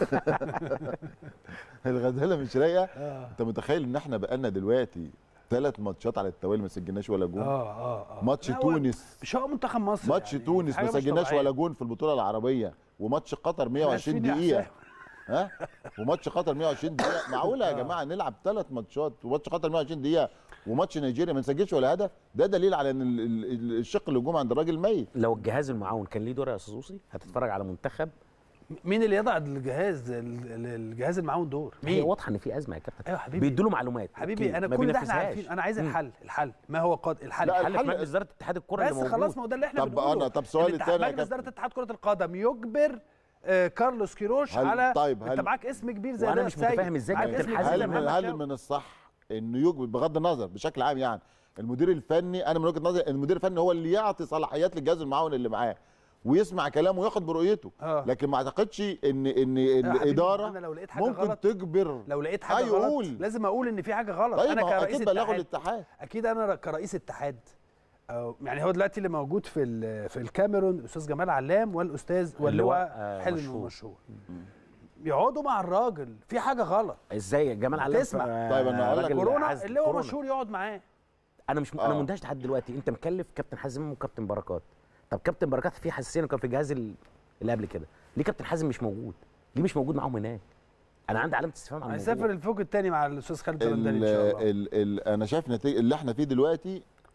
الغزاله مش رايقه. آه. انت متخيل ان احنا بقالنا دلوقتي ثلاث ماتشات على التوالي ما سجلناش ولا جون؟ اه اه اه ماتش تونس مش هو منتخب مصر، ماتش يعني تونس ما سجلناش ولا جون في البطوله العربيه، وماتش قطر مية وعشرين دقيقه ها وماتش قطر مية وعشرين دقيقه. معقوله يا جماعه نلعب ثلاث ماتشات وماتش قطر مية وعشرين دقيقه وماتش نيجيريا ما نسجلش ولا هدف؟ ده دليل على ان الشق الهجومي عند الراجل ميت. لو الجهاز المعاون كان ليه دور يا استاذ اوصي هتتفرج على منتخب. مين اللي يضع الجهاز الجهاز المعاون دور؟ مين؟ هي واضحه ان في ازمه يا كابتن. ايوه حبيبي بيدوا له معلومات حبيبي. انا كل ده احنا عارفين، انا عايز الحل. الحل ما هو قاد الحل؟ الحل في مجلس اداره اتحاد الكره اللي موجود. بس خلاص ما هو ده اللي احنا طب بنقوله. طب سؤال الثاني مجلس اداره اتحاد كره القدم يجبر آه كارلوس كيروش على طيب انت معاك اسم كبير زي ده. وانا مش متفاهم ازاي كابتن حازم هل, هل من الصح انه يجبر بغض النظر بشكل عام يعني المدير الفني، انا من وجهه نظري المدير الفني هو اللي يعطي صلاحيات للجهاز المعاون اللي معاه ويسمع كلامه وياخد برؤيته. آه. لكن ما اعتقدش ان ان الاداره ممكن غلط تجبر. لو لقيت حاجه غلط أقول. لازم اقول ان في حاجه غلط. طيب انا كرئيس اكيد بلغوا الاتحاد، اكيد انا كرئيس اتحاد. يعني هو دلوقتي اللي موجود في في الكاميرون الاستاذ جمال علام والاستاذ واللي هو حلمي ومشهور يقعدوا مع الراجل في حاجه غلط. ازاي جمال علام تسمع؟ طيب انا هقول لك كورونا اللي هو مشهور يقعد معاه. انا مش آه. انا مندهش لحد دلوقتي انت مكلف كابتن حازم وكابتن بركات. طب كابتن بركات في حساسيه كان في الجهاز اللي قبل كده، ليه كابتن حازم مش موجود؟ ليه مش موجود معاهم هناك؟ انا عندي علامه استفهام عن هيسافر الفوق الثاني مع الاستاذ خالد الرنداني ان شاء الله. ال ال انا شايف نتيجه اللي احنا فيه دلوقتي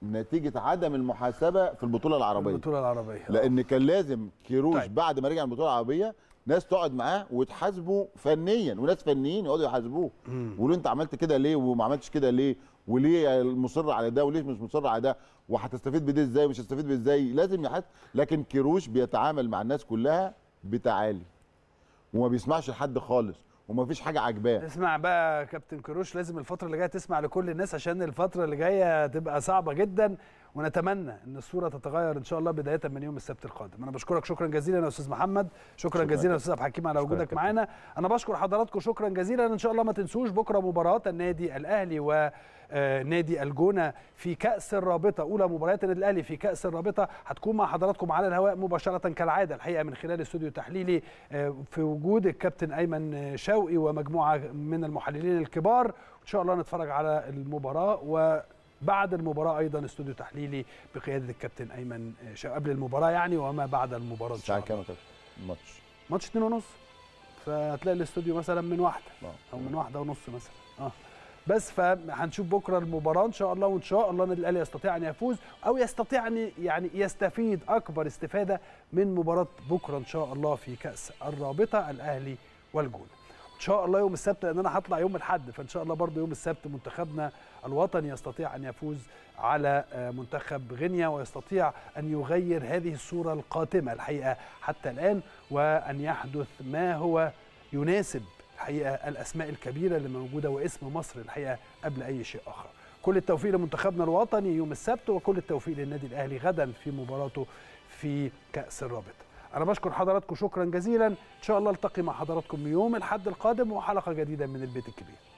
نتيجه عدم المحاسبه في البطوله العربيه البطوله العربيه لان كان لازم كيروش طيب. بعد ما رجع من البطوله العربيه ناس تقعد معاه وتحاسبه فنيا، وناس فنيين يقعدوا يحاسبوه ويقولوا انت عملت كده ليه وما عملتش كده ليه، وليه مصر على ده وليه مش مصر على ده، وهتستفيد بده ازاي ومش هتستفيد بده ازاي، لازم يحاسب. لكن كيروش بيتعامل مع الناس كلها بتعالي وما بيسمعش لحد خالص وما فيش حاجه عاجباه. اسمع بقى كابتن كيروش، لازم الفتره اللي جايه تسمع لكل الناس عشان الفتره اللي جايه تبقى صعبه جدا، ونتمنى ان الصوره تتغير ان شاء الله بدايه من يوم السبت القادم. انا بشكرك شكرا جزيلا يا استاذ محمد، شكرا, شكرا جزيلا يا استاذ عبد الحكيم على وجودك معانا. انا بشكر حضراتكم شكرا جزيلا. ان شاء الله ما تنسوش بكره مباراه النادي الاهلي و نادي الجونه في كاس الرابطه، اولى مباريات النادي الاهلي في كاس الرابطه هتكون مع حضراتكم على الهواء مباشره كالعاده الحقيقه من خلال استوديو تحليلي في وجود الكابتن ايمن شوقي ومجموعه من المحللين الكبار. ان شاء الله نتفرج على المباراه، وبعد المباراه ايضا استوديو تحليلي بقياده الكابتن ايمن شوقي قبل المباراه يعني وما بعد المباراه. الساعه كام يا كابتن الماتش؟ ماتش اتنين ونص، فهتلاقي الاستوديو مثلا من واحده او من واحده ونص مثلا اه بس. فهنشوف بكره المباراه ان شاء الله، وان شاء الله النادي الاهلي يستطيع ان يفوز او يستطيع ان يعني يستفيد اكبر استفاده من مباراه بكره ان شاء الله في كاس الرابطه الاهلي والجونه. ان شاء الله يوم السبت، لان انا هطلع يوم الاحد، فان شاء الله برضه يوم السبت منتخبنا الوطني يستطيع ان يفوز على منتخب غينيا ويستطيع ان يغير هذه الصوره القاتمه الحقيقه حتى الان، وان يحدث ما هو يناسب الحقيقه الاسماء الكبيره اللي موجوده واسم مصر الحقيقه قبل اي شيء اخر. كل التوفيق لمنتخبنا الوطني يوم السبت، وكل التوفيق للنادي الاهلي غدا في مباراته في كاس الرابطه. انا بشكر حضراتكم شكرا جزيلا. ان شاء الله التقي مع حضراتكم يوم الاحد القادم وحلقه جديده من البيت الكبير.